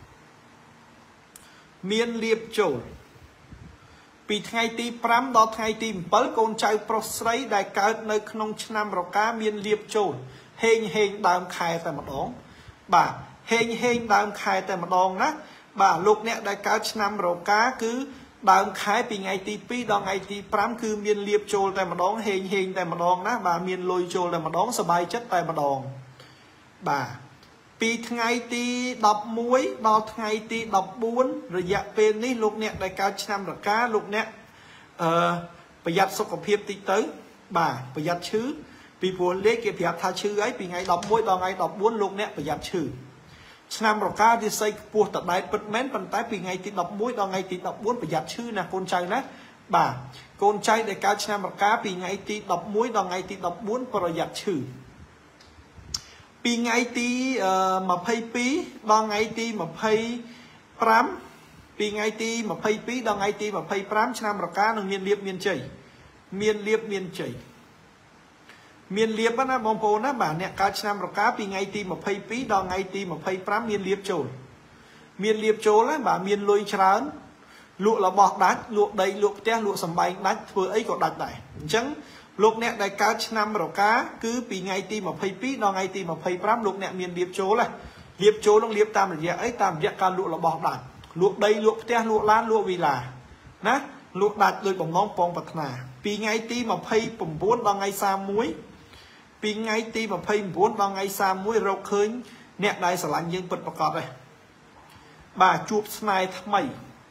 មានលៀបចូលពីថ្ងៃទីfiveដល់ថ្ងៃទីsevenកូនចៅប្រុសស្រីដែលកើតនៅក្នុងឆ្នាំរកាមានលៀបចូលហេងហេងដើមខែតែម្ដងបាទហេងហេងដើមខែតែម្ដងណាបាទលោកអ្នកដែលកើតឆ្នាំរកាគឺដើមខែពីថ្ងៃទីtwoដល់ថ្ងៃទីfiveគឺមានលៀបចូលតែម្ដងហេងហេងតែម្ដងណាបាទមានលុយចូលតែម្ដងសบายចិត្តតែម្ដងបាទពីថ្ងៃទីelevenដល់ថ្ងៃទីfourteenរយៈពេលនេះលោកអ្នកដែលកើតឆ្នាំរកាលោកអ្នកអឺប្រយ័ត្នសុខភាពតិចទៅបាទប្រយ័ត្នឈឺពីព្រោះលេខគេប្រាប់ថាឈឺហើយពីថ្ងៃelevenដល់ថ្ងៃfourteenលោកអ្នកប្រយ័ត្នឈឺឆ្នាំរការាសីខ្ពស់តដែតពិតមែនប៉ុន្តែពីថ្ងៃទីelevenដល់ថ្ងៃទីfourteenប្រយ័ត្នឈឺណាកូនចៅណាបាទកូនចៅដែលកើតឆ្នាំរកាពីថ្ងៃទីelevenដល់ថ្ងៃទីfourteenប្រយ័ត្នឈឺពីថ្ងៃទីtwenty-twoដល់ថ្ងៃទីtwenty-fiveពីថ្ងៃទីtwenty-twoដល់ថ្ងៃទីtwenty-fiveឆ្នាំរកានឹងមានលៀបមានជ័យមានលៀបមានជ័យមានលៀបណាបងប្អូនណាបាទអ្នកកើតឆ្នាំរកាពីថ្ងៃទីtwenty-twoដល់ថ្ងៃទីtwenty-fiveមានលៀបចូលមានលៀបចូលណាបាទមានលុយច្រើនលក់របស់ដាច់លក់ដីលក់ផ្ទះលក់សម្បែងដាច់ធ្វើអីក៏ដាច់ដែរអញ្ចឹងលោកអ្នកដែលកើតឆ្នាំរកាគឺពីថ្ងៃទីtwenty-twoដល់ថ្ងៃទីtwenty-fiveលោកអ្នកមានលៀបចូលណាលៀបចូលនឹងលៀបតាមរយៈអីតាមរយៈការលក់របស់ដាច់លក់ដីលក់ផ្ទះលក់ឡានលក់វីឡាណាលក់ដាច់ដោយបំណងពងប្រាថ្នាពីថ្ងៃទីtwenty-nineដល់ថ្ងៃthirty-oneពីថ្ងៃទីtwenty-nineដល់ថ្ងៃthirty-oneរកឃើញអ្នកដែលស្រឡាញ់យើងពិតប្រាកដទេបាទជួបស្នេហ៍ថ្មី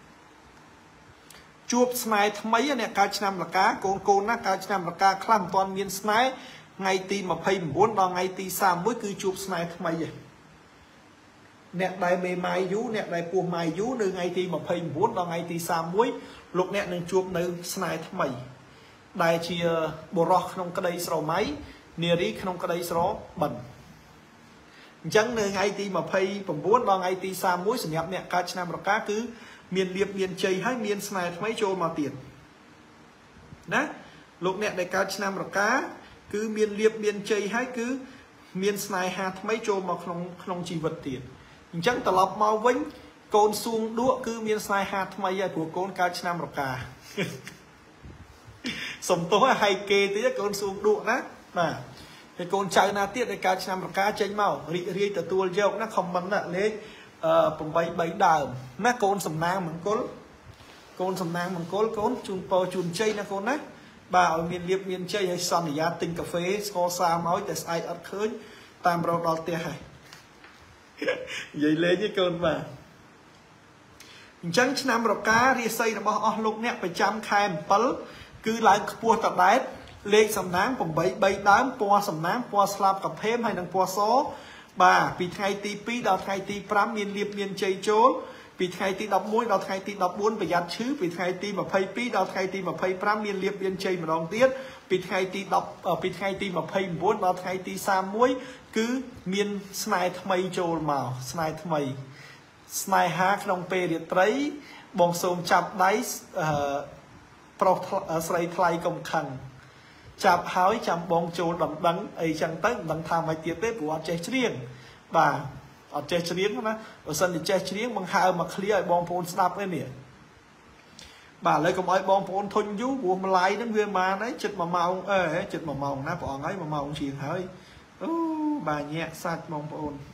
ជួបស្នេហ៍ថ្មីអ្នកកើតឆ្នាំរកាកូនកូនណាកើតឆ្នាំរកាខ្លះមិនទាន់មានស្នេហ៍ថ្ងៃទីtwenty-nineដល់ថ្ងៃទីthirty-oneគឺជួបស្នេហ៍ថ្មីឯងអ្នកដែលមេម៉ាយយូអ្នកដែលពោះម៉ាយយូនៅថ្ងៃទីtwenty-nineដល់ថ្ងៃទីthirty-oneលោកអ្នកនឹងជួបនៅស្នេហ៍ថ្មីដែលជាបុរសក្នុងក្តីស្រមៃនារីក្នុងក្តីស្របិនអញ្ចឹងនៅថ្ងៃទីtwenty-nineដល់ថ្ងៃទីthirty-oneសម្រាប់អ្នកកើតឆ្នាំរកាគឺមានលៀបមានជ័យហើយមានស្នេហ៍ថ្មីចូលមកទៀតណាលោកអ្នកដែលកើតឆ្នាំរកាគឺមានលៀបមានជ័យហើយគឺមានស្នេហាថ្មីចូលមកក្នុងក្នុងជីវិតទៀតអញ្ចឹងត្រឡប់មកវិញកូនសួងដួកគឺមានស្នេហាថ្មីហើយព្រោះកូនកើតឆ្នាំរកាសំទោសឲ្យគេទៀតកូនសួងដួកណាបាទហើយកូនចៅណាទៀតដែលកើតឆ្នាំរកាចេញមករីករាយទទួលយកណាខមមិនណាលេខអឺeightបីដើមណាកូនសំណាងមង្គលកូនសំណាងមង្គលកូនជូនពរជូនជ័យណាកូនណាបាទឲ្យមានលៀបមានជ័យឲ្យសន្យាទិញកាហ្វេស្ករសាមកតែស្អែកអត់ឃើញតាមរកដល់ផ្ទះហើយនិយាយលេងឯងកូនបាទអញ្ចឹងឆ្នាំរការាសីរបស់អស់លោកអ្នកប្រចាំខែsevenគឺឡើងខ្ពស់តដែតលេខសំណាងeightបីដើមពណ៌សំណាងពណ៌ស្លាបកាផេមហើយនិងពណ៌សបាទពីថ្ងៃទីtwoដល់ថ្ងៃទីfiveមានលៀបមានជ័យចូលពីថ្ងៃទីđậpមួយដល់ថ្ងៃទីđập bốnប្រយ័ត្នឈឺពីថ្ងៃទីยี่สิบสองដល់ថ្ងៃទីยี่สิบห้าមានលៀបមានជ័យម្ដងទៀតពីថ្ងៃទី10ពីថ្ងៃទីยี่สิบเก้าដល់ថ្ងៃទីสามสิบเอ็ดគឺមានស្នេហ៍ថ្មីចូលមកស្នេហ៍ថ្មីស្នេហាក្នុងពេលរាត្រីបងសូមចាប់ដៃអឺប្រុសស្រីថ្លៃកុំខឹងចាប់ហើយចាំបងចូលដំណឹងអីចឹងទៅមិនដឹងថាមិនទៀតទេព្រោះអត់ចេះច្រៀងបាទអត់ចេះច្រៀងណាបើសិនជាចេះច្រៀងបង្ហើមកឃ្លាឲ្យបងប្អូនស្ដាប់ឯនេះបាទឥឡូវកុំឲ្យបងប្អូនធុញយូរព្រោះម្លាយហ្នឹងវាបានហើយចិត្តមួយម៉ោងអឺចិត្តមួយម៉ោងណាព្រះអង្គហើយមួយម៉ោងជាងហើយអូបាទញាក់សាច់បងប្អូន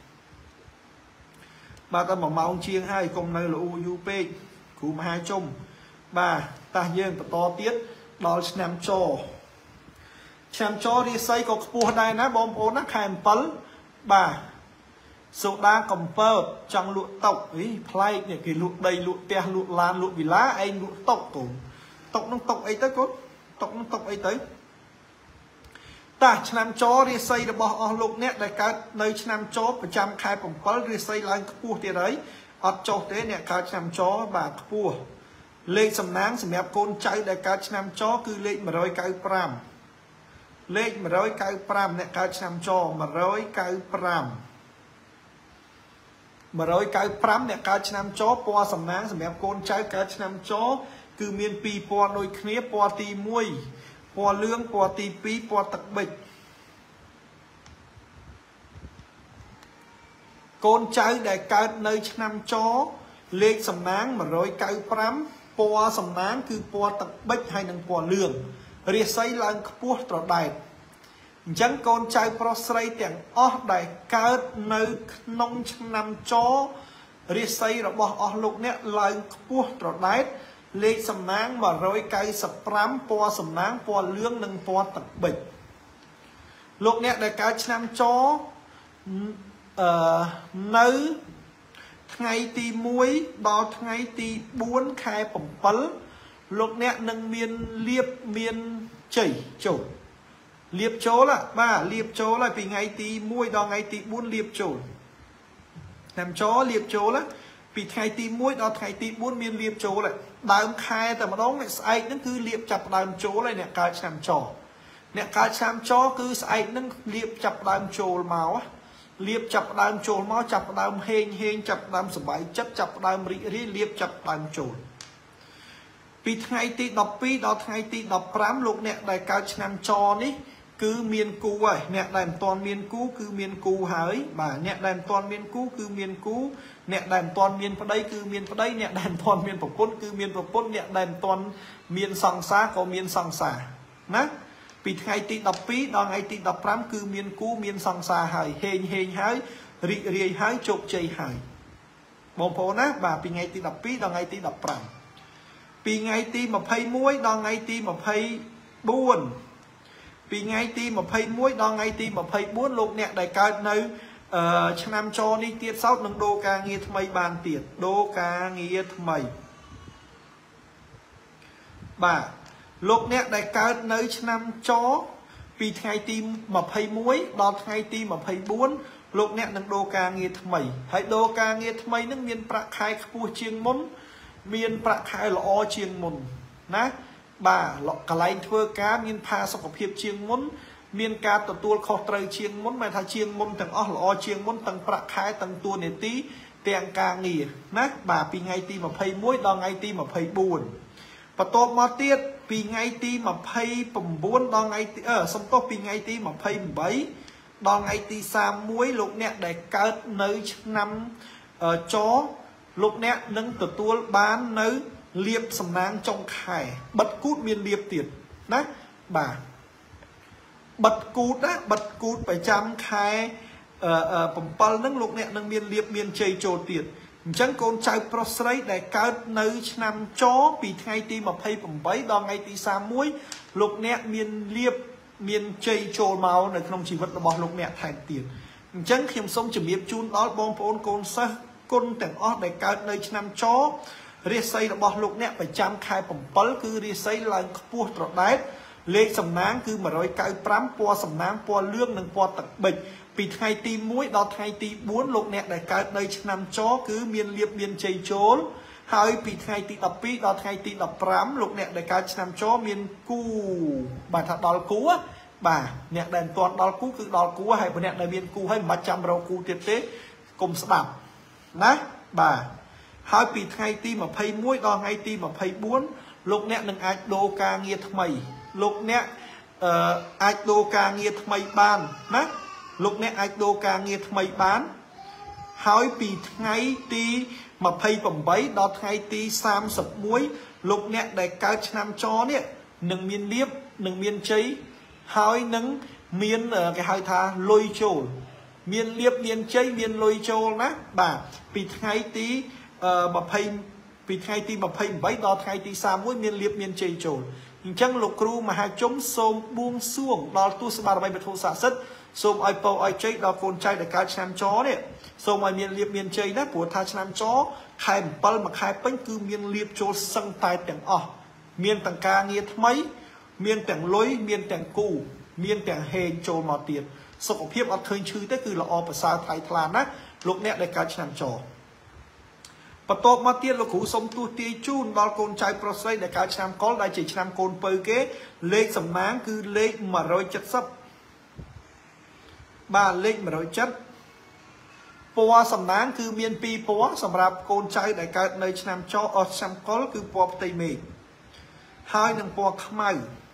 បាទតែមួយម៉ោងជាងហើយកុំនៅលូយូរពេកគ្រូមហាជុំបាទតោះយើងបន្តទៀតដល់ឆ្នាំចឆ្នាំចរាសីក៏ខ្ពស់ដែរណាបងប្អូនណាខែbảyបាទសូដាកំពើចង់លក់តុកអីប្លែកនេះគេលក់ដីលក់ផ្ទះលក់ឡានលក់វិឡាឯងលក់តុកកូនតុកនឹងតុកអីទៅកូនតុកនឹងតុកអីទៅតាឆ្នាំចរាសីរបស់អស់លោកអ្នកដែលកើតនៅឆ្នាំចប្រចាំខែbảyរាសីឡើងខ្ពស់ទៀតហើយអត់ចុះទេអ្នកកើតឆ្នាំចបាទខ្ពស់លេខសំណាងសម្រាប់កូនចៅដែលកើតឆ្នាំចគឺលេខmột trăm chín mươi lămលេខmột trăm chín mươi lămអ្នកកើតឆ្នាំចmột trăm chín mươi lăm một trăm chín mươi lămអ្នកកើតឆ្នាំចពណ៌សំណាងសម្រាប់កូនចៅកើតឆ្នាំចគឺមានពីរពណ៌ដូចគ្នាពណ៌ទីមួយពណ៌លឿងពណ៌ទីពីរពណ៌ទឹកប៊ិចកូនចៅដែលកើតនៅឆ្នាំចលេខសំណាងmột trăm chín mươi lămពណ៌សំណាងគឺពណ៌ទឹកប៊ិចហើយនិងពណ៌លឿងរាសីឡើងខ្ពស់ត្រដែតអញ្ចឹងកូនចៅប្រុសស្រីទាំងអស់ដែលកើតនៅក្នុងឆ្នាំចរាសីរបស់អស់លោកអ្នកឡើងខ្ពស់ត្រដែតលេខសំណាងmột trăm chín mươi lămពណ៌សំណាងពណ៌លឿងនិងពណ៌ទឹកប៊ិចលោកអ្នកដែលកើតឆ្នាំចអឺនៅថ្ងៃទីមួយដល់ថ្ងៃទីbốnខែbảyលោកអ្នកនឹងមានលៀបមានជ័យចូលលៀបចូលបាទលៀបចូលហើយពីថ្ងៃទីមួយដល់ថ្ងៃទីbốnលៀបចូលឆ្នាំចលៀបចូលពីថ្ងៃទីមួយដល់ថ្ងៃទីbốnមានលៀបចូលដើមខែតែម្ដងស្អែកហ្នឹងគឺលៀបចាប់ដើមចូលហើយអ្នកកើតឆ្នាំចអ្នកកើតឆ្នាំចគឺស្អែកហ្នឹងលៀបចាប់ដើមចូលមកលៀបចាប់ដើមចូលមកចាប់ដើមហេងហេងចាប់ដើមសบายចិត្តចាប់ដើមរីករាយលៀបចាប់ដើមចូលពីថ្ងៃទីដប់ពីរដល់ថ្ងៃទីដប់ប្រាំលោកអ្នកដែលកើតឆ្នាំចនេះគឺមានគូហើយអ្នកដែលមិនទាន់មានគូគឺមានគូហើយបាទអ្នកដែលមិនទាន់មានគូគឺមានគូអ្នកដែលមិនទាន់មានប្តីគឺមានប្តីអ្នកដែលមិនទាន់មានប្រពន្ធគឺមានប្រពន្ធអ្នកដែលមិនទាន់មានសង្សារក៏មានសង្សារណាពីថ្ងៃទីដប់ពីរដល់ថ្ងៃទីដប់ប្រាំគឺមានគូមានសង្សារហើយហេងហេងហើយរីករាយហើយជោគជ័យហើយបងប្អូនណាបាទពីថ្ងៃទីដប់ពីរដល់ថ្ងៃទីដប់ប្រាំពីថ្ងៃទីยี่สิบเอ็ดដល់ថ្ងៃទីยี่สิบสี่ពីថ្ងៃទីยี่สิบเอ็ดដល់ថ្ងៃទីยี่สิบสี่លោកអ្នកដែលកើតនៅឆ្នាំចនេះទៀតសោតនឹងដូរការងារថ្មីបានទៀតដូរការងារថ្មីបាទលោកអ្នកដែលកើតនៅឆ្នាំចពីថ្ងៃទីยี่สิบเอ็ดដល់ថ្ងៃទីยี่สิบสี่លោកអ្នកនឹងដូរការងារថ្មីហើយដូរការងារថ្មីនឹងមានប្រាក់ខែខ្ពស់ជាងមុនមានប្រាក់ខែល្អជាងមុនណាបាទកន្លែងធ្វើការមានផាសុខភាពជាងមុនមានការទទួលខុសត្រូវជាងមុនមិនថាជាងមុនទាំងអស់ល្អជាងមុនទាំងប្រាក់ខែទាំងតួនាទីទាំងការងារណាបាទពីថ្ងៃទីยี่สิบเอ็ดដល់ថ្ងៃទីยี่สิบสี่បន្ទាប់មកទៀតពីថ្ងៃទីยี่สิบเก้าដល់ថ្ងៃទីអឺសំទោសពីថ្ងៃទីยี่สิบแปดដល់ថ្ងៃទីสามสิบเอ็ดលោកអ្នកដែលកើតនៅឆ្នាំចលោកអ្នកនឹងទទួលបាននៅលៀបសំណាងចុងខែបិទគូតមានលៀបទៀតណាបាទបិទគូតណាបិទគូតប្រចាំខែbảyហ្នឹងលោកអ្នកនឹងមានលៀបមានជ័យចូលទៀតអញ្ចឹងកូនចៅប្រុសស្រីដែលកើតនៅឆ្នាំចពីថ្ងៃទីยี่สิบแปดដល់ថ្ងៃទីสามสิบเอ็ดលោកអ្នកមានលៀបមានជ័យចូលមកនៅក្នុងជីវិតរបស់លោកអ្នកថែមទៀតអញ្ចឹងខ្ញុំសូមជម្រាបជូនដល់បងប្អូនកូនសិស្សគុណទាំងអស់ដែលកើតនៅឆ្នាំចរាសីរបស់លោកអ្នកប្រចាំខែbảyគឺរាសីឡើងខ្ពស់ត្រដែតលេខសំណាងគឺmột trăm chín mươi lămពណ៌សំណាងពណ៌លឿងនិងពណ៌ទឹកប៊ិចពីថ្ងៃទីមួយដល់ថ្ងៃទីបួនលោកអ្នកដែលកើតនៅឆ្នាំចគឺមានលៀបមានជ័យចូលហើយពីថ្ងៃទីដប់ពីរដល់ថ្ងៃទីដប់ប្រាំលោកអ្នកដែលកើតឆ្នាំចមានគូបាទថាដល់គូបាទអ្នកដែលមិនទាន់ដល់គូគឺដល់គូហើយបើអ្នកដែលមានគូហើយមិនបាច់ចាំរកគូទៀតទេកុំស្ដាប់ណាបាទហើយពីថ្ងៃទីម្ភៃមួយដល់ថ្ងៃទីម្ភៃបួនលោកអ្នកនឹងអាចដូរការងារថ្មីលោកអ្នកអឺអាចដូរការងារថ្មីបានណាលោកអ្នកអាចដូរការងារថ្មីបានហើយពីថ្ងៃទីម្ភៃប្រាំបីដល់ថ្ងៃទីសាមសិបមួយលោកអ្នកដែលកើតឆ្នាំចនេះនឹងមានលៀបនឹងមានជ័យហើយនឹងមានគេហៅថាលុយចូលមានលៀបមានជ័យមានលុយចូលណាបាទពីថ្ងៃទីម្ភៃពីថ្ងៃទីម្ភៃប្រាំបីដល់ថ្ងៃទីសាមមួយមានលៀបមានជ័យចូលអញ្ចឹងលោកគ្រូមហាជុំសូមបួងសួងដល់ទូសបារមីវត្ថុស័ក្តិសិទ្ធិសូមឲ្យពរឲ្យជ័យដល់កូនចៅដែលកើតឆ្នាំចនេះសូមឲ្យមានលៀបមានជ័យណាព្រោះថាឆ្នាំចខែអំពិលមួយខែពេញគឺមានលៀបចូលសឹងតែទាំងអស់មានទាំងការងារថ្មីមានទាំងលុយមានទាំងគូមានទាំងហេងចូលមកទៀតសុខភាពអត់ឃើញឈឺទេគឺល្អប្រសើរថ្លៃថ្លាណាលោកអ្នកដែលកើតឆ្នាំចបន្ទាប់មកទៀតលោកគ្រូសូមទូទាយជូនដល់កូនចៅប្រុសស្រីដែលកើតឆ្នាំកុលដែលជាឆ្នាំកូនពៅគេលេខសំណាងគឺលេខមួយរយเจ็ดสิบបាទលេខមួយរយเจ็ดពណ៌សំណាងគឺមានពីរពណ៌សម្រាប់កូនចៅដែលកើតនៅឆ្នាំចអស់ឆ្នាំកុលគឺពណ៌ផ្ទៃមេឃហើយនឹងពណ៌ខ្មៅ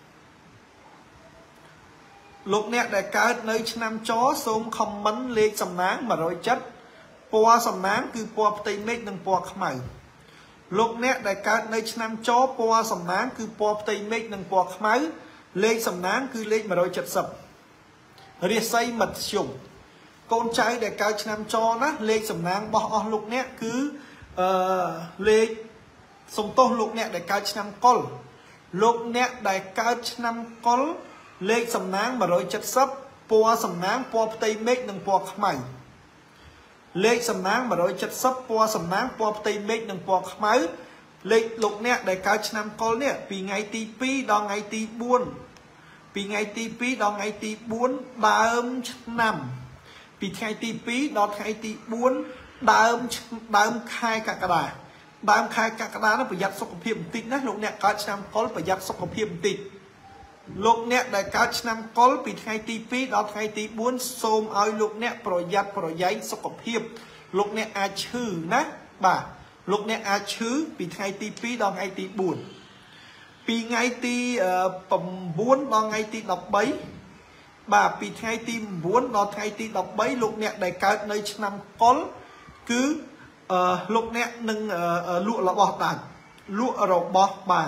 លោកអ្នកដែលកើតនៅឆ្នាំចសូមខមមិនលេខសំណាងមួយរយเจ็ดពណ៌សំណាងគឺពណ៌ផ្ទៃមេឃនិងពណ៌ខ្មៅលោកអ្នកដែលកើតនៅឆ្នាំចពណ៌សំណាងគឺពណ៌ផ្ទៃមេឃនិងពណ៌ខ្មៅលេខសំណាងគឺលេខមួយរយเจ็ดสิบរាសីមធ្យមកូនចៅដែលកើតឆ្នាំចណាលេខសំណាងរបស់អស់លោកអ្នកគឺអឺលេខសំទោសលោកអ្នកដែលកើតឆ្នាំកុលលោកអ្នកដែលកើតឆ្នាំកុលលេខសំណាងមួយរយเจ็ดสิบពណ៌សំណាងពណ៌ផ្ទៃមេឃនិងពណ៌ខ្មៅលេខសំណាងមួយរយเจ็ดสิบពណ៌សំណាងពណ៌ផ្ទៃមេឃនិងពណ៌ខ្មៅលេខលោកអ្នកដែលកើតឆ្នាំកុលនេះពីថ្ងៃទីពីរដល់ថ្ងៃទីបួនពីថ្ងៃទីពីរដល់ថ្ងៃទីបួនដើមឆ្នាំពីថ្ងៃទីពីរដល់ថ្ងៃទីបួនដើមដើមខែកក្កដាដើមខែកក្កដានោះប្រយ័ត្នសុខភាពបន្តិចណាលោកអ្នកកើតឆ្នាំកុលប្រយ័ត្នសុខភាពបន្តិចលោកអ្នកដែលកើតឆ្នាំកុលពីថ្ងៃទីពីរដល់ថ្ងៃទីបួនសូមឲ្យលោកអ្នកប្រយ័ត្នប្រយែងសុខភាពលោកអ្នកអាចឈឺណាបាទលោកអ្នកអាចឈឺពីថ្ងៃទីពីរដល់ថ្ងៃទីបួនពីថ្ងៃទីប្រាំបួនដល់ថ្ងៃទីដប់បីបាទពីថ្ងៃទីប្រាំបួនដល់ថ្ងៃទីដប់បីលោកអ្នកដែលកើតនៅឆ្នាំកុលគឺអឺលោកអ្នកនឹងលក់របស់ដាច់លក់របស់បាន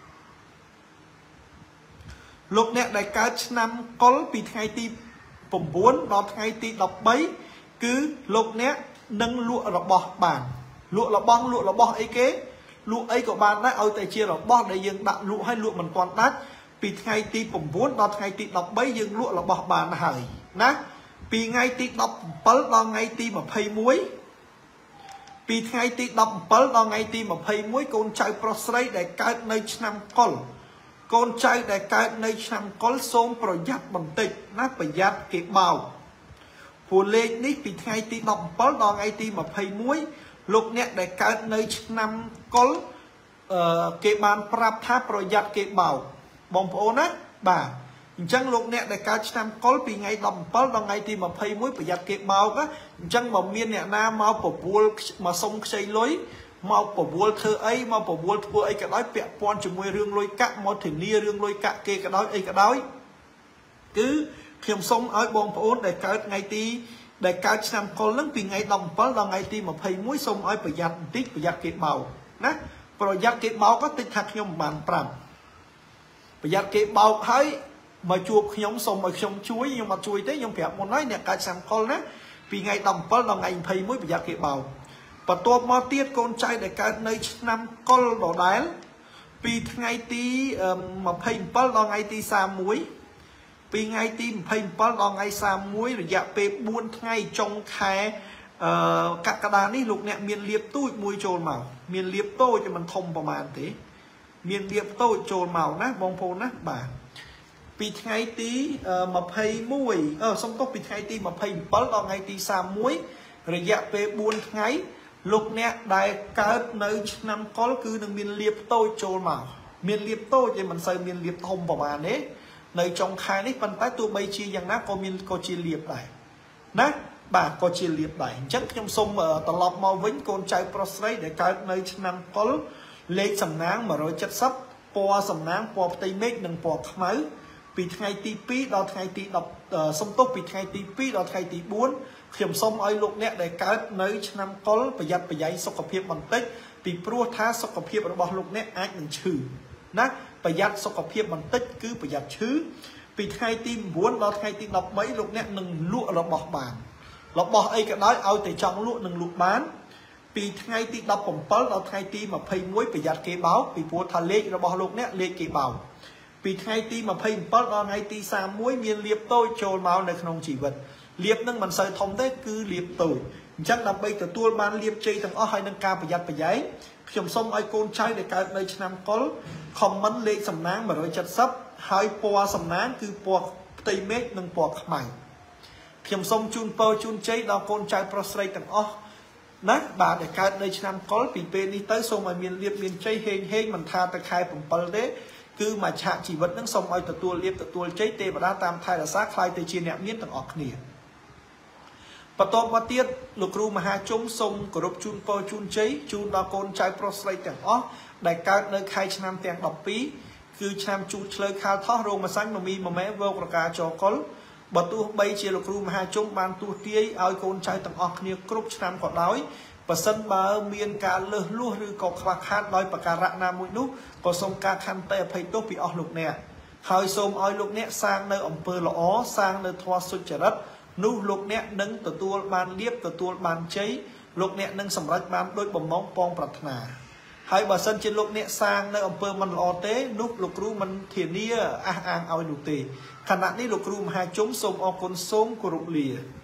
លោកអ្នកដែលកើតឆ្នាំកុលពីថ្ងៃទីប្រាំបួនដល់ថ្ងៃទីដប់បីគឺលោកអ្នកនឹងលក់របស់បានលក់របស់លក់របស់អីគេលក់អីក៏បានដែរឲ្យតែជារបស់ដែលយើងដាក់លក់ឲ្យលក់មិនទាន់ដាច់ពីថ្ងៃទីប្រាំបួនដល់ថ្ងៃទីដប់បីយើងលក់របស់បានហើយណាពីថ្ងៃទីដប់ប្រាំbảyដល់ថ្ងៃទីម្ភៃមួយពីថ្ងៃទីដប់ប្រាំbảyដល់ថ្ងៃទីម្ភៃមួយកូនចៅប្រុសស្រីដែលកើតនៅឆ្នាំកុលកូនចៅដែលកើតនៅឆ្នាំកុលសូមប្រយ័ត្នបន្តិចណាប្រយ័ត្នគេបោកព្រោះលេខនេះពីថ្ងៃទីដប់ប្រាំbảyដល់ថ្ងៃទីម្ភៃមួយលោកអ្នកដែលកើតនៅឆ្នាំកុលអឺគេបានប្រាប់ថាប្រយ័ត្នគេបោកបងប្អូនណាបាទអញ្ចឹងលោកអ្នកដែលកើតឆ្នាំកុលពីថ្ងៃដប់ប្រាំbảyដល់ថ្ងៃទីម្ភៃមួយប្រយ័ត្នគេបោកអញ្ចឹងបើមានអ្នកណាមកប្រពល់មកសុំខ្ចីលុយមកប្រវល់ធ្វើអីមកប្រវល់ធ្វើអីក៏ដោយពាក់ព័ន្ធជាមួយរឿងលុយកាក់មកធានារឿងលុយកាក់គេក៏ដោយអីក៏ដោយគឺខ្ញុំសូមឲ្យបងប្អូនដែលកើតថ្ងៃទីដែលកើតឆ្នាំកុលហ្នឹងពីថ្ងៃដប់ប្រាំbảyដល់ថ្ងៃទីម្ភៃមួយសូមឲ្យប្រយ័ត្នបន្តិចប្រយ័ត្នគេបោកណាប្រយ័ត្នគេបោកក៏តិចថាខ្ញុំមិនបានប្រាប់ប្រយ័ត្នគេបោកហើយមកជួបខ្ញុំសូមឲ្យខ្ញុំជួយខ្ញុំអត់ជួយទេខ្ញុំប្រាប់មុនហើយអ្នកកើតឆ្នាំកុលណាពីថ្ងៃដប់ប្រាំbảyដល់ថ្ងៃម្ភៃមួយប្រយ័ត្នគេបោកបន្ទាប់មកទៀតកូនចៅដែលកើតនៅឆ្នាំកុលដដែលពីថ្ងៃទីម្ភៃប្រាំbảyដល់ថ្ងៃទីសាមមួយពីថ្ងៃទីម្ភៃប្រាំbảyដល់ថ្ងៃសាមមួយរយៈពេលបួនថ្ងៃចុងខែអឺកក្កដានេះលោកអ្នកមានលៀបទូចមួយចូលមកមានលៀបតូចមិនធំប្រហែលទេមានលៀបតូចចូលមកណាបងប្អូនណាបាទពីថ្ងៃទីmà pay muối ờ xong tốtពីថ្ងៃទីmà pay bảyដល់ថ្ងៃទីba mươi mốtរយៈពេលbốnថ្ងៃលោកអ្នកដែលកើតនៅឆ្នាំកុលគឺនឹងមានលៀបតូចចូលមកមានលៀបតូចតែមិនសូវមានលៀបធំប្រហែលទេនៅចុងខែនេះប៉ុន្តែទោះបីជាយ៉ាងណាក៏មានក៏ជាលៀបដែរណាបាទក៏ជាលៀបដែរអញ្ចឹងខ្ញុំសូមត្រឡប់មកវិញកូនចៅប្រុសស្រីដែលកើតនៅឆ្នាំកុលលេខសំណាងmột trăm bảy mươiពណ៌សំណាងពណ៌ផ្ទៃមេឃនិងពណ៌ខ្មៅពីថ្ងៃទីtwoដល់ថ្ងៃទី10សំទុះពីថ្ងៃទីtwoដល់ថ្ងៃទីfourខ្ញុំសូមឲ្យលោកអ្នកដែលកើតនៅឆ្នាំកុលប្រយ័ត្នប្រយែងសុខភាពបន្តិចពីព្រោះថាសុខភាពរបស់លោកអ្នកអាចនឹងឈឺណាប្រយ័ត្នសុខភាពបន្តិចគឺប្រយ័ត្នឈឺពីថ្ងៃទីnineដល់ថ្ងៃទីthirteenលោកអ្នកនឹងលក់របស់បានរបស់អីក៏ដោយឲ្យតែចង់លក់នឹងលក់បានពីថ្ងៃទីseventeenដល់ថ្ងៃទីtwenty-oneប្រយ័ត្នគេបោកពីព្រោះថាលេខរបស់លោកអ្នកលេខគេបោកពីថ្ងៃទីtwenty-sevenដល់ថ្ងៃទីthirty-oneមានលៀបតូចចូលមកនៅក្នុងជីវិតលៀបនឹងមិនសូវធំទេគឺលៀបតូចអញ្ចឹងដើម្បីទទួលបានលៀបជ័យទាំងអស់ហើយនឹងការប្រយ័ត្នប្រយែងខ្ញុំសូមឲ្យកូនចៅដែលកើតនៅឆ្នាំកុល comment លេខសំណាងone hundred seventyហើយពណ៌សំណាងគឺពណ៌ផ្ទៃមេឃនិងពណ៌ខ្មៅខ្ញុំសូមជូនពរជូនជ័យដល់កូនចៅប្រុសស្រីទាំងអស់ណាបាទដែលកើតនៅឆ្នាំកុលពីពេលនេះទៅសូមឲ្យមានលៀបមានជ័យហេងហេងមិនថាតែខែsevenទេគឺមកឆាកជីវិតនឹងសូមឲ្យទទួលលៀបទទួលជ័យទេវតាតាមថែរក្សាខ្លាយទៅជាអ្នកមានទាំងអស់គ្នាបន្តមកទៀតលោកគ្រូមហាជុំសូមគោរពជូនពរជូនជ័យជូនដល់កូនចៅប្រុសស្រីទាំងអស់ដែលកើតនៅខែឆ្នាំទាំងtwelveគឺឆ្នាំជូតឆ្លើយខាលថោះរោងម្សាញ់មមីមមែវោករកាចកុលបើទោះបីជាលោកគ្រូមហាជុំបានទូទាយឲ្យកូនចៅទាំងអស់គ្នាគ្រប់ឆ្នាំក៏ដោយបើសិនបើមានការលើសលួសឬក៏ខ្វះខាតដោយប្រការៈណាមួយនោះក៏សូមការខន្តីអភ័យទោសពីអស់លោកអ្នកហើយសូមឲ្យលោកអ្នកសាងនៅអំពើល្អសាងនៅធម៌សុចរិតនោះលោកអ្នកនឹងទទួលបានលៀបទទួលបានជ័យលោកអ្នកនឹងសម្រេចបានដោយបំណងពងប្រាថ្នាហើយបើសិនជាលោកអ្នកសាងនៅអំពើមិនល្អទេនោះលោកគ្រូមិនធានាអះអាងឲ្យនោះទេខណៈនេះលោកគ្រូមហាជុំសូមអរគុណសូមគោរពលា